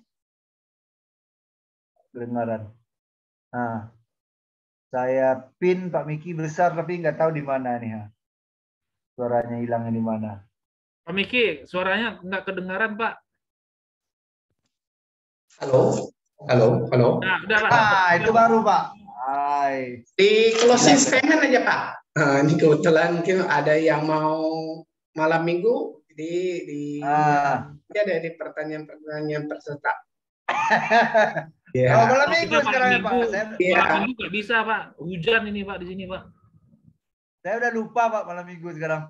Speaker 1: Kedengaran. Nah, saya pin Pak Miki besar tapi enggak tahu di mana nih. Ha. Suaranya hilangnya di mana?
Speaker 6: Pak Miki, suaranya enggak kedengaran, Pak.
Speaker 9: Halo.
Speaker 2: Halo, halo.
Speaker 6: Nah, udah, Pak.
Speaker 1: Ah, itu baru, Pak. Hai.
Speaker 2: Di closing statement aja, Pak. Nah, ini kebetulan mungkin ada yang mau malam minggu di di
Speaker 1: Ah.
Speaker 2: ada di pertanyaan-pertanyaan peserta.
Speaker 1: Ya. Oh, malam minggu sekarang ya, Pak. Saya,
Speaker 6: ya. Malam minggu nggak bisa, Pak. Hujan ini, Pak, di sini, Pak.
Speaker 1: Saya udah lupa, Pak, malam minggu sekarang.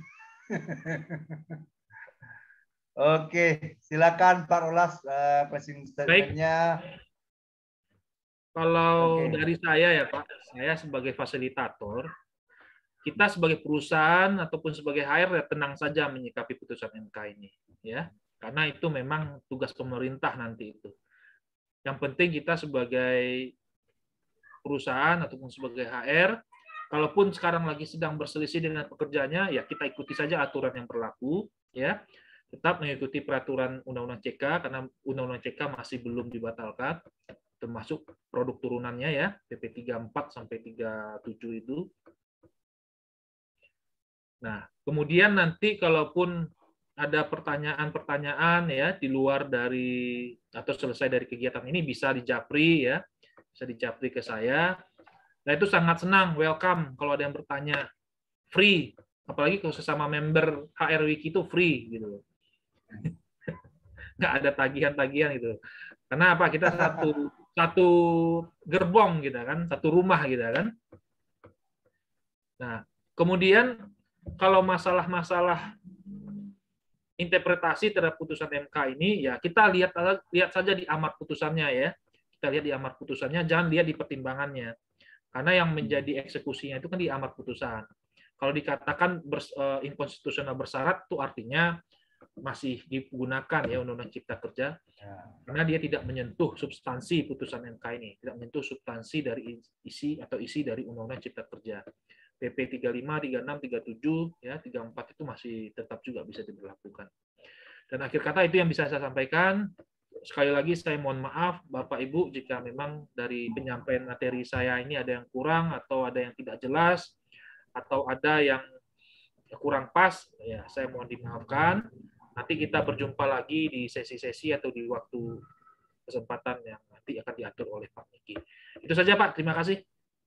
Speaker 1: Oke, silakan Pak Rolas uh, closing statement-nya.
Speaker 6: Kalau okay. dari saya ya Pak, saya sebagai fasilitator, kita sebagai perusahaan ataupun sebagai H R ya tenang saja menyikapi putusan M K ini, ya, karena itu memang tugas pemerintah nanti itu. Yang penting kita sebagai perusahaan ataupun sebagai H R, kalaupun sekarang lagi sedang berselisih dengan pekerjanya, ya kita ikuti saja aturan yang berlaku, ya. Tetap mengikuti peraturan Undang-Undang C K karena Undang-Undang C K masih belum dibatalkan, termasuk produk turunannya ya, P P tiga puluh empat sampai tiga puluh tujuh itu. Nah, kemudian nanti kalaupun ada pertanyaan-pertanyaan ya di luar dari atau selesai dari kegiatan ini bisa dijapri ya, bisa dijapri ke saya. Nah, itu sangat senang, welcome kalau ada yang bertanya. Free, apalagi kalau sesama member H R Wiki itu free gitu. Nggak ada tagihan-tagihan gitu. Karena apa? Kita satu satu gerbong gitu kan, satu rumah gitu kan. Nah, kemudian kalau masalah-masalah interpretasi terhadap putusan M K ini ya kita lihat lihat saja di amar putusannya ya. Kita lihat di amar putusannya, jangan lihat di pertimbangannya. Karena yang menjadi eksekusinya itu kan di amar putusan. Kalau dikatakan bers, uh, inkonstitusional bersyarat itu artinya masih digunakan ya Undang-Undang Cipta Kerja karena dia tidak menyentuh substansi putusan M K ini, tidak menyentuh substansi dari isi atau isi dari Undang-Undang Cipta Kerja. P P tiga puluh lima, tiga puluh enam, tiga puluh tujuh, ya tiga puluh empat itu masih tetap juga bisa diberlakukan. Dan akhir kata itu yang bisa saya sampaikan. Sekali lagi saya mohon maaf Bapak Ibu jika memang dari penyampaian materi saya ini ada yang kurang atau ada yang tidak jelas atau ada yang kurang pas, ya saya mohon dimaafkan. Nanti kita berjumpa lagi di sesi-sesi atau di waktu kesempatan yang nanti akan diatur oleh Pak Niki. Itu saja Pak, terima kasih.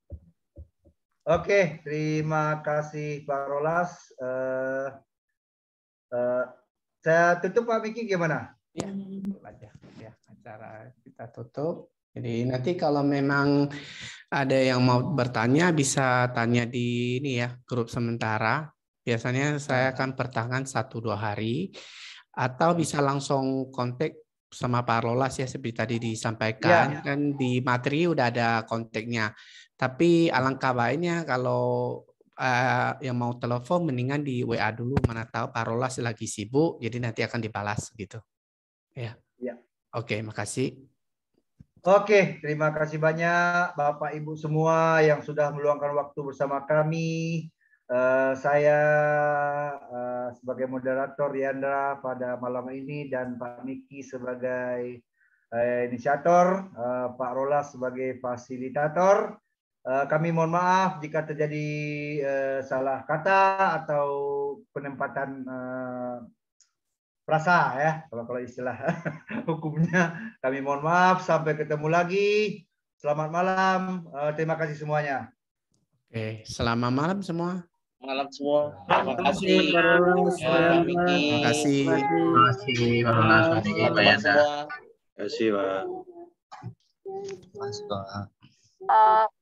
Speaker 1: Oke, terima kasih Pak Rolas. Uh, uh, saya tutup Pak Miki gimana?
Speaker 2: Ya, aja ya acara kita tutup. Jadi nanti kalau memang ada yang mau bertanya bisa tanya di ini ya grup sementara. Biasanya saya akan pertahankan satu dua hari atau bisa langsung kontak sama Pak Rolas ya seperti tadi disampaikan ya. Kan di materi udah ada kontaknya. Tapi alangkah baiknya kalau uh, yang mau telepon mendingan di W A dulu, mana tahu Pak Rolas lagi sibuk jadi nanti akan dibalas gitu. Ya. Ya. Oke, makasih.
Speaker 1: Oke, terima kasih banyak Bapak Ibu semua yang sudah meluangkan waktu bersama kami. Uh, saya uh, sebagai moderator Yandra pada malam ini dan Pak Miki sebagai uh, inisiator, uh, Pak Rolas sebagai fasilitator. Uh, kami mohon maaf jika terjadi uh, salah kata atau penempatan uh, frasa ya, kalau kalau istilah hukumnya. Kami mohon maaf. Sampai ketemu lagi. Selamat malam. Uh, terima kasih semuanya.
Speaker 2: Oke, selamat malam semua.
Speaker 3: Malam semua.
Speaker 2: Terima kasih. Terima kasih. Terima kasih. Terima kasih.
Speaker 7: Terima kasih, Pak.
Speaker 9: Uh,